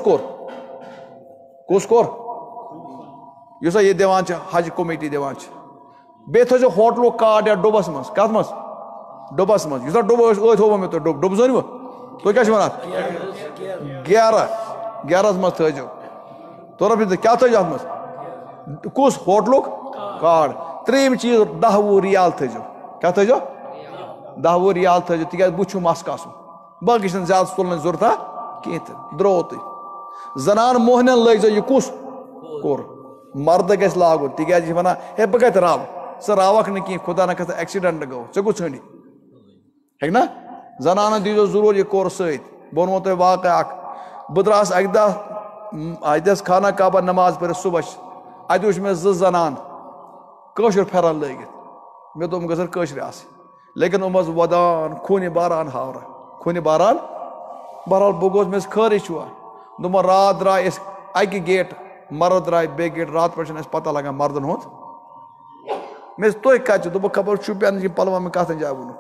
کوٚر یُس یہِ دِوان چھِ حج کوٚمِٹی دِوان چھِ بیٚیہِ تھٲیزیو ہوٹلُک کارڈ یا ڈُبس منٛز کتھ منٛز ڈُبس منٛز یُس ڈُبہٕ ٲسۍ ٲدۍ ہووُ مےٚ تۄہہِ ڈُبہٕ زٲنِوٕ تُہۍ کیٛاہ چھِو ونان گیرس منٛز تھٲیزیو تورٕ کیٛاہ تھٲیزیو اتھ منٛز کُس ہوٹلُک کارڈ ترٛیٚیِم چیٖز 10-20 رِیال تھٲیزیو کیٛاہ تھٲیزیو 10-20 رِیال تھٲیزیو تِکیٛازِ بُتھِ چھُ مس کاسُن باقٕے چھنہٕ زیادٕ تُلنٕچ ضروٗرتھا کینٛہہ تہِ درٛوو تُہۍ زنان موہنین لٲگزیو یہِ کُس کوٚر مردٕ گژھِ لاگُن تِکیٛازِ یہِ چھِ ونان ہے بہٕ کتہِ راوٕ ژٕ راوکھ نہٕ کینٛہہ خۄدا نخواستہ ایٚکسِڈنٹ گوٚو ژےٚ کُس ژھٲنڈی ہیٚکہِ نا زنانن دیٖزیو ضروٗر یہِ کوٚر سۭتۍ بہٕ ونمو تۄہہِ واقعہ اکھ بہٕ درٛاس اکہِ دۄہ اَتہِ ٲس خانہ کعبہ نماز پٔرِتھ صُبحس اَتہِ وٕچھ مےٚ 2 زنان کٲشُر پھٮ۪رن لٲگِتھ مےٚ دوٚپ یِم گژھن کٲشرِ آسٕنۍ لیکن یِم ٲس ودان خوٗنہِ باران بہرحال بہٕ گوٚوُس مےٚ ٲس خٲرٕے چھُوا دوٚپُن راتھ درٛاے أسۍ اکہِ گیٹ مرد درٛاے بیٚیہِ گیٹ راتہٕ پٮ۪ٹھ چھنہٕ اَسہِ پتہ لگان مردن ہُنٛد مےٚ دوٚپ تُہۍ کتہِ چھِو دوٚپُکھ خبر شُپین کِنہٕ پلوامہِ کتھ جایہِ ووٚنُکھ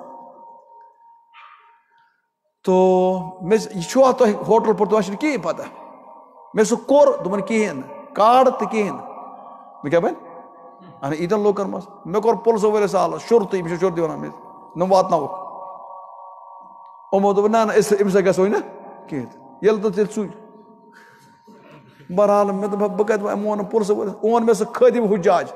تو یہِ چھُوا تۄہہِ ہوٹل پٮ۪ٹھ تۄہہِ چھُنہٕ کِہیٖنۍ پتہ مےٚ سُہ کوٚر دوٚپُن کِہیٖنۍ نہٕ کارڈ تہِ کِہیٖنۍ نہٕ مےٚ کیٛاہ بنہِ اہن ییٖتٮ۪ن لُکن منٛز مےٚ کوٚر پُلسہٕ وٲلِس سالس شُرتٕے بہٕ چھُس شُرتٕے ونان مےٚ نۄم واتناوُکھ یِمو دوٚپ نہ أمِس سۭتۍ گژھوے نہٕ کِہیٖنۍ ییٚلہِ تہٕ تیٚلہِ سُے بہرحال مےٚ دوٚپ بہٕ کتہِ ووٚن نہٕ پُلسہٕ وٲلِس اوٚن مےٚ سُہ خٲدِم حُجاج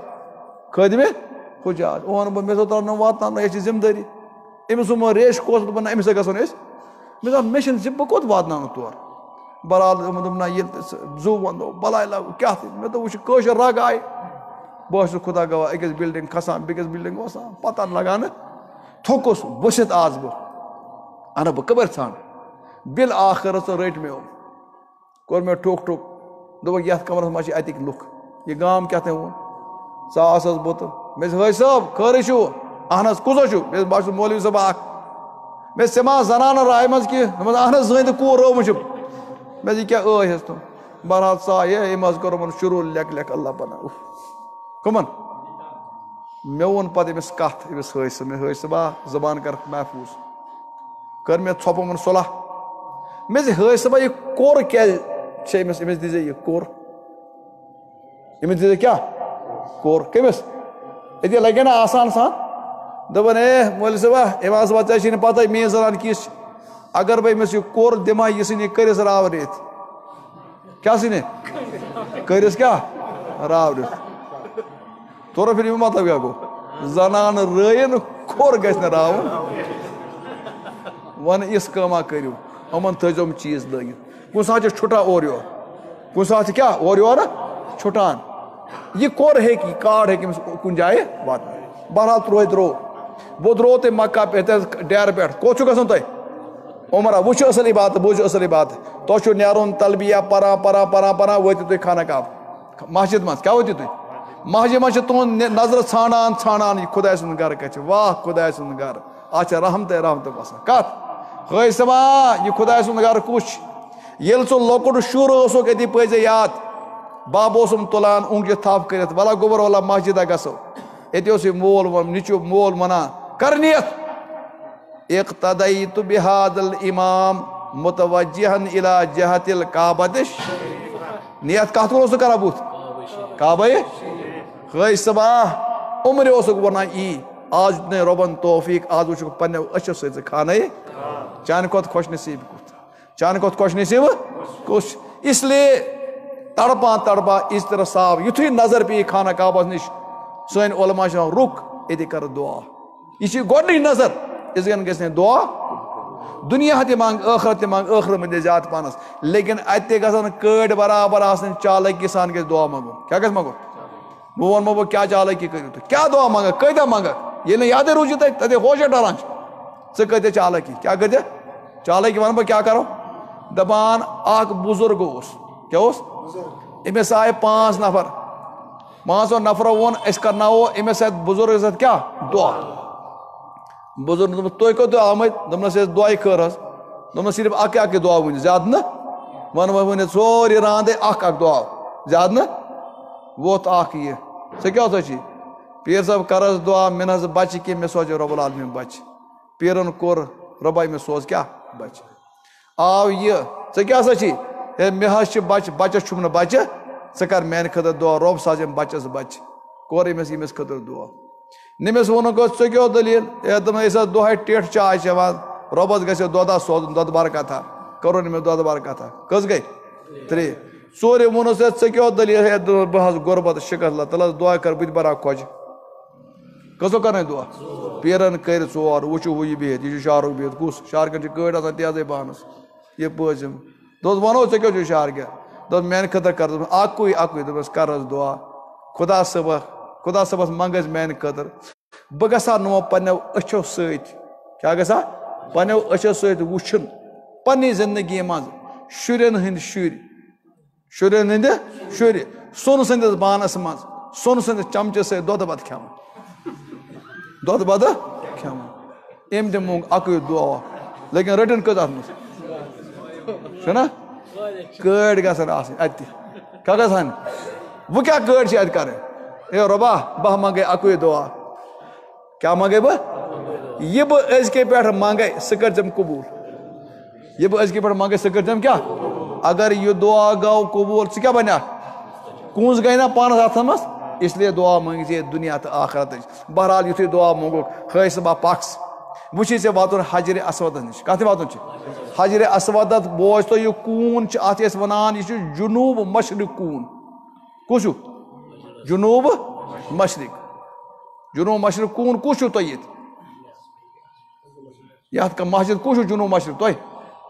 اوٚن بہٕ مےٚ دوٚپ ترٛاو نۄم واتناونہٕ یہِ چھِ ذمہٕ دٲری أمِس ووٚنمو ریش کوس دوٚپُن نہ أمِس سۭتۍ گژھو نہٕ أسۍ مےٚ دوٚپ مےٚ چھِنہٕ بہٕ کوٚت واتناونہٕ تور بہرحال یِمو دوٚپ نہ ییٚلہِ زُو وَنو بلاے لاگو کیٛاہ تہِ مےٚ دوٚپ وٕچھ کٲشُر رگ آیہِ بہٕ اوسُس خۄدا گواہ أکِس بِلڈِنٛگ کھسان بیٚکِس بِلڈِنٛگ وسان پتہ لگان نہٕ تھوٚکُس ؤسِتھ آس بہٕ اَنہٕ بہٕ کَپٲرۍ ژھانٛڈٕ بِل آخرس ژٕ رٔٹۍ مےٚ کوٚر مےٚ ٹھُک دوٚپُکھ یتھ کمرس منٛز چھِ اَتِکۍ لُکھ یہِ گام کیٛاہ تام ووٚن ژاس بہٕ تہٕ مےٚ دوٚپ حٲج صٲب خٲرٕے چھُو اہن حظ کُس حظ چھُ مےٚ دوٚپ بہٕ چھُس مولوی صٲب اکھ مےٚ دوٚپ ژےٚ ما زنانن رایہِ منٛز کینٛہہ دوٚپمَس اہن حظ زٕہٕنۍ تہِ کوٗر رٲومٕژ چھُم مےٚ دوٚپ یہِ کیٛاہ ٲہِس تِم بہرحال ژاے ہے أمۍ حظ کوٚر یِمن شروٗع لیکھ اللہ پناہ کٕمن مےٚ ووٚن پتہٕ أمِس کتھ أمِس حٲج صٲب مےٚ حٲج صٲب زبان کر محفوٗظ کٔر مےٚ ژھۄپہٕ یِمن صلح مےٚ دوٚپ حٲج صٲبا یہِ کوٚر کیٛازِ چھِ أمِس دیٖزِ یہِ کوٚر أمِس دیٖزِ کیٛاہ کوٚر کٔمِس أتی لگہِ نا آسان سان دوٚپُن ہے مولوی صٲبا أمۍ حظ ژےٚ چھِ نہٕ پتہ میٲنۍ زنان کِژھ چھِ اگر بہٕ أمِس یہِ کوٚر دِمہٕ ہا یہِ ژھٕنہِ کٔرِس راورِتھ کیٛاہ ژھٕنہِ کٔرِس کیٛاہ راورِتھ تورٕ پھِر یہِ مطلب کیٛاہ گوٚو زنانہٕ رٲیِن کوٚر گژھِ نہٕ راوُن وۄنۍ یِژھ کٲما کٔرِو یِمن تھٲیزیو یِم چیٖز لٲگِتھ کُنہِ ساتہٕ چھِ چھُٹان اورٕ یورٕ کُنہِ ساتہٕ چھِ کیٛاہ اورٕ یورٕ چھُٹان یہِ کوٚر ہیٚکہِ یہِ کارڈ ہیٚکہِ أمِس کُنہِ جایہِ واتنٲیِتھ بہرحال ترٛوو بہٕ درٛاو تۄہہِ مکہ پٮ۪ٹھ ڈیرٕ پٮ۪ٹھ کوٚت چھُو گژھُن تۄہہِ عمرہ وچھو اصل عبادت بوجھو اصل عبادت تو چھو نیرون تلبیہ پران وٲتِو تُہۍ خانہ کعبہ مسجد مز کیا وٲتِو تُہۍ مسجد مز چھِ تُہُنٛد نظر ژھانڈان یہِ خۄداے سُنٛد گرٕ کتہِ چھُ واہ خۄداے سُنٛد گرٕ اتھ چھِ رحمتٕے بسان کتھ حٲج صٲبا یہِ خۄداے سُنٛد گرٕ کُس چھُ ییٚلہِ ژٕ لۄکُٹ شُر اوسُکھ أتی پٲے ژےٚ یاد بب اوسُم تُلان اوٚنٛگجہِ تھپھ کٔرِتھ وَلہ گوٚبُر وَلہ مسجدہ گژھو أتی اوس یہِ نیٚچیٛوٗ مول وَنان کر نیت اقتدیت بہذا الامام متوجہن الی جہت الکعبۃ نیت کتھ کُن اوسُکھ کران بُتھ کعبے حٲج صٲبا عمرِ اوسُکھ وَنان آز دیُت نے رۄبن توفیٖق آز وٕچھُکھ پننیو أچھو سۭتۍ ژٕ خانَے چانہِ کھۄتہٕ خۄش نصیٖب کُس چانہِ کھۄتہٕ خۄش نصیٖب کُس اس لیے تڑپان اِزتر صاف یُتھُے نظر پیٚیہِ خانہ کعبس نِش سٲنۍ علما چھِ وَنان رُک أتی کر دُعا یہِ چھِ گۄڈنِچ نظر یِژ گٔنۍ گژھِ نہٕ دُعا دُنیا تہِ منٛگ ٲخرت تہِ منٛگ ٲخرت منٛز دِ زیادٕ پہنس لیکن اَتہِ تہِ گژھن کٲڑۍ برابر آسٕنۍ چالٲکی سان گژھِ دُعا منٛگُن کیٛاہ گژھِ منٛگُن بہٕ وَنمو بہٕ کیٛاہ چالٲکی کٔرِو تُہۍ کیٛاہ دُعا منٛگکھ کۭتیاہ منٛگکھ ییٚلہِ نہٕ یادٕے روٗزی تَتہِ ہوشے ڈران چھِ ژٕ کۭتیاہ چالٲکی کیٛاہ کٔرۍزِ چالٲکی وَنہٕ بہٕ کیٛاہ کَرو دَپان اکھ بُزرگ اوس کیٛاہ اوس أمِس آیہِ 5 نفر 5 نفرو ووٚن أسۍ کرناوو أمِس سۭتۍ بُزرگس سۭتۍ کیٛاہ دُعا بُزرگ دوٚپمَس تُہۍ کوٚت آمٕتۍ دوٚپنَس أسۍ دُعاے خٲر حظ دوٚپنَس صرف اکھ دُعا ؤنِو زیادٕ نہٕ وۄنۍ ؤنِتھ سورُے رانٛدے اکھ دُعا زیادٕ نہٕ ووٚتھ اکھ یہِ ژےٚ کیٛاہ اوسا چھی پیٖر صٲب کر حظ دُعا مےٚ نہ حظ بچہِ کینٛہہ مےٚ سوزے رۄبُل عالمیٖن بچہِ پیٖرن کوٚر رۄبا مےٚ سوز کیٛاہ بچہِ آو یہِ ژےٚ کیٛاہ سا چھی ہے مےٚ حظ چھِ بچہِ بچس چھُم نہٕ بچہِ ژٕ کر میانہِ خٲطرٕ دُعا رۄب سوز أمۍ بچس بچہِ کوٚر أمِس خٲطرٕ دُعا نٔمِس ووٚنُکھ حظ ژےٚ کیٛاہ دٔلیٖل ہے دوٚپُن أسۍ حظ دۄہے ٹٮ۪ٹھ چاے چٮ۪وان رۄبس گژھِ دۄدا سوزُن دۄدٕ برکتھا کوٚرُن أمِس دۄدٕ برکتھا کٔژ گٔے 3 ژوٗرِم ووٚنُس ہے ژےٚ کیٛاہ دٔلیٖل ہے دوٚپُن بہٕ حظ غُربت شِکست اللہ تیٚلہِ حظ دُعا کر بہٕ تہِ برا خۄجہِ کٔژو کرنٲے دُعا پیٖرن کٔرۍ 4 وٕچھِو ہُہ یہِ بِہِتھ یہِ چھُ شہرُک بِہِتھ کُس شہرکٮ۪ن چھِ کٲڑۍ آسان تیزٕے پہنس یہِ پٲژِم دوٚپُس وَنو ژےٚ کیٛاہ چھُ شہرکٮ۪ن دوٚپ میانہِ خٲطرٕ کر دوٚپُن اکُے دوٚپمَس کر حظ دُعا خۄدا صٲبس منٛگ حظ میانہِ خٲطرٕ بہٕ گژھٕ ہا نہٕ پننٮ۪و أچھو سۭتۍ کیٛاہ گژھٕ ہا پننٮ۪و أچھو سۭتۍ وٕچھُن پننہِ زندگی منٛز شُرٮ۪ن ہٕنٛدۍ شُرۍ سۄنہٕ سٕنٛدِس بانس منٛز سۄنہٕ سٕنٛدِس چمچہٕ سۭتۍ دۄدٕ بتہٕ کھٮ۪وان أمۍ تہِ موٚنگ اکُے دُعا لیکن رٔٹِن کٔژ اتھ منٛز چھُنہ کٲڑۍ گژھن آسٕنۍ اتہِ کیٛاہ گژھان وۄنۍ کیٛاہ کٲڑۍ چھِ اتہِ کرٕنۍ ہے رۄبا بہٕ منٛگے اکُے دُعا کیٛاہ منٛگے بہٕ یہِ بہٕ أزکہِ پٮ۪ٹھ منٛگے سُہ کٔرۍزٮ۪م قبوٗل یہِ بہٕ أزکہِ پٮ۪ٹھ منٛگے سُہ کٔرۍزٮ۪م کیٛاہ اگر یہِ دُعا گوٚو قبوٗل ژٕ کیٛاہ بنیٛاکھ کونٛز گٔے نہ پانس اتھن منٛز اس لیے دُعا منٛگۍ زِ دُنیا تہٕ آخرتٕچ بہرحال یُتھُے دُعا موٚنٛگُکھ حٲج صٲبا پکھ وٕچھی ژےٚ واتُن حجرِ اسودس نِش کتھ واتُن چھُ حجرِ اسودس بوز تہٕ یہِ کوٗن چھُ اتھ ٲسۍ ونان یہِ چھُ جنوٗب مشرق کوٗن کُس چھُ جنوٗب مشرق کوٗن کُس چھُو تۄہہِ ییٚتہِ یتھ مسجد کُس چھُ جنوٗب مشرق تۄہہِ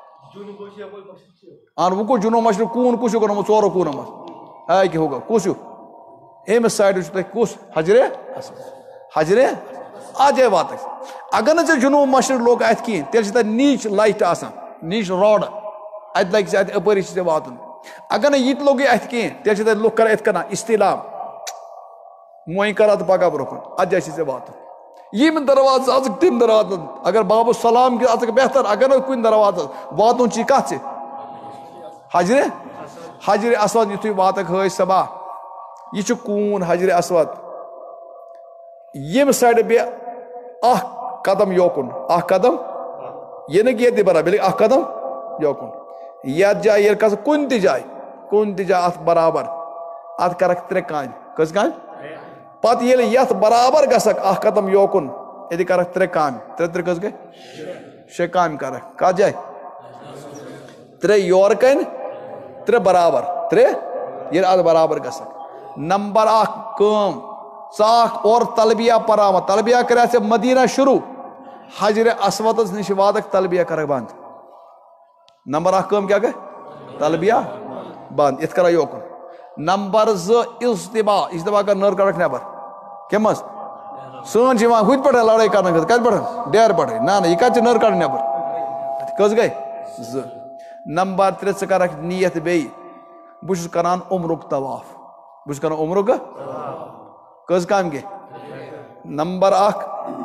اہن وۄنۍ کُس جنوٗب مشرق کوٗن کُس چھُ کوٚرمُت 4 کوٗنن منٛز ہے کہِ ہُہ گوٚو کُس چھُ أمِس سایڈٕ چھُ تۄہہِ کُس حجرِ اتھ جایہِ وات أسۍ اگر نہٕ ژےٚ جنوٗب مشرق لوٚگ اتھِ کِہینۍ تیٚلہِ چھِ تتہِ نیٖچ لایٹ آسان نیٖچ راڈ اتہِ لگہِ ژےٚ اتہِ اپٲری چھِ ژےٚ واتُن اگر نہٕ یہِ تہِ لوٚگُے اتھِ کِہینۍ تیٚلہِ چھِ تتہِ لُکھ کران یِتھ کٔنۍ استعلام موٚنۍ کران تہٕ پگہہ برونٛہہ کُن اتھ جایہِ چھِ ژےٚ واتُن ییٚمہِ دروازٕ اژکھ تِم دروازٕ اگر بابو سلام کہِ اژکھ بہتر اگر نہٕ کُنہِ دروازس واتُن چھُے کتھ ژےٚ حجرِ اسود یُتھُے واتکھ حٲج صٲبا یہِ چھُ کوٗن حجرِ اسود ییٚمہِ سایڈٕ بیٚیہِ اکھ قدم یوکُن یہِ نہٕ کہِ ییٚتہِ برابر اکھ قدم یوکُن یتھ جایہِ ییٚلہِ کھسکھ کُنہِ تہِ جایہِ اتھ برابر اتھ کرکھ 3 کامہِ کٔژ کامہِ پتہٕ ییٚلہِ یتھ برابر گژھکھ اکھ قدم یوکُن ییٚتہِ کرکھ 3 کامہِ 3 کٔژ گٔے 6 کامہِ کرکھ کتھ جایہِ 3 یورٕ کنہِ 3 برابر 3 ییٚلہِ اتھ برابر گژھکھ نمبر 1 کٲم ژٕ اکھ اورٕ تلبیہ پراوان تلبیہ کریتھ ژےٚ مدیٖنہ شروٗع حجرِ اسودس نِش واتکھ تلبیہ کرکھ بنٛد نمبر 1 کٲم کیٛاہ گٔے تلبیہ بنٛد یِتھ کران یوکُن نمبر 2 اجتبا کر نٔر کڑکھ نٮ۪بر کمہِ منٛز سٲنۍ چھِ یِوان ہُتہِ پٮ۪ٹھے لڑٲے کرنہٕ خٲطرٕ کتہِ پٮ۪ٹھ ڈیرٕ پٮ۪ٹھے نہ یہِ کتہِ چھِ نٔر کڑٕنۍ نٮ۪بر کٔژ گٔے 2 نمبر 3 ژٕ کَرکھ نیت بیٚیہِ بہٕ چھُس کران عمرُک طواف بہٕ چھُس کران عمرُک کٔژ کامہِ گٔے نمبر 1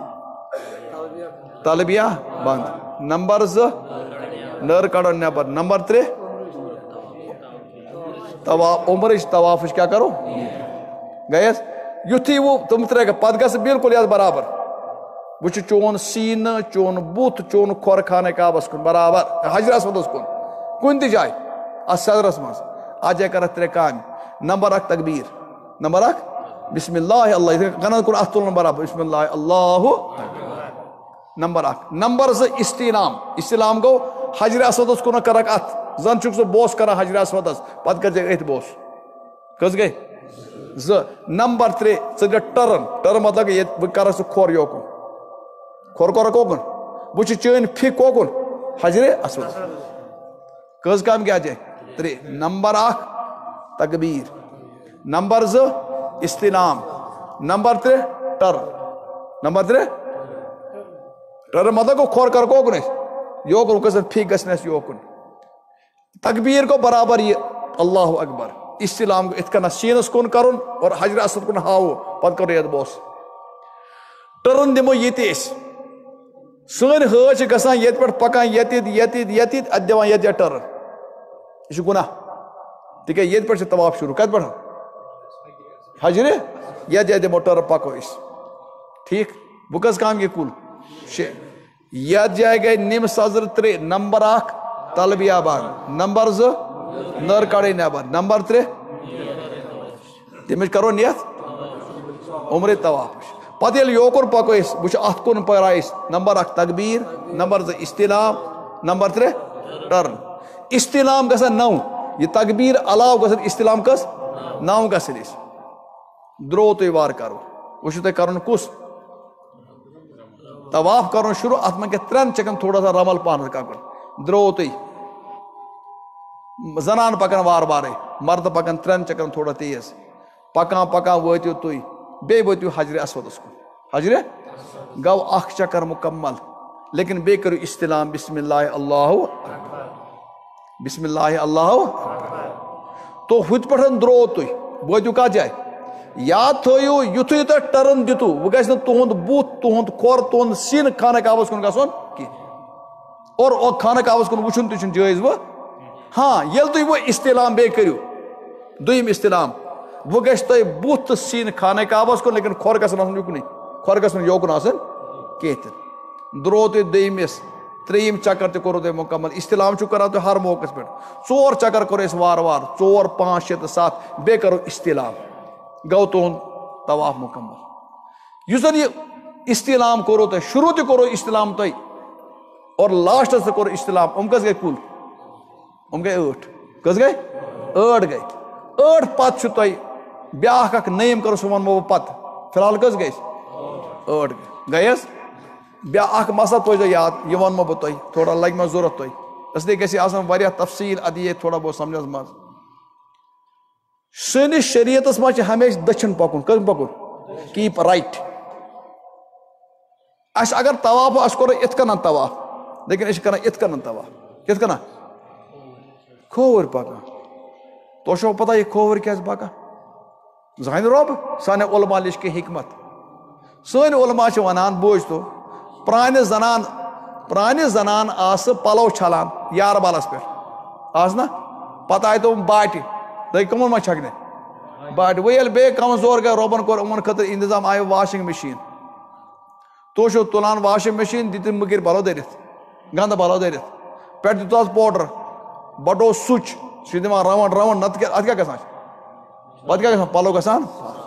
تلبیہ بنٛد نمبر 2 نٔر کڑو نٮ۪بر نمبر 3 طواف عمرٕچ طوافٕچ کیٛاہ کرو گٔیَس یُتھُے وۄنۍ تِم 3 گٔے پتہٕ گژھٕ بِلکُل یتھ برابر وٕچھِ چون سیٖنہٕ چون بُتھ چون کھۄر خانہ کعبس کُن برابر حجر اسودس کُن کُنہِ تہِ جایہِ اتھ صدرس منٛز اتھ جایہِ کرکھ 3 کامہِ نمبر 1 تکبیٖر نمبر 1 بسم اللہ اللہ یِتھے کٔنۍ کُن اتھ تُلُن برابر بسم اللہ اللہ نمبر 1 نمبر 2 استعلام گوٚو حجر اسودس کُن کرکھ اتھ زن چھُکھ ژٕ بوس کران حجر اسودس پتہٕ کٔرزِ أتھۍ بوس کٔژ گٔے 2 نمبر 3 ژٕ گٔے ٹٔرن مطلب ییٚتہِ بہٕ کرکھ ژٕ کھۄر یوکُن کھۄر کوکُن بہٕ چھُ چٲنۍ فِک کوکُن حجر اسود کٔژ کامہِ گٔے اتھ جایہِ 3 نمبر 1 تکبیٖر نمبر 2 استعلام نمبر 3 ٹٔرن نمبر 3 ٹٔرن مطلب گوٚو کھۄر کر کوکُن اَسہِ یوکُن گژھِ فِک گژھِ نہٕ اَسہِ یوکُن تکبیٖر گوٚو برابر یہِ اللہ اکبر استعلام گوٚو یِتھ کٔنۍ سیٖنس کُن کرُن اور حجر اسود کُن ہاوو پتہٕ کرو یتھ بوس ٹٔرن دِمو ییٚتہِ أسۍ سٲنۍ حٲج چھِ گژھان ییٚتہِ پٮ۪ٹھ پکان ییٚتہِ اتہِ دِوان یتھ جایہِ ٹٔرن یہِ چھُ گُناہ تِکیٛازِ ییٚتہِ پٮ۪ٹھ چھُ طواف شروٗع کتہِ پٮ۪ٹھ حجرِ یتھ جایہِ دِمو ٹٔرن پکو أسۍ ٹھیٖک وۄنۍ کٔژ کامہِ گٔے کُل 6 یتھ جایہِ گٔے نِم سزر 3 نمبر 1 تلبیہ بنٛد نمبر 2 نٔر کڑٕنۍ نٮ۪بر نمبر 3 تٔمِچ کرو نیت عمرِ طوافٕچ پتہٕ ییٚلہِ یوکُن پکو أسۍ وٕچھو اتھ کُن پرا أسۍ نمبر 1 تکبیٖر نمبر 2 استعلام نمبر 3 ٹٔرن استعلام گژھن 9 یہِ تکبیٖر علاوٕ گژھن استعلام کٔژ 9 گژھن أسۍ درٛوو تُہۍ وارٕ کرو وٕچھو تۄہہِ کرُن کُس طواف کرُن شروٗع اتھ منٛز کیٛاہ 3 چھکن تھوڑا سا رمل پہن ککُن درٛوو تُہۍ زنان پکان وارٕ وارے مردٕ پکان 3 چکرن تھوڑا تیز پکان وٲتِو تُہۍ بیٚیہِ وٲتِو حجرِ اسودس کُن حجرِ گوٚو 1 چکر مُکمل لیکن بیٚیہِ کٔرِو استعلام بسم اللہ اللہ بسم اللہ اللہ تو ہُتہِ پٮ۪ٹھ درٛوو تُہۍ وٲتِو کتھ جایہِ یاد تھٲیِو یُتھُے تۄہہِ ٹٔرن دِتُو وۄنۍ گژھِ نہٕ تُہُنٛد بُتھ تُہُنٛد کھۄر تُہُنٛد سیٖنہٕ خانہ کعبس کُن گژھُن کینٛہہ اور خانہ کعبس کُن وٕچھُن تہِ چھُنہٕ جٲیز وۄنۍ ہاں ییٚلہِ تُہۍ وۄنۍ استعلام بیٚیہِ کٔرِو دوٚیِم استعلام وۄنۍ گژھِ تۄہہِ بُتھ تہٕ سیٖنہٕ خانہ کعبس کُن لیکن کھۄر گژھن آسُن یُکنُے کھۄر گژھِ نہٕ یوکُن آسُن کینٛہہ تہِ درٛوو تُہۍ دوٚیمِس 3 چکر تہِ کوٚروٕ تۄہہِ مُکمل استعلام چھُو کران تُہۍ ہر موقعس پٮ۪ٹھ 4 چکر کوٚر اَسہِ وارٕ وارٕ 4 5 6 تہٕ 7 بیٚیہِ کرو استعلام گوٚو تُہُنٛد طواف مُکمل یُس زن یہِ استعلام کوٚروٕ تۄہہِ شروٗع تہِ کوٚروٕ استعلام تۄہہِ اور لاسٹس تہِ کوٚر استعلام کٔژ گٔے کُل گٔے 8 کٔژ گٔے 8 گٔے 8 پتہٕ چھُ تۄہہِ بیٛاکھ اکھ نعیم کرو سُہ ونمو بہٕ پتہٕ فِلحال کٔژ گٔے 8 گٔے حظ بیٛاکھ اکھ مسلہٕ تھٲیزیو یاد یہِ ونمو بہٕ تۄہہِ تھوڑا لگہِ مےٚ ضوٚرتھ تۄہہِ اسلیے گژھِ آسان واریاہ تفصیٖل ادٕ یی تھوڑا بہت سمجھس منٛز سٲنِس شریعتس منٛز چھِ ہمیشہِ دٔچھُن پکُن کٔژ پکُن کیٖپ رایٹ اَسہِ اگر طواف أسۍ کرو یِتھ کٔنۍ طواف لیکن أسۍ چھِ کران یِتھ کٔنۍ طواف کِتھ کٔنۍ کھووُر پکان تۄہہِ چھو پتہ یہِ کھووُر کیازِ پکان زانہِ رۄب سانہِ علما نِش کینٛہہ حکمت سٲنۍ علما چھِ ونان بوٗزۍ تو پرانہِ زنان آسہٕ پلو چھلان یارٕ بالس پٮ۪ٹھ آسہٕ نا پتہٕ آیہِ تِم باٹہِ تُہۍ کٕمن منٛز چھکنہِ باٹہِ وۄنۍ ییٚلہِ بیٚیہِ کمزور گٔے رۄبن کوٚر یِمن خٲطرٕ انتظام آیہِ واشنٛگ مِشیٖن تُہۍ چھِو تُلان واشنٛگ مِشیٖن دِتِن مٔکٕرۍ پلو دٔرِتھ گنٛدٕ پلو دٔرِتھ پٮ۪ٹھٕ دِتُ اَتھ پوڈر بڑو سُچ سُہ چھُ دِوان راوُنٛڈ نتہٕ کیٛاہ اتھ کیٛاہ گژھان چھُ پتہٕ کیٛاہ گژھان پلو گژھان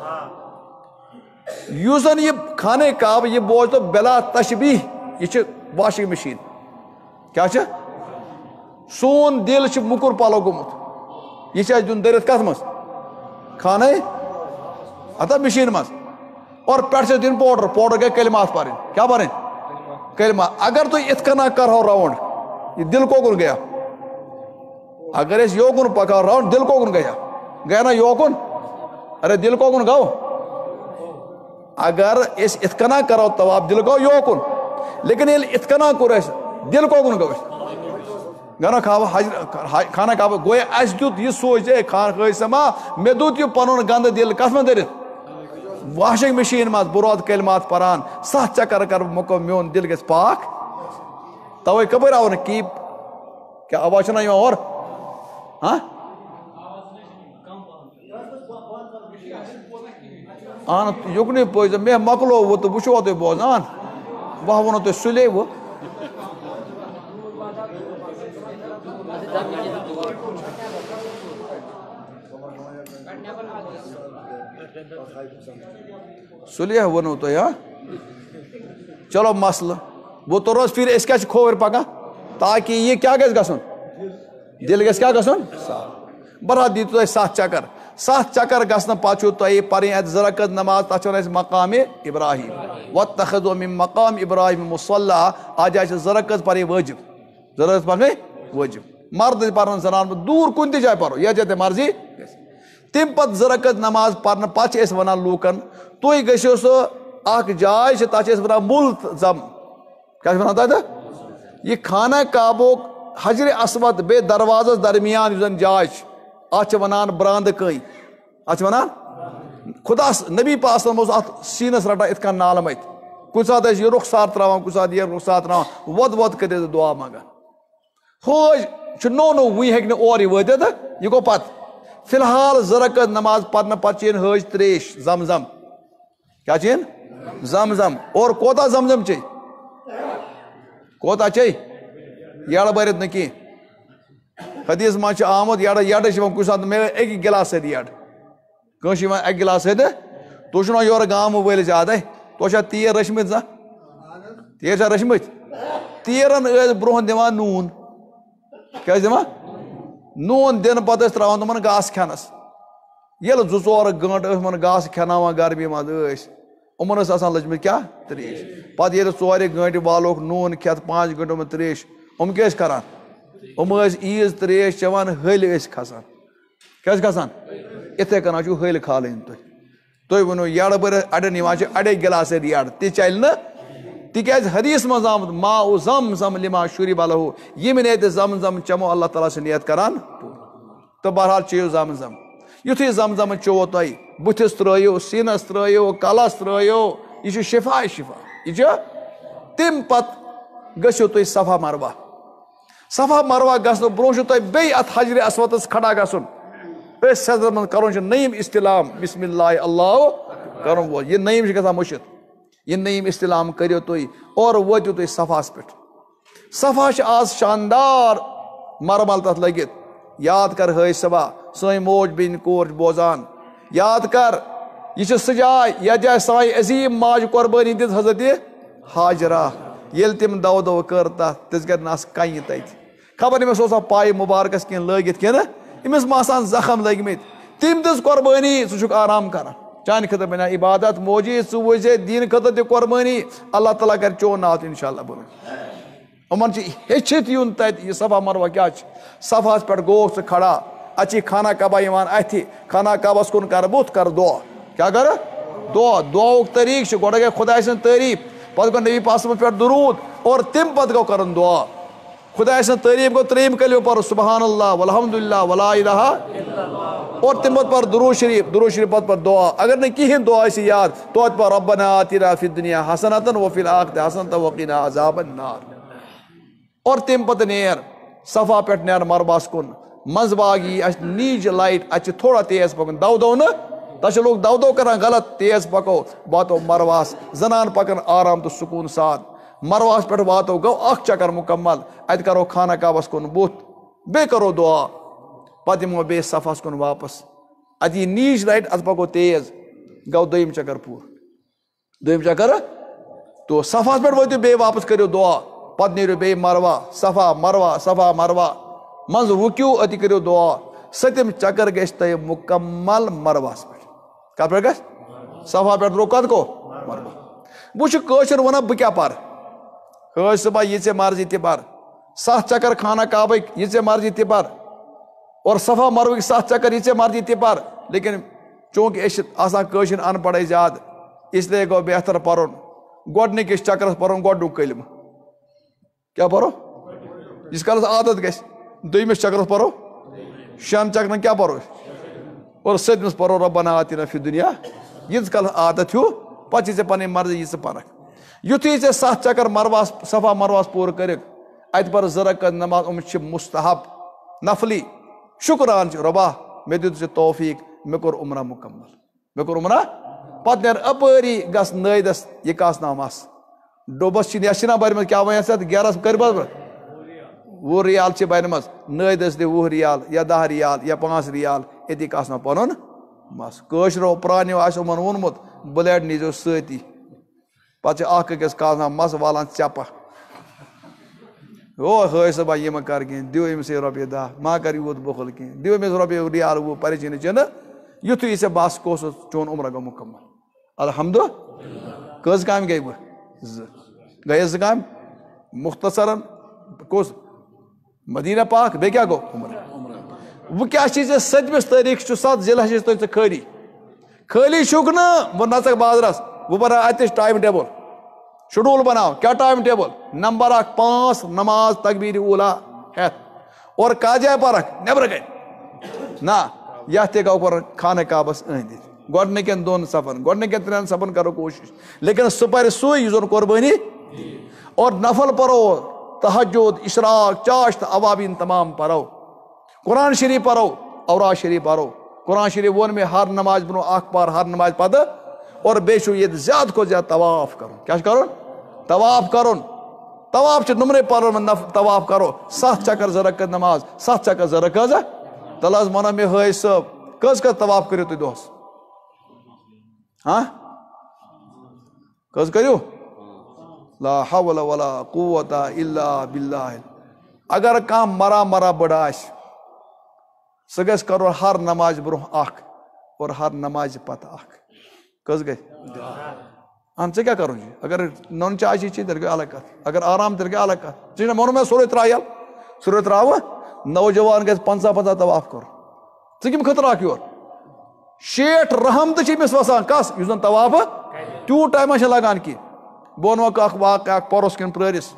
یُس زن یہِ خانہ کعبہٕ یہِ بوزتو بلا تشبیہ یہِ چھِ واشنٛگ مِشیٖن کیٛاہ چھِ سون دل چھُ موٚکُر پلو گوٚمُت یہِ چھُ اَسہِ دیُن دٔرِتھ کتھ منٛز خانہ ہتا مِشیٖن منٛز اور پٮ۪ٹھٕ چھِ دِنۍ پوڈر گٔے کلمات پرٕنۍ کیٛاہ پرٕنۍ کلمات اگر تُہۍ یِتھ کٔنۍ کرہو راوُنٛڈ یہِ دل کوکُن گٔیا اگر أسۍ یوکُن پکہو راوُنٛڈ دل کوکُن گٔیا نا یوکُن ارے دل کوکُن گوٚو اگر أسۍ یِتھ کٔنۍ کرو طواف دل گوٚو یوکُن لیکن ییٚلہِ یِتھ کٔنۍ کوٚر اَسہِ دل کوکُن گوٚو اَسہِ گنا خانہ کعبہ گویا اس دیت یہ سوچ اے خاصما مے دیت یہ پنن گند دل کت من درت واشنگ مشین مز بہ روز کلمات پران 7 چکر کر مکو میون دل گژھِ پاک توے کبر آو نہ کیپ کیا آواز چھنا یوان اور ہاں اہن یوکنی پوز مے مکلو وہ تو وچھو تُہۍ بوزان بہ ونو تۄہہِ سُلے وہ سُلے ونو تۄہہِ ہاں چلو مسلہٕ وہ تو روز پھر اس کیا کھوور پکان تاکہ یہ کیا گژھِ گژھُن دل گژھِ کیا گژھُن برحال دیتو تۄہہِ 7 چکر 7 چکر گژھنہٕ پتہٕ چھُو تۄہہِ پرٕنۍ اَتہِ 2 رکعت نماز تتھ چھِ ونان أسۍ مقامِ ابراہیم واتخذوا من مقام ابراہیم مصلی اتھ جایہِ چھِ 2 رکعت پرٕنۍ وٲجب 2 رکعت پرٕنۍ وٲجب مرد تہِ پرن زنان دوٗر کُنہِ تہِ جایہِ پرو یتھ جایہِ تۄہہِ مرضی گژھِ تمہِ پتہٕ 2 رکعت نماز پرنہٕ پتہٕ چھِ أسۍ ونان لوٗکن تُہۍ گٔژھِو سُہ اکھ جاے چھِ تتھ چھِ أسۍ ونان مُلتزم کیا چھِ ونان تتھ یہ خانہ کعبُک حجر اسود بیٚیہِ دروازس درمیان یُس زن جاے چھِ اتھ چھِ ونان براندٕ کٔنۍ اتھ چھِ ونان خدا نبی پاک صلی اللہ علیہ وسلم اوس اتھ سیٖنس رٹان یِتھ کٔنۍ نالہٕ مٔتۍ کُنہِ ساتہٕ ٲسۍ یہِ رُخسار تراوان کُنہِ ساتہٕ یہِ رُخسار تراوان وۄد کٔرِتھ دعا منگان حٲج چھُ نوٚو وُنہِ ہیٚکہِ نہٕ اور یہِ وٲتِتھ یہِ گوٚو پتہٕ فی الحال 2 رکعت نماز پرنہٕ پتہٕ چیٚیِن حٲج تریش زمزم کیا چیٚیِن زمزم اور کوتاہ زمزم چیٚیہِ کوتاہ چیٚیہِ یڑٕ بٔرِتھ نہٕ کینٛہہ حدیث منٛز چھُ آمُت یڑٕ چھِ یِوان کُنہِ ساتہٕ مےٚ اَکہِ گِلاس سۭتۍ یڑٕ کٲنٛسہِ یِوان 1 گِلاس سۭتۍ تُہۍ چھُو نا یورٕ گامہٕ وٲلۍ زیادَے تۄہہِ چھا تیٖر رٔچھمٕتۍ زانٛہہ تیٖر چھا رٔچھمٕتۍ تیٖرن ٲسۍ برونٛہہ دِوان نوٗن کیٛاہ ٲسۍ دِوان نوٗن دِنہٕ پتہٕ ٲسۍ تراوان تِمن گاسہٕ کھٮ۪نس ییٚلہِ 2-4 گٲنٛٹہٕ ٲسۍ یِمن گاسہٕ کھٮ۪ناوان گرمی منٛز ٲسۍ یِمن ٲس آسان لٔجمٕژ کیٛاہ تریش پتہٕ ییٚلہِ 4 گٲنٛٹہِ والوکھ نوٗن کھٮ۪تھ 5 گٲنٛٹو منٛز تریش یِم کیٛاہ ٲسۍ کران یِم ٲسۍ عیٖز تریش چٮ۪وان ۂلۍ ٲسۍ کھسان کیٛاہ ٲسۍ کھسان یِتھَے کٔنۍ چھُو ۂلۍ کھالٕنۍ تُہۍ ؤنِو یڑٕ بٔرِتھ اڑٮ۪ن یِوان چھِ 2 گِلاس سۭتۍ یڑٕ تہِ چلہِ نہٕ تِکیٛازِ حدیث منٛز آمُت ماء زمزم لما شُرِب لہو ییٚمہِ نیتہِ زمزم چٮ۪مو اللہ تعالیٰ چھِ نیت کران تہٕ بہرحال چیٚیِو زمزم یُتھُے زمزم چیوٚو تۄہہِ بٕتھِس ترٲیِو سیٖنس ترٲیِو کلس ترٲیِو یہِ چھُ شِفا یہِ چھُ تمہِ پتہٕ گٔژھِو تُہۍ صفا مروہ گژھنہٕ برونٛہہ چھُو تۄہہِ بیٚیہِ اتھ حجرِ اسودس کھڑا گژھُن أتھۍ سیزرس منٛز کرُن چھُ نعیٖم استعلام بسم اللہ اللہ کرُن وول یہِ نعیٖم چھُ گژھان مٔشِد یہ نعیٖم استعلام کٔرِو تُہۍ اور وٲتِو تُہۍ صفاہس پٮ۪ٹھ صفا چھِ آز شاندار مرمل تتھ لٔگِتھ یاد کر حٲج صٲبا سٲنۍ موج بیٚنہِ کوٗر چھِ بوزان یاد کر یہ چھِ سۄ جاے یتھ جایہِ سانہِ عظیٖم ماجہِ قۄربٲنی دِژ حضرتِ حاجرہ ییٚلہِ تِم دو کٔر تتھ تِژھ گرِ نہٕ آسہٕ کنہِ تتہِ خبر أمِس اوسا پاے مُبارکس کینٛہہ لٲگِتھ کِنہٕ أمِس ما آسان زخم لٔگمٕتۍ تٔمۍ دِژ قۄربٲنی ژٕ چھُکھ آرام کران چانہِ خٲطرٕ بنیٛاو عبادت موجی ژٕ وٕچھ زِ دیٖنہٕ خٲطرٕ تہِ قۄربٲنی اللہ تعالیٰ کرِ چون ناو تہِ انشاء اللہ بُلنٛد یِمن چھِ ہیٚچھِتھ یُن تتہِ یہِ صفا مروہ کیٛاہ چھِ صفاہس پٮ۪ٹھ گوٚوُکھ ژٕ کھڑا اتہِ چھِ خانہ کعبہ یِوان اتھِ خانہ کعبس کُن کر بُتھ کر دعا کیٛاہ کرٕ دعاہُک طریٖقہٕ چھُ گۄڈٕ گٔے خۄداے سٕنٛز تعریٖف پتہٕ گوٚو نبی پاک صٲبَس پٮ۪ٹھ درود اور تمہِ پتہٕ گوٚو کرُن دعا خۄداے سٕنٛز تعریٖف گوٚو 3 کلمہٕ پرُن سبحان اللہ والحمدُ للہ ولا الہ اور تمہِ پتہٕ پر درود شریٖف پتہٕ دعا اگر نہٕ کِہینۍ دعا آسہِ یاد توتہِ پر ربنا آتِنا فی الدنیا حسنۃ وفی الآخرۃ حسنۃ وقنا عذاب النار اور تمہِ پتہٕ نیر صفا پٮ۪ٹھ نیر مروہس کُن منٛزٕ باگ یی اَسہِ نیٖج لایٹ اتہِ چھِ تھوڑا تیز پکُن دو نہٕ تتھ چھِ لوٗکھ دو کران غلط تیز پکو واتو مروہس زنان پکان آرام تہٕ سکوٗن سان مروہس پٮ۪ٹھ واتو گوٚو 1 چکر مُکمل اتہِ کرو خانہ کعبس کُن بُتھ بیٚیہِ کرو دعا پتہٕ یِمو بیٚیہِ صفاہس کُن واپس اتہِ یی نیٖج لایٹ اتھ پکو تیز گوٚو 2یِم چکر پوٗرٕ 2یِم چکر تو صفاہس پٮ۪ٹھ وٲتِو بیٚیہِ واپس کٔرِو دعا پتہٕ نیٖرِو بیٚیہِ مروہ صفا مروہ منٛزٕ رُکِو أتی کٔرِو دعا 7م چکر گژھِ تۄہہِ مُکمل مروہس پٮ۪ٹھ کتھ پٮ۪ٹھ گژھِ صفا پٮ۪ٹھ روٚک کتھ گوٚو مروہ وۄنۍ چھُ کٲشُر ونان بہٕ کیٛاہ پرٕ حٲج صٲبا یہِ ژےٚ مرضی تہِ پر 7 چکر خانہ کعبٕکۍ یہِ ژےٚ مرضی تہِ پر اور صفا مروہٕکۍ 7 چکر یہِ ژےٚ مرضی تہِ پر لیکن چوٗنٛکہِ أسۍ چھِ آسان کٲشِر ان پڑھٕے زیادٕ اسلیے گوٚو بہتر پرُن گۄڈٕنِکِس چکرس پرُن گۄڈٕنیُک کلمہٕ کیٛاہ پرو جس کالس عادت گژھِ دویمِس چکرس پرو شیٚن چکرن کیٛاہ پرو اور سٔتمِس پرو ربنا آتِنا فی دُنیا ییٖتِس کالس عادت ہیوٗ پتہٕ چھِ ژےٚ پنٕنۍ مرضی یہِ ژٕ پرکھ یُتھُے ژےٚ 7 چکر مرواس صفا مرواس پوٗرٕ کٔرِکھ اَتہِ پر 2 رکعت نماز یِم چھِ مستحب نفلی شُکران چھِ رۄبا مےٚ دیُت ژےٚ توفیٖق مےٚ کوٚر عمرہ مُکمل مےٚ کوٚر عمرہ پتہٕ نیر اپٲری گژھ نٲیدس یہِ کاسناو مس ڈوٚبس چھِ یتھ چھِنا بٔرمٕژ کیٛاہ وَنہِ ژٕ گیرس کٔرِبس بہٕ 20 رِیال چھِ بَنِمَژ نٲیدس دِ 20 رِیال یا 10 رِیال یا 5 رِیال أتی کاسناو پنُن مس کٲشرو پرٛانیو آسیو یِمن ووٚنمُت بٕلیڈ نیٖزیو سۭتی پتہٕ چھِ اکھ أکِس کاسناو مس والان ژٮ۪پہٕ او ہٲے صٲبا یہِ مہ کر کینٛہہ دِیِو أمِس رۄپیہِ 10 ما کر یوٗت بخل کینٛہہ دِیِو أمِس رۄپیہِ رِیال 20 پریشٲنی چھنہٕ یُتھُے ژےٚ بس کوٚرُتھ چون عمرہ گوٚو مُکمل الحمدُ کٔژ کامہِ گٔے وۄنۍ 2 گٔیَس 2 کامہِ مختصرن کُس مدیٖنہ پاک بیٚیہِ کیٛاہ گوٚو عمرہ وۄنۍ کیٛاہ چھِ ژےٚ 7مِس تٲریٖخ چھُ 7 ذی الحج تھٲے ژٕ خٲلی چھُکھ نہٕ وۄنۍ نژکھ بازرس وۄنۍ بناو اتِچ ٹایم ٹیبل شڈوٗل بناو کیٛاہ ٹایم ٹیبل نمبر 1 5 نماز تکبیٖر اوٗلا ہٮ۪تھ اور کتھ جایہِ پرکھ نٮ۪برٕ کَنہِ نہ یتھ تہِ گوٚو کرُن خانہ کعبس أنٛدۍ أنٛدۍ گۄڈنِکٮ۪ن 2 صفن گۄڈنِکٮ۪ن 3 صفن کرو کوٗشش لیکن سُہ پرِ سُے یُس زن قۄربٲنی اور نفل پرو تہجد اشراق چاش تہٕ اوابیٖن تمام پرو قرآن شریٖف پرو اوراد شریٖف پرو قرآن شریٖف ووٚن مےٚ ہر نماز برونٛہہ 1 پار ہر نماز پتہٕ اور بیٚیہِ چھُ ییٚتہِ زیادٕ کھۄتہٕ زیادٕ طواف کرُن کیٛاہ چھُ کرُن طواف کرُن طواف چھُ نُمرے پرُن طواف کرو 7 چکر 2 رکعت نماز 7 چکر 2 رکعت تلہٕ حظ وَنو مےٚ ہٲے صٲب کٔژ طواف کٔرِو تُہۍ دۄہس کٔژ کٔرِو لا حول ولا قوة الا باللہ اگر کانٛہہ مرا بٔڑ آسہِ سُہ گژھِ کرُن ہر نمازِ برونٛہہ 1 اور ہر نمازِ پتہٕ 1 کٔژ گٔے اہن ژےٚ کیٛاہ کرُن چھُ اگر نُن چاے چھِ چیٚنۍ تیٚلہِ گٔے الگ کتھ اگر آرام تیٚلہِ گٔے الگ کتھ ژےٚ چھُنہ ووٚنُم مےٚ سورُے ترٛاو یَلہٕ سورُے ترٛاوٕ نوجوان گژھِ 50 طواف کرُن ژٕ کَمہِ خٲطرٕ آکھ یور 60 رحم تہِ چھِ أمِس وسان کس یُس زن طواف تیوٗت ٹایما چھِ لگان کینٛہہ بہٕ وَنوکھ اکھ واقعہ اکھ پوٚرُس کِنہٕ پرٛٲرِس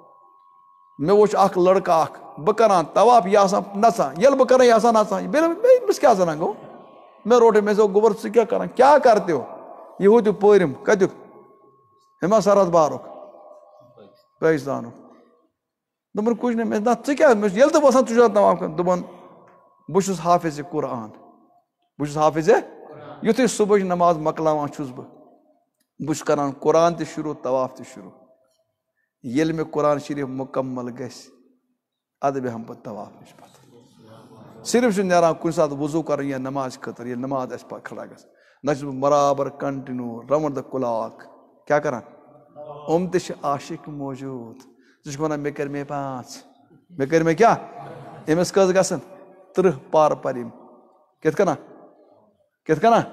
مےٚ وٕچھ اکھ لڑکہٕ اکھ بہٕ کران طواف یہِ آسان نژان ییٚلہِ بہٕ کران یہِ آسان نژان أمِس کیٛاہ زنان گوٚو مےٚ روٚٹ أمِس دوٚپ گوٚبر ژٕ کیٛاہ کران کیٛاہ کرتے ہو یہِ ہوٗتیوٗ پٲرِم کتیُک ہِما سرحد بارُک پٲکِستانُک دوٚپُن کُچھ نہٕ مےٚ نہ ژٕ کیٛاہ مےٚ ییٚلہِ تہِ باسان ژٕ چھُکھ طواف کران دوٚپُن بہٕ چھُس حافظِ قرآن بہٕ چھُس حافظِ یُتھُے صُبحٕچ نماز مۄکلاوان چھُس بہٕ چھُس کران قرآن تہِ شروٗع طواف تہِ شروٗع ییٚلہِ مےٚ قرآن شریٖف مُکمل گژھِ اَدٕ بیٚہمہٕ بہٕ طواف نِش پتہٕ صرف چھُ نیران کُنہِ ساتہٕ وضوٗ کرُن یا نماز خٲطرٕ ییٚلہِ نماز آسہِ پتہٕ کھڑا گژھِ نہ چھُس بہٕ برابر کنٹِنیوٗ راوُنٛڈ د کُلاک کیٛاہ کران تہِ چھِ عاشق موجوٗد ژٕ چھُکھ ونان مےٚ کٔرۍ مے 5 مےٚ کٔرۍ مےٚ کیٛاہ أمِس کٔژ گژھن 30 پارٕ پرٕنۍ کِتھ کٔنۍ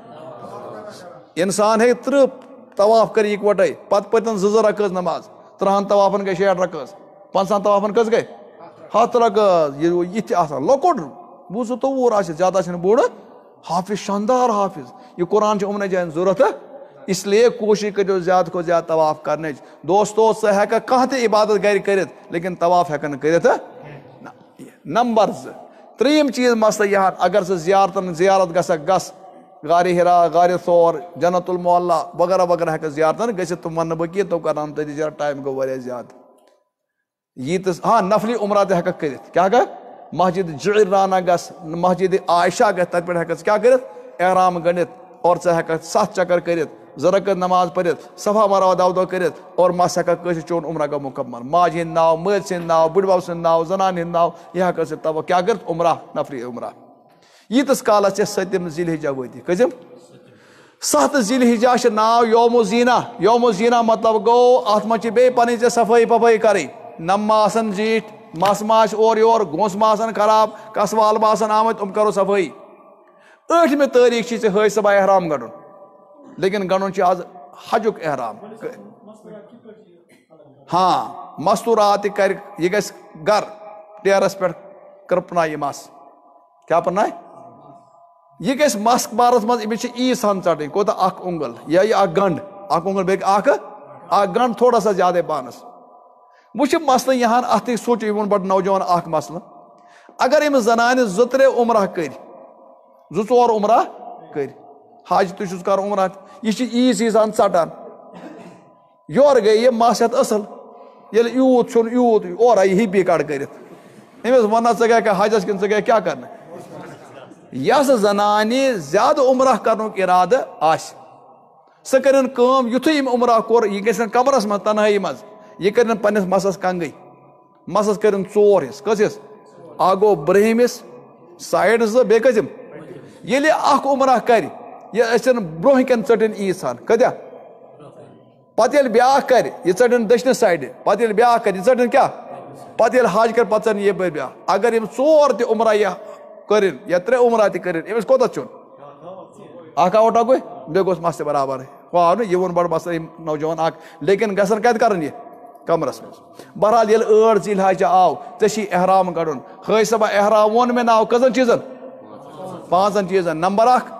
انسان ہیٚکہِ 30 طواف کٔرِتھ یِکوَٹے پتہٕ پٔرۍتن 2 رکعت نماز 30 طوافن گٔے 6 رکعت 50 طوافن کٔژ گٔے 100 رکعت یہِ تہِ آسان لۄکُٹ وُہ زٕتووُہ آسہِ زیادٕ آسہِ نہٕ بوٚڑ حافظ شاندار حافظ یہِ قرآن چھُ یِمنٕے جاین ضوٚرتھ اس لیے کوٗشِش کٔرِو زیادٕ کھۄتہٕ زیادٕ طواف کرنٕچ دوستو ژٕ ہٮ۪ککھ کانٛہہ تہِ عبادت گرِ کٔرِتھ لیکن طواف ہٮ۪ککھ نہٕ کٔرِتھ نمبر 2 ترٛیٚیِم چیٖز مسلہٕ یہِ اگر ژٕ زیارت گژھکھ گژھ غارِ ہِرا غارِ ثور جنت المعلیٰ وغیرہ وغیرہ ہٮ۪ککھ زیارتن گٔژھِتھ تِم وننہٕ بہٕ کینٛہہ تِم کرناون تٔتی زیارت ٹایم گوٚو واریاہ زیادٕ ییٖتِس نفلی عمرہ تہِ ہٮ۪ککھ کٔرِتھ کیٛاہ گژھِ مسجد جعرانہ گژھ مسجد عائشہ گژھِ تتہِ پٮ۪ٹھ ہٮ۪ککھ ژٕ کیٛاہ کٔرِتھ احرام گٔنڈِتھ اور ژٕ ہٮ۪ککھ 7 چکر کٔرِتھ 2 رکعت نماز پٔرِتھ صفا مروا دو کٔرِتھ اور مس ہٮ۪ککھ کٲنٛسہِ چون عمرہ گوٚو مُکمل ماجہِ ہٕنٛدۍ ناو مٲلۍ سٕنٛدۍ ناو بٕڈبب سٕنٛدۍ ناو زنانہِ ہٕنٛدۍ ناو یہِ ہٮ۪ککھ ژٕ کیٛاہ کٔرِتھ عمرہ نفلی عمرہ ییٖتِس کالس ژےٚ 7 ذی الحجہ وٲتی کٔژِم 7 ذی الحجہ چھِ ناو یومُ زیٖنہ مطلب گوٚو اتھ منٛز چھِ بیٚیہِ پنٕنۍ ژےٚ صفٲیی پفٲیی کرٕنۍ نم ما آسن زیٖٹھ مس ما آسہِ اورٕ یورٕ گونٛسہٕ ما آسن خراب کسوال ما آسن آمٕتۍ یِم کرو صفٲیی 8مہِ تٲریٖخ چھِ ژےٚ ہٲے صبا احرام گنٛڈُن لیکن گنٛڈُن چھُ آز حجُک احرام مستوٗرات تہِ کرِ یہِ گژھِ گرٕ ٹیرس پٮ۪ٹھ کرٛپنایہِ یہِ مس کیٛاہ پرنایہِ یہِ گژھِ مس بارس منٛز أمِس چھِ عیٖز ہن ژٹٕنۍ کوتاہ 1 اونٛگل یا یہِ اکھ گنٛڈ 1 اونٛگل بیٚیہِ اکھ گنٛڈ تھوڑا سا زیادے پہنس وچھ مسئلہ یہاں اتھ سوچ بڑ نوجوان اخ مسئلہ اگر ام زنانہ 2-3 عمرہ کر 2-4 عمرہ کر حج تہ کر عمرہ یہ عیز عیزان ژٹان یور گئی یہ ماسیت اصل یل یوت چھن یوت اور آئی ہپی کڑ کرت امس ونہ ژٕ گٔے حجس کن ژٕ گٔے کیا کرنا یس زنانہ زیادہ عمرہ کرنک ارادہ آس سہ کرن کٲم یُتھُے أمۍ عمرہ کوٚر یہِ گژھن کمرس منٛز تنہٲیی منٛز یہِ کرن پننس مسس کنگٕے مسس کرن 4 حصہٕ کٔژ حصہٕ اکھ گوٚو برٛونٛہِم حصہٕ سایڈ 2 بیٚیہِ کٔژِم ییٚلہِ اکھ عمرہ کرِ یہِ ٲسِن برٛونٛہہ کٮ۪ن ژٔٹِنۍ عیٖذ ہن کۭتیاہ پتہٕ ییٚلہِ بیٛاکھ کرِ یہِ ژٔٹِنۍ دٔچھنہِ سایڈٕ پتہٕ ییٚلہِ بیٛاکھ کرِ یہِ ژٔٹِنۍ کیٛاہ پتہٕ ییٚلہِ حج کرِ پتہٕ ژٔٹِنۍ یپٲرۍ بیٛاکھ اگر یِم 4 تہِ عمرہ یا کٔرِنۍ یا 3 عمرہ تہِ کٔرِنۍ أمِس کوتاہ چھُن اکھ آوُٹ اکھ گوٚو بیٚیہِ گوٚژھ مس تہِ برابر ہُہ آو نہٕ یہِ ووٚن بڑٕ مسلہٕ أمۍ نوجوان اکھ لیکن گژھن کتہِ کرُن یہِ کمرس منٛز بہرحال ییٚلہِ 8 ذی الحجہ آو ژےٚ چھی احرام کڑُن حٲج صٲبا احرام ووٚن مےٚ ناو کٔژن چیٖزن 5 چیٖزن نمبر 1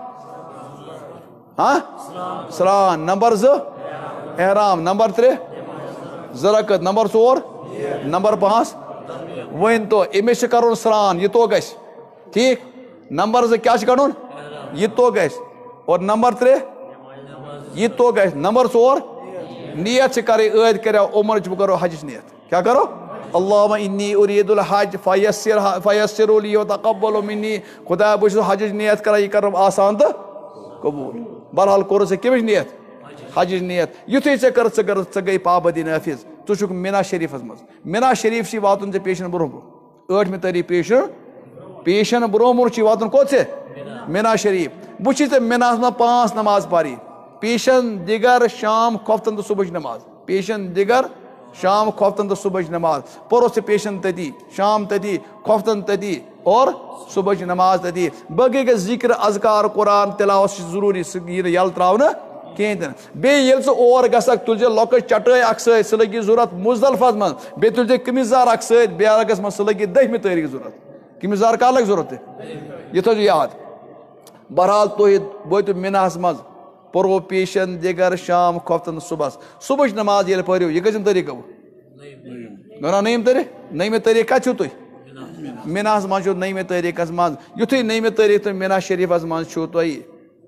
سرٛان نمبر 2 احرام نمبر 3 زرکت نمبر 4 نمبر 5 ؤنۍ تو أمِس چھُ کرُن سرٛان یہِ تو گژھِ ٹھیٖک نمبر 2 کیٛاہ چھُ کڑُن یہِ تو گژھِ اور نمبر 3 یہ تو گژھِ نمبر 4 نیت چھِ کرٕنۍ عٲد کریو عمرٕچ بہٕ کرو حجٕچ نیت کیٛاہ کرو اللہُمہ انی اُریٖدُ الحج فیسِرُ لی وتقبل منی خدا بہٕ چھُس حجٕچ نیت کران یہِ کرم آسان تہٕ قبوٗل بہرحال کوٚرُتھ ژےٚ کٔمِچ نیت حجٕچ نیت یُتھُے ژےٚ کٔرٕتھ ژٕ گٔے پابندی نٲفِظ ژٕ چھُکھ مینا شریٖفس منٛز مینا شریٖف چھی واتُن ژےٚ پیشن برونٛہہ برونٛہہ 8مہِ تٲریٖخ پیشن برونٛہہ برونٛہہ چھی واتُن کوٚت ژےٚ مینا شریٖف وۄنۍ چھی ژےٚ میناہس منٛز 5 نماز پرٕنۍ پیشن دِگر شام کھۄفتن تہٕ صبحٕچ نماز پیشن دِگر شام کھۄفتن تہٕ صبحٕچ نماز پوٚرُتھ ژےٚ پیشن تٔتی شام تٔتی کھۄفتن تٔتی اور صبحٕچ نماز تٔتی باقٕے گژھِ ذِکر اذکار قرآن تلاوت چھُ ضروٗری سُہ یی نہٕ یلہٕ تراونہٕ کِہینۍ تہِ نہٕ بیٚیہِ ییٚلہِ ژٕ اور گژھکھ تُلۍ زِ لۄکٕٹ چٹٲے اکھ سۭتۍ سُہ لگی ضوٚرتھ مُزدلفس منٛز بیٚیہِ تُلۍ زِ قمیٖض یزار اکھ سۭتۍ بیاکھس منٛز سُہ لگی 10مہِ تٲریٖخ ضوٚرتھ قمیٖض یزار کر لگہِ ضوٚرتھ یہِ تھٲیزِ یاد بہرحال تُہۍ وٲتِو مِناہس منٛز پوٚرو پیشن دِگر شام کھۄفتن صبحٕچ نماز ییٚلہِ پٔرِو یہِ کٔژِم تٲریٖخ گوٚو گوٚو نٔیِم تٲریٖخ 9مہِ تٲریٖخ کتہِ چھُو تُہۍ مِناہس منٛز چھُو 9مہِ تٲریٖخس منٛز یُتھُے 9مہِ تٲریٖخ تُہۍ مینا شریٖفس منٛز چھُو تۄہہِ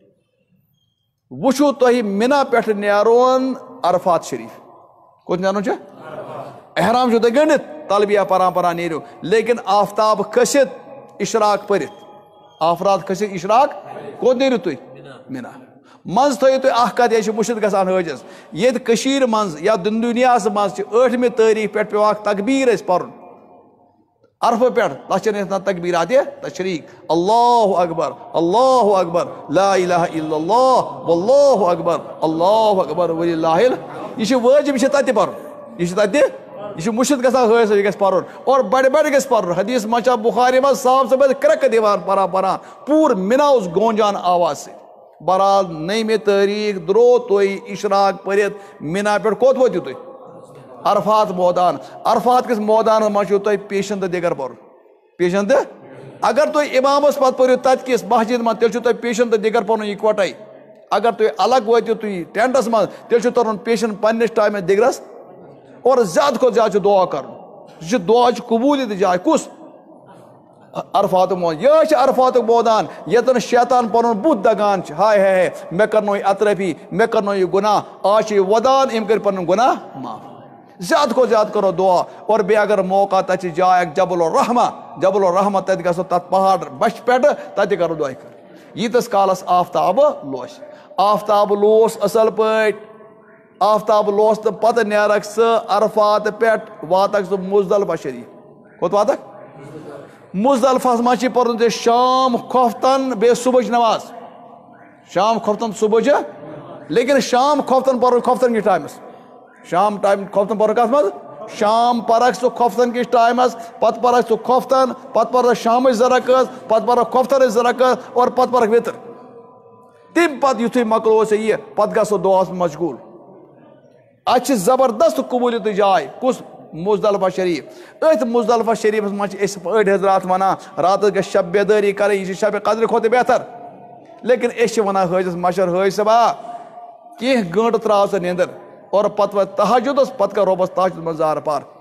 وٕچھو تۄہہِ مینا پٮ۪ٹھٕ نیرُن عرفات شریٖف کوٚت نیرُن چھُ احرام چھُو تۄہہِ گٔنڈِتھ تلبیہ پران پران نیٖرِو لیکن آفتاب کھٔسِتھ اشراق پٔرِتھ آفتاب کھٔسِتھ اشراق کوٚت نیٖرِو تُہۍ مینا منٛزٕ تھٲیِو تُہۍ اکھ کتھ یہِ چھِ مُشِد گژھان حٲجس ییٚتہِ کٔشیٖرِ منٛز یا دُنیاہس منٛز چھِ 8مہِ تٲریٖخ پٮ۪ٹھ پیٚوان اکھ تقبیٖر اسہِ پرُن عرفہٕ پٮ۪ٹھ تتھ چھِ ونان تقبیٖراتِ تشریٖق اللہ اکبر لا الہ الا اللہ واللہ اکبر اللہ اکبر وللہ یہِ چھُ واجب یہِ چھُ تتہِ پرُن یہِ چھُ تتہِ یہ مشد گژھان حٲج صٲب یہ گژھِ پرُن اور بڑِ بڑِ گژھِ پرُن حدیث منٛز چھِ بخاری منٛز صاف صاف کرٛٮ۪کہٕ دِوان پران پوٗرٕ مینا اوس گونجان آواز سۭتۍ بہرحال 9مہِ تٲریٖخ درٛاو تُہۍ اشراق پٔرِتھ مینا پٮ۪ٹھ کوٚت وٲتِو تُہۍ عرفات مٲدان عرفات کِس مٲدانس منٛز چھُو تۄہہِ پیشن تہٕ دِگر پرُن پیشن تہٕ اگر تُہۍ امامس پتہٕ پٔرِو تتہِ کِس مسجد منٛز تیٚلہِ چھُو تۄہہِ پیشن تہٕ دِگر پرُن یِکوٹے اگر تُہۍ الگ وٲتِو تُہۍ ٹینٹس منٛز تیٚلہِ چھُ ترُن پیشن پننِس ٹایمس دِگرس اور زیادٕ کھۄتہٕ زیادٕ چھُ دعا کرُن یہِ چھُ دعاچہِ قبوٗلیت جاے کُس عرفاتُک مٲدان یہِ چھُ عرفاتُک مٲدان ییٚتٮ۪ن شیطان پنُن بُتھ دگان چھِ ہاے ہاے مےٚ کرنو یہِ اطرفی مےٚ کرنو یہِ گۄناہ آز چھُ یہِ ودان أمۍ کٔرۍ پنُن گۄناہ معاف زیادٕ کھۄتہٕ زیادٕ کرو دعا اور بیٚیہِ اگر موقع تتہِ چھِ جاے اکھ جبل الرحمہ تتہِ گژھو تتھ پہاڑ بچھِ پٮ۪ٹھٕ تتہِ کرو دۄیہِ خٲر ییٖتِس کالس آفتابہٕ لوسہِ آفتاب لوس اصل پٲٹھۍ آفتاب لوس تہٕ پتہٕ نیرکھ ژٕ عرفات پٮ۪ٹھ واتکھ ژٕ مُزدلفہ شریٖف کوٚت واتکھ مُزدلفس منٛز چھِ پرُن ژےٚ شام کھۄفتن بیٚیہِ صبحٕچ نماز شام کھۄفتن صبحٕچہِ لیکن شام کھۄفتن پرُن کھۄفتن کِس ٹایمس شام ٹایم کھۄفتن پرُن کتھ منٛز شام پرکھ ژٕ کھۄفتن کِس ٹایمس پتہٕ پرکھ ژٕ کھۄفتن پتہٕ پرکھ شامٕچ 2 رکٲژ پتہٕ پرکھ کھۄفتنٕچ 2 رکٲژ اور پتہٕ پرکھ وِتر تمہِ پتہٕ یُتھُے مۄکلوو ژےٚ یہِ پتہٕ گژھو دُعاہس منٛز مشغوٗل اتہِ چھِ زبردست قبوٗلیتٕچ جاے کُس مُزدلفہ شریٖف أتھۍ مُزدلفہ شریٖفس منٛز چھِ أسۍ أڑۍ حضرات ونان راتس گژھِ شب بیدٲری کرٕنۍ یہِ چھِ شبِ قدرٕ کھۄتہٕ تہِ بہتر لیکن أسۍ چھِ ونان حٲجس مشور حٲج صٲبا کینٛہہ گٲنٛٹہٕ تراو ژٕ نِندٕر اور پتہٕ وٲتۍ تہجُدس پتہٕ کر رۄبس تہجُد منٛز زارٕ پار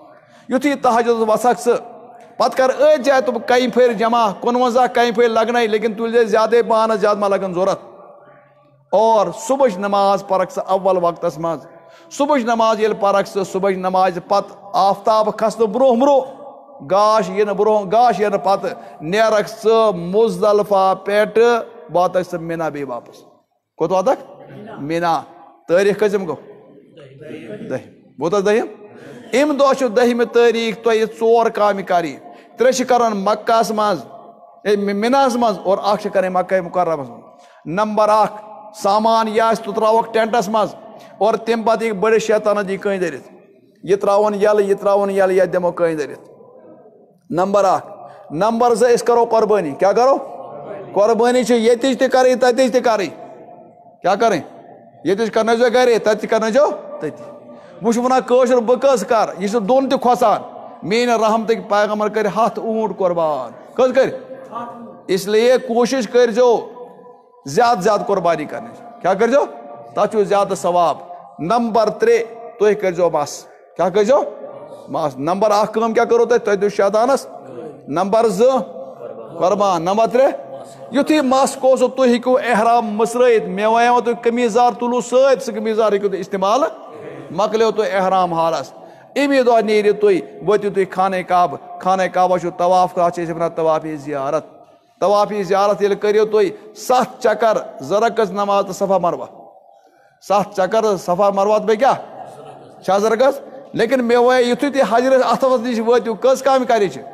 یُتھُے تہجُد وَسکھ ژٕ پتہٕ کر أتھۍ جایہِ تِم کَہہِ پھِرِ جمع 51 کَہہِ پھِرِ لگنَے لیکن تُلۍ زِ زیادَے پہنَس زیادٕ ما لگن ضوٚرتھ اور صُبحٕچ نماز پرکھ ژٕ اول وقتس منٛز صُبحٕچ نماز ییٚلہِ پرکھ ژٕ صُبحٕچ نمازِ پتہٕ آفتاب کھسنہٕ برونٛہہ برونٛہہ گاش یِنہٕ برونٛہہ گاش یِنہٕ پتہٕ نیرکھ ژٕ مُزدلفہ پٮ۪ٹھٕ واتکھ ژٕ مینا بیٚیہِ واپس کوٚت واتکھ مینا تٲریٖخ کٔژِم گوٚو دٔہِم گوٚو تَس دٔہِم اَمہِ دۄہ چھُ دٔہمہِ تٲریٖخ تۄہہِ 4 کامہِ کَرٕنۍ 3 چھِ کران مکہس منٛز مِناہس منٛز اور اکھ چھِ کرٕنۍ مکہ مُکرمس منٛز نمبر 1 سامان یہِ آسہِ تہٕ ترٛاوکھ ٹٮ۪نٹس منٛز اور تمہِ پتہٕ یی بٔڑِس شیطانس دی کٔنۍ دٔرِتھ یہِ ترٛاوُن یَلہٕ یہِ ترٛاوُن یَلہٕ یَتھ دِمو کٔنۍ دٔرِتھ نمبر 1 نمبر 2 أسۍ کرو قۄربٲنی کیٛاہ کرو قۄربٲنی چھِ ییٚتِچ تہِ کَرٕنۍ تَتِچ تہِ کَرٕنۍ کیٛاہ کَرٕنۍ ییٚتِچ کرنٲیزیو گرے تَتہِ تہِ کرنٲیزیو تٔتی وۄنۍ چھُ وَنان کٲشُر بہٕ کٔژ کَرٕ یہِ چھُ دۄن تہِ کھۄژان میٛٲنۍ رحمتٕکۍ پیغمبر کٔرۍ 100 اوٗنٹ قۄربان کٔژ کٔرۍ اِسلیے کوٗشِش کٔرۍزیو زیادٕ زیادٕ قۄربانی کَرنٕچ کیٛاہ کٔرۍزیو تَتھ چھُ زیادٕ ثواب نمبر 3 تُہۍ کٔرۍزیو مَس کیٛاہ کٔرۍزیو مَس نمبر 1 کٲم کیٛاہ کٔرٕو تۄہہِ دِیِو شیطانس نمبر 2 قۄربان نمبر 3 یُتھُے مَس کوسو تُہۍ ہیٚکِو احرام مٔژرٲیِتھ مےٚ وَنیو تُہۍ قمیٖضار تُلوٗ سۭتۍ سُہ قمیٖضار ہیٚکِو تُہۍ استعمال مۄکلیو تُہۍ احرام حالس اَمی دۄہ نیٖرِو تُہۍ وٲتِو تُہۍ خانہ کعبہ چھُ طواف اَتھ چھِ أسۍ وَنان طوافِ زیارت طوافِ زیارت ییٚلہِ کٔرِو تُہۍ 7 چکر 2 رکعت نماز تہٕ صفا مروا 7 چکر صفا مروا تہٕ بیٚیہِ کیٛاہ چھا 2 رکعت لیکن مےٚ وَنے یُتھُے تُہۍ حضرت اَتھوَس نِش وٲتِو کٔژ کامہِ کَرِ چھِ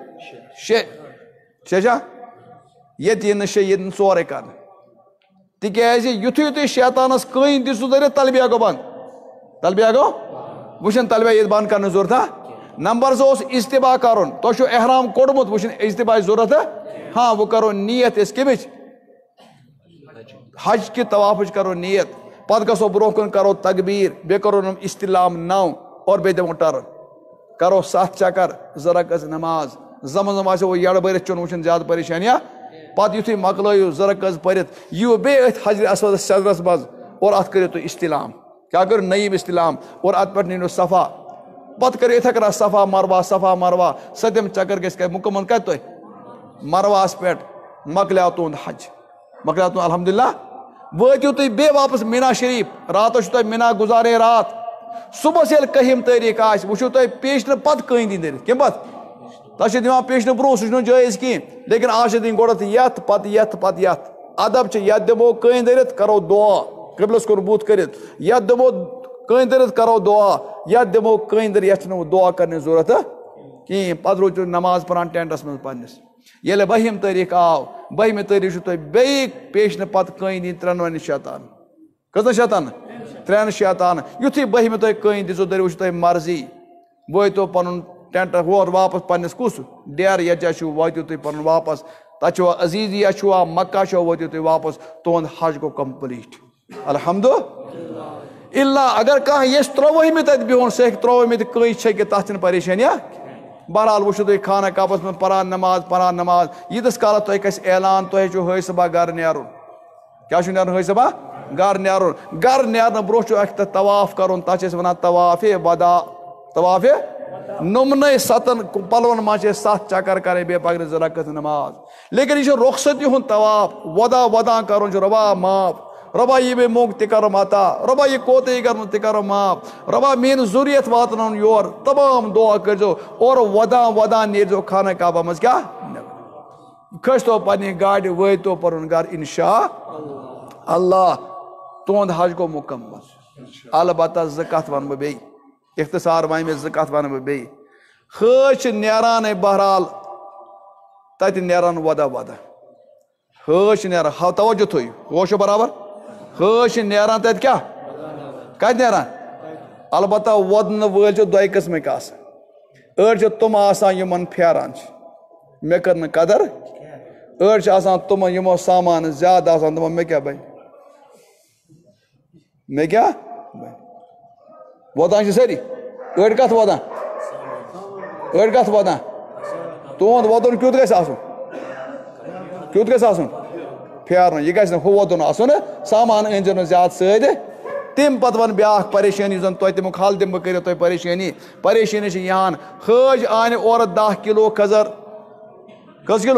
6 چھا ییٚتہِ یِن نہٕ 6 ییٚتہِ نہٕ 4 کرنہٕ تِکیٛازِ یُتھُے تُہۍ شیطانس کٔنۍ دِژوٕ دٔرِتھ تلبیہ گوٚو بنٛد تلبیہ گوٚو وۄنۍ چھُنہٕ تلبیہ ییٚتہِ بنٛد کرنٕچ ضوٚرتھا نمبر 2 اوس اجتباع کرُن تۄہہِ چھُو احرام کوٚڑمُت وۄنۍ چھُنہٕ اجتباعٕچ ضوٚرتھ ہاں وۄنۍ کرو نیت أسۍ کَمِچ حج کہِ طوافٕچ کرو نیت پتہٕ گژھو برونٛہہ کُن کرو تقبیٖر بیٚیہِ کرو استعلام 9 اور بیٚیہِ دِمو ٹرٕن کرو 7 چکر 2 رکعت نماز زمزم آسیو وۄنۍ یڑٕ بٔرِتھ چیوٚن وۄنۍ چھُنہٕ زیادٕ پریشٲنیا پتہٕ یُتھُے مۄکلٲیِو 2 رکعت پٔرِتھ یِیِو بیٚیہِ أتھۍ حجرِ اسودس صدرس منٛز اور اتھ کٔرِو تُہۍ استعلام کیٛاہ کٔرِو نعیٖم استعلام اور اتھ پٮ۪ٹھ نیٖرِو صفا پتہٕ کٔرِو یِتھے کٔنۍ صفا مروا 7 چکر گژھِ مُکمل کتہِ تۄہہِ مرواہس پٮ۪ٹھ مۄکلیو تُہُنٛد حج مۄکلیو تُہُنٛد الحمدُاللہ وٲتِو تُہۍ بیٚیہِ واپس مینا شریٖف راتس چھُو تۄہہِ مینا گُزارٕنۍ رات صُبحس ییٚلہِ 1ہِم تٲریٖخ آسہِ وٕچھِو تۄہہِ پیشنہٕ پتہٕ کٔنۍ دِنۍ دٔرِتھ کمہِ پتہٕ تۄہہِ چھِ دِوان پیشنہٕ برونٛہہ سُہ چھُنہٕ جٲیز کِہیٖنۍ لیکن آز چھِ دِنۍ گۄڈٕنٮ۪تھ یتھ پتہٕ یتھ پتہٕ یتھ ادب چھِ یتھ دِمو کٔنۍ دٔرِتھ کرو دُعا قبلس کُن بُتھ کٔرِتھ یتھ دِمو کٔنۍ دٔرِتھ کرو دُعا یتھ دِمو کٔنۍ دٔرِتھ یتھ چھِنہٕ دُعا کرنٕچ ضوٚرتھ کِہیٖنۍ پتہٕ روٗزِو نماز پران ٹٮ۪نٹس منٛز پننِس ییٚلہِ 2ہِم تٲریٖخ آو 2ہمہِ تٲریٖخ چھُو تۄہہِ بیٚیہِ پیشنہٕ پتہٕ کٔنۍ دِنۍ 3 شیطانہٕ کٔژن شیطانہٕ 3 شیطانہٕ یُتھُے 2ہمہِ تُہۍ کٔنۍ دِژو دٔرِو وٕچھو تۄہہِ مرضی وٲتِو پنُن ٹٮ۪نٹ ہور واپس پننِس کُس ڈیرٕ یتھ جایہِ چھُو وٲتِو تُہۍ پنُن واپس تتہِ چھُوا عزیٖزیا چھُوا مکہ چھُوا وٲتِو تُہۍ واپس تُہُنٛد حج گوٚو کمپلیٖٹ الحمدُاللہ اگر کانٛہہ یژھِ 3ہمہِ تتہِ بِہُن سُہ ہیٚکہِ 3ہمہِ تہِ کٔنۍ چھٔکِتھ تتھ چھنہٕ پریشٲنیا بہرحال وٕچھِو تُہۍ خانہ کعبس منٛز پران نماز ییٖتِس کالس تۄہہِ گژھِ اعلان تۄہہِ چھُو حٲج صٲبا گرٕ نیرُن کیٛاہ چھُ نیرُن حٲج صٲبا گرٕ نیرنہٕ برونٛہہ چھُ اکھ تتھ طواف کرُن تتھ چھِ أسۍ ونان طوافِ ودا طوافِ نُمنٕے 7 پلون منٛز چھِ أسۍ 7 چکر کرٕنۍ بیٚیہِ پکنٕچ 2 رکعت نماز لیکن یہِ چھُ رۄخصتی ہُنٛد طواف ودا کرُن چھُ رۄبا معاف رۄبا یہِ مےٚ موٚنگ تہِ کرُم عطا رۄبا یہِ کوتاہ کرُن تہِ کرُم معاف رۄبا میٲنۍ ضروٗریت واتناوُن یور تمام دُعا کٔرزیو اور ودا نیٖرزیو خانہ کعبہ منٛز کیٛاہ کھٔسۍتو پننہِ گاڑِ وٲتۍتو پنُن گرٕ انشاء اللہ تُہُنٛد حج گوٚو مُکمل البتہ 2 کتھ ونہٕ بہٕ بیٚیہِ اختصار وۄنۍ مےٚ 2 کتھ ونہٕ بہٕ بیٚیہِ حٲج چھِ نیرانٕے بہرحال تتہِ نیران ودا حٲج چھِ نیران توجہ تھٲیِو ہوش چھُ برابر حٲج چھِ نیران تتہِ کیٛاہ کتہِ نیران البتہ وۄدنہٕ وٲلۍ چھِ 2 قٕسمٕکۍ آسان أڑۍ چھِ تِم آسان یِمن پھیران چھِ مےٚ کٔر نہٕ قدر أڑۍ چھِ آسان تِمن یِمو سامان زیادٕ آسان دپان مےٚ کیٛاہ بنہِ وۄدان چھِ سٲری أڑۍ کتھ وۄدان تُہُنٛد وۄدُن کیُتھ گژھِ آسُن پھیرُن یہِ گژھِ نہٕ ہُہ وۄدُن آسُن سامان أنۍزیو نہٕ زیادٕ سۭتۍ تم پتہٕ ون بیٛاکھ پریشٲنی زن تۄہہِ تمیُک حل دِمہٕ بہٕ کٔرِتھ تۄہہِ پریشٲنی چھِ یِہان حٲج آنہِ اورٕ 10 کِلوٗ کھٔزٕر کٔژ کِلوٗ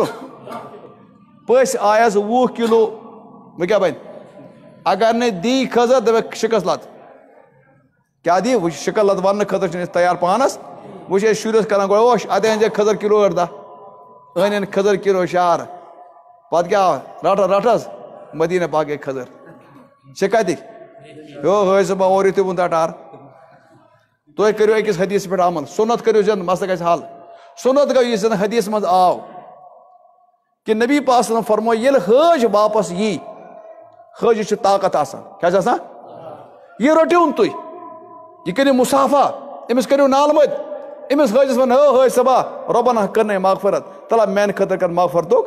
پٔژھۍ آیس 20 کِلوٗ وۄنۍ کیٛاہ بنہِ اگر نہٕ دی کھٔزٕر دپکھ شِکس لت کیٛاہ دی وۄنۍ شِکس لت وننہٕ خٲطرٕ چھِنہٕ أسۍ تیار پانس وۄنۍ چھِ أسۍ شُرِس کران گۄڈٕ اوش اتھ أنۍ زِ کھٔزٕر کِلوٗ 8-10 أنۍ کھٔزٕر کِلوٗ شہر پتہٕ کیٛاہ رٹس مدیٖنہ پاک گٔے کھٔزٕر چھِ کتِکۍ حٲج صٲبا اور یُتھُے ووٚن ٹار تُہۍ کٔرِو أکِس حدیٖث پٮ۪ٹھ عمل سُنت کٔرِو زن مسلہٕ گژھِ حل سُنت گوٚو یُس زن حدیٖث منٛز آو کہِ نبی پاک صلی اللہ علیہ وسلم فرموو ییٚلہِ حٲج واپس یی حٲجِس چھِ طاقت آسان کیٛاہ چھِ آسان یہِ رٔٹِوُن تُہۍ یہِ کٔرِو مُصافا أمِس کٔرِو نالہٕ مٔتۍ أمِس حٲجِس ون حٲج صٲبا رۄبن کٔرنَے مغفرت تلہ میانہِ خٲطرٕ کر مغفرتُک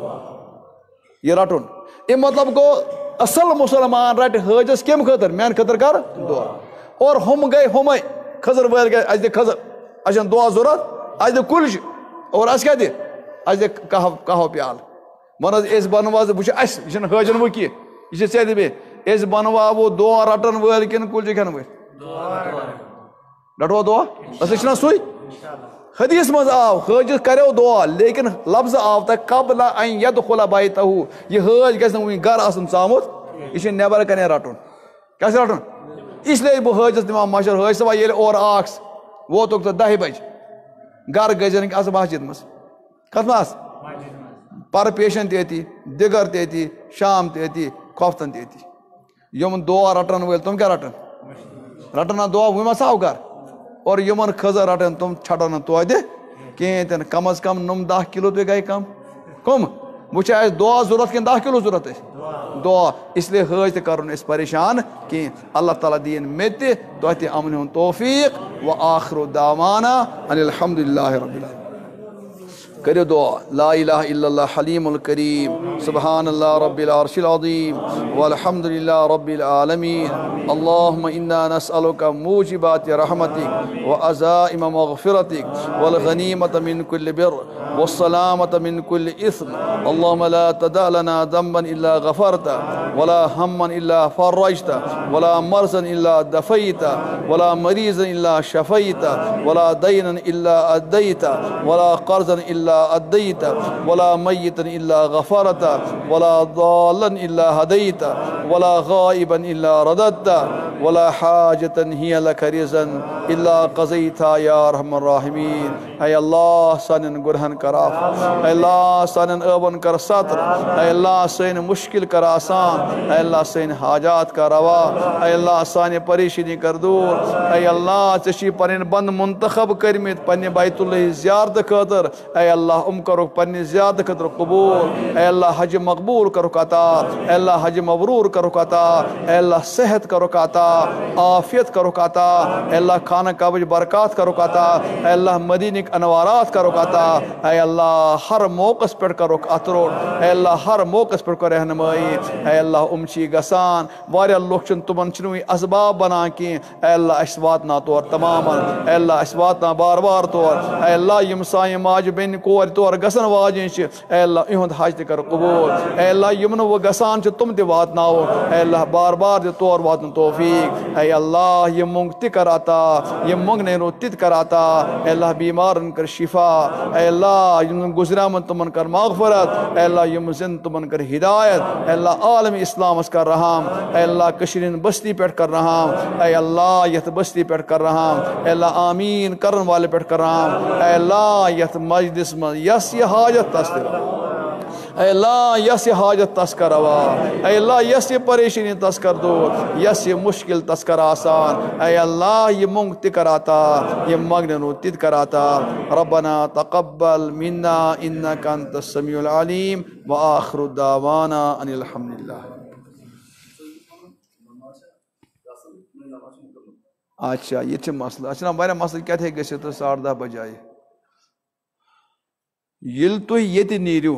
یہِ رٹُن اَمیُک مطلب گوٚو اصل مُسلمان رٹہِ حٲجس کمہِ خٲطرٕ میانہِ خٲطرٕ کر دعا اور ہُم گٔے ہُمے کھٔزٕر وٲلۍ گٔے اسہِ دِ کھٔزٕر اسہِ چھنہٕ دعا ضوٚرتھ اسہِ دِ کُلچہِ اور اسہِ کیٛاہ دِ اسہِ دِ کہوٕ پیالہٕ ون حظ أسۍ بنواو وٕچھ اسہِ یہِ چھُنہٕ حٲجن وۄنۍ کینٛہہ یہِ چھِ ژےٚ دِ بیٚیہِ أسۍ بنواوو دعا رٹن وٲلۍ کِنہٕ کُلچہِ کھٮ۪نہٕ وٲلۍ رٹوا دعا أسۍ چھِنہ سُے حدیٖث منٛز آو حٲجِس کریو دعا لیکن لفظ آو تۄہہِ قبل ان یدخل بیتہ یہِ حٲج گژھِ نہٕ وُنہِ گرٕ آسُن ژامُت یہِ چھُ نٮ۪بر کنے رٹُن کیٛاہ چھُ رٹُن اس لیے بہٕ حٲجِس دِوان مشور حٲج صٲبا ییٚلہِ اورٕ آکھ ووتُکھ ژٕ 10 بجہِ گرٕ گٔژھزِ نہٕ آسہٕ مسجد منٛز کتھ منٛز آس پرٕ پیشن تہِ أتی دِگر تہِ أتی شام تہِ أتی کھۄفتن تہِ أتی یِم دعا رٹن وٲلۍ تِم کیٛاہ رٹن نا دعا وۄنۍ ما ژاو گرٕ اور یِمن کھٔزٕر رٹن تِم ژھٹن نہٕ توتہِ کِہیٖنۍ تہِ نہٕ کم از کم نُم 10 کِلوٗ تہِ گٔے کم کٕم وۄنۍ چھا اَسہِ دعا ضوٚرتھ کِنہٕ 10 کِلوٗ ضوٚرتھ اَسہِ دعا اس لیے حٲج تہِ کرُن أسۍ پریشان کِہیٖنۍ اللہ تعالیٰ دِیِن مےٚ تہِ تۄہہِ تہِ امنہِ ہُنٛد توفیٖق و آخرُ دعوانا ان الحمدُ للہ رب العالمین کٔرِو دعا لا الہ الا اللہ حلیم الکریم سبحان اللہ رب العرش العظیم والحمد للہ رب العالمین اللہم انا نسألک موجبات رحمتک وعزائم مغفرتک والغنیمت من کل بر والسلامت من کل اثم اللہم لا تدع لنا ذنبا الا غفرت ولا ہما الا فرجت ولا مرضا الا دفیت ولا مریضا الا شفیت ولا دینا الا ادیت ولا قرضا الا أديت ولا ميتا إلا غفرت ولا ضالا إلا هديت ولا غائبا إلا رددت ولا حاجة هي لك رزا إلا قضيتها يا أرحم الراحمين اے اللہ سانن گنہن کر عفو اے اللہ سانن عیبن کر ستر اے اللہ سٲنۍ مشکل کر آسان اے اللہ سٲنۍ حاجات کر روا اے اللہ سانہِ پریشٲنی کر دوٗر اے اللہ ژےٚ چھی پنٕنۍ بنٛد منتخب کٔرمٕتۍ پننہِ بیت اللہ زیارتہٕ خٲطرٕ اے اللہ کرُکھ پننہِ زیارتہٕ خٲطرٕ قبوٗل اے اللہ حج مقبوٗل کرُکھ عطا اے اللہ حج مبروٗر کرُکھ عطا اے اللہ صحت کرُکھ عطا عافیت کرُکھ عطا اے اللہ خانہ کعبٕچ برکات کرُکھ عطا اے اللہ مدیٖنٕکۍ انوارات کرُکھ عطا اے اللہ ہر موقعس پٮ۪ٹھ کرُکھ اَتھٕ روٚٹ اے اللہ ہر موقعس پٮ۪ٹھ کر رہنمٲیی اے اللہ چھی گژھان واریاہ لُکھ چھِنہٕ تِمن چھِنہٕ وٕنہِ اسباب بنان کینٛہہ اے اللہ اسہِ واتناو تور تمامن اے اللہ اسہِ واتناو بار بار تور اے اللہ یِم سانہِ ماجہِ بیٚنہِ کورِ تور گژھن واجٮ۪ن چھِ اے اللہ یِہُنٛد حج تہِ کر قبوٗل اے اللہ یِم نہٕ وۄنۍ گژھان چھِ تِم تہِ واتناوو اے اللہ بار بار دِ تور واتنُک توفیٖق اے اللہ یِم مۄنٛگ تہِ کر عطا یِم منٛگنے روٗد تہِ تہِ کر عطا اے اللہ بیمارن کر شفا اے اللہ یِم زن گُزریمٕتۍ تِمن کر مغفرت اے اللہ یِم زِندٕ تِمن کر ہدایت اے اللہ عالمِ اسلامس کر رحم اے اللہ کٔشیٖرِ ہِنٛدِ بستی پٮ۪ٹھ کر رحم اے اللہ یتھ بستی پٮ۪ٹھ کر رحم اے اللہ آمیٖن کرن والہِ پٮ۪ٹھ کر رحم اے اللہ یتھ مسجدس منٛز یس یہِ حاجت تس تہِ اے اللہ یس یہِ حاجت تس کر روا اے اللہ یس یہِ پریشٲنی تس کر دوٗر یس یہِ مشکل تس کر آسان اے اللہ یہِ مۄنٛگ تہِ کر عطا یِم منٛگنٮ۪ن روٗد تہِ تہِ کر عطا ربنا تقبل منا انك انت السميع العليم واخر دعوانا ان الحمد لله اچھا یہ چھِ مسلہٕ اچھا واریاہ مسلہٕ کیٛاہ ہیٚکہِ گٔژھِتھ 10:30 بجاے ییٚلہِ تُہۍ ییٚتہِ نیٖرِو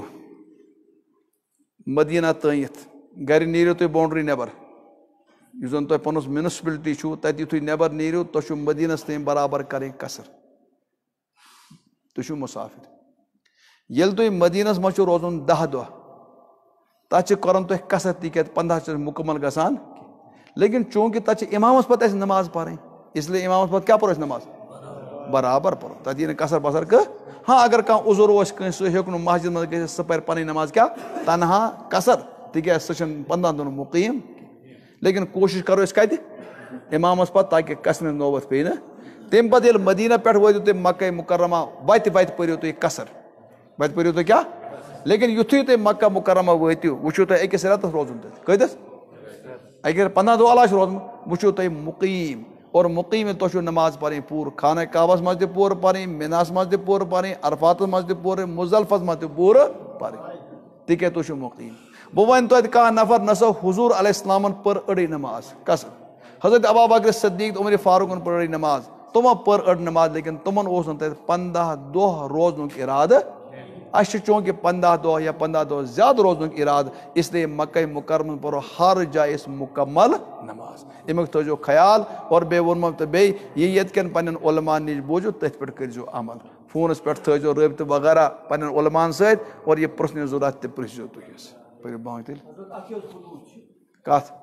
مدیٖنہ تٲنِتھ گرِ نیٖرِو تُہۍ باونڈری نٮ۪بر یُس زن تۄہہِ پنُن میونسپلٹی چھُو تتہِ یُتھُے نٮ۪بر نیٖرِو تۄہہِ چھُو مدیٖنس تام برابر کرٕنۍ قصر تُہۍ چھِو مُسافر ییٚلہِ تُہۍ مدیٖنس منٛز چھُو روزُن 10 دۄہ تتھ چھِ کرُن تۄہہِ قصر تِکیٛازِ 15 چھِ مُکمل گژھان لیکن چونکہ تک امامس پتہ اَسہِ نماز پریں اس لیے امامس پتہ کیا پرو نماز برابر پرو تک یہ قصر بسر کہ ہاں اگر کانٛہہ عذر اوس کٲنٛسہِ سُہ ہیوٚک نہٕ مسجد منٛز گٔژھِتھ سُہ پرِ پنٕنۍ نماز کیٛاہ تنہا قصر تِکیٛازِ سُہ چھُنہٕ 15 دۄہن مُقیٖم لیکن کوٗشِش کرو أسۍ کتہِ امامس پتہٕ تاکہِ قسرِ ہٕنٛز نوبت پیٚیہِ نہٕ تمہِ پتہٕ ییٚلہِ مدیٖنہ پٮ۪ٹھ وٲتِو تُہۍ مکہ مکرمہ وتہِ وتہِ پٔرِو تُہۍ قصر وتہِ پٔرِو تُہۍ کیٛاہ لیکن یُتھُے تُہۍ مکہ مکرمہ وٲتِو وٕچھِو تُہۍ أکِس رٮ۪تس روزُن تتہِ کۭتِس اگر 15 دۄہ علاوٕ چھُ روزمُت وٕچھِو تُہۍ مُقیٖم اور مُقیٖم ییٚلہِ تۄہہِ چھُو نماز پرٕنۍ پوٗرٕ خانہ کعبس منٛز تہِ پوٗرٕ پرٕنۍ مِناہس منٛز تہِ پوٗرٕ پرٕنۍ عرفاتس منٛز تہِ پوٗرٕ مُزدلفس منٛز تہِ پوٗرٕ پرٕنۍ تِکیٛازِ تُہۍ چھِو مُقیٖم بہٕ وَنہٕ توتہِ کانٛہہ نفر نسا حضوٗر علیہ السلامن پٔر أڑٕے نماز قصر حضرت ابوٗ بکر صدیق عمر فاروقن پٔر أڑٕے نماز تِمو پٔر أڑ نماز لیکن تِمن اوس نہٕ تتہِ 15 دۄہ روزنُک ارادٕ اَسہِ چھُ چوٗنٛکہِ 15 دۄہ یا 15 دۄہ زیادٕ روزنُک ارادٕ اسلیے مکہ مکرمہ پرو ہر جایہِ أسۍ مُکمل نماز امیُک تھٲیزیو خیال اور بیٚیہِ ووٚنمو تہٕ بیٚیہِ یہِ ییٚتہِ کٮ۪ن پننٮ۪ن علماہن نِش بوٗزِو تٔتھۍ پٮ۪ٹھ کٔرۍزیو عمل فونس پٮ۪ٹھ تھٲیزیو رٲبطہٕ وغیرہ پننٮ۪ن علماہن سۭتۍ اور یہِ پرٛژھنٕچ ضروٗرت تہِ پرٛژھزیو تُہۍ أسۍ پٔرِو بانگ تیٚلہِ کتھ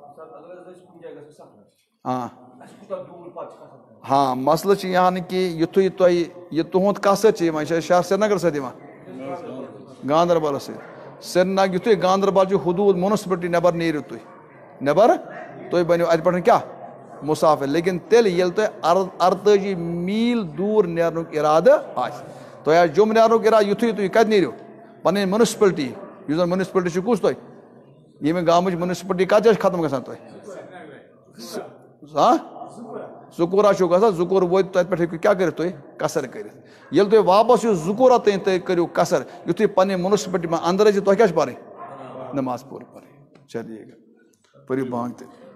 ہاں مسلہٕ چھُ یعنی کہِ یُتھُے تۄہہِ یہِ تُہُنٛد کتھ سۭتۍ چھُ یِوان یہِ چھا شہر سرینگر سۭتۍ یِوان گاندربلس سۭتۍ سرینگر یُتھُے گاندربل چھُ حدوٗد میونسپلٹی نٮ۪بر نیٖرِو تُہۍ نٮ۪بر تُہۍ بٔنِو اَتہِ پٮ۪ٹھ کیٛاہ مُسافِر لیکن تیٚلہِ ییٚلہِ تۄہہِ 48 میٖل دوٗر نیرنُک ارادٕ آسہِ تۄہہِ آسہِ جوٚم نیرنُک ارادٕ یُتھُے تُہۍ کتہِ نیٖرِو پنٕنۍ میونسپلٹی یُس زن میونسپلٹی چھِ کُس تۄہہِ ییٚمہِ گامٕچ میونسپلٹی کتھ جایہِ چھِ ختم گژھان تۄہہِ زُکوٗرا چھُو گژھان زُکوٗر وٲتِو تتہِ پٮ۪ٹھ ہیٚکِو کیٛاہ کٔرِتھ تُہۍ قصر کٔرِتھ ییٚلہِ تُہۍ واپس یِیِو زُکوٗرا تانۍ تُہۍ کٔرِو قصر یُتھُے پننہِ میونسپلٹی منٛز انٛدر أژِو تۄہہِ کیٛاہ چھِ پرٕنۍ نماز پوٗرٕ پرٕنۍ چلیے گا پٔرِو بانگ تیٚلہِ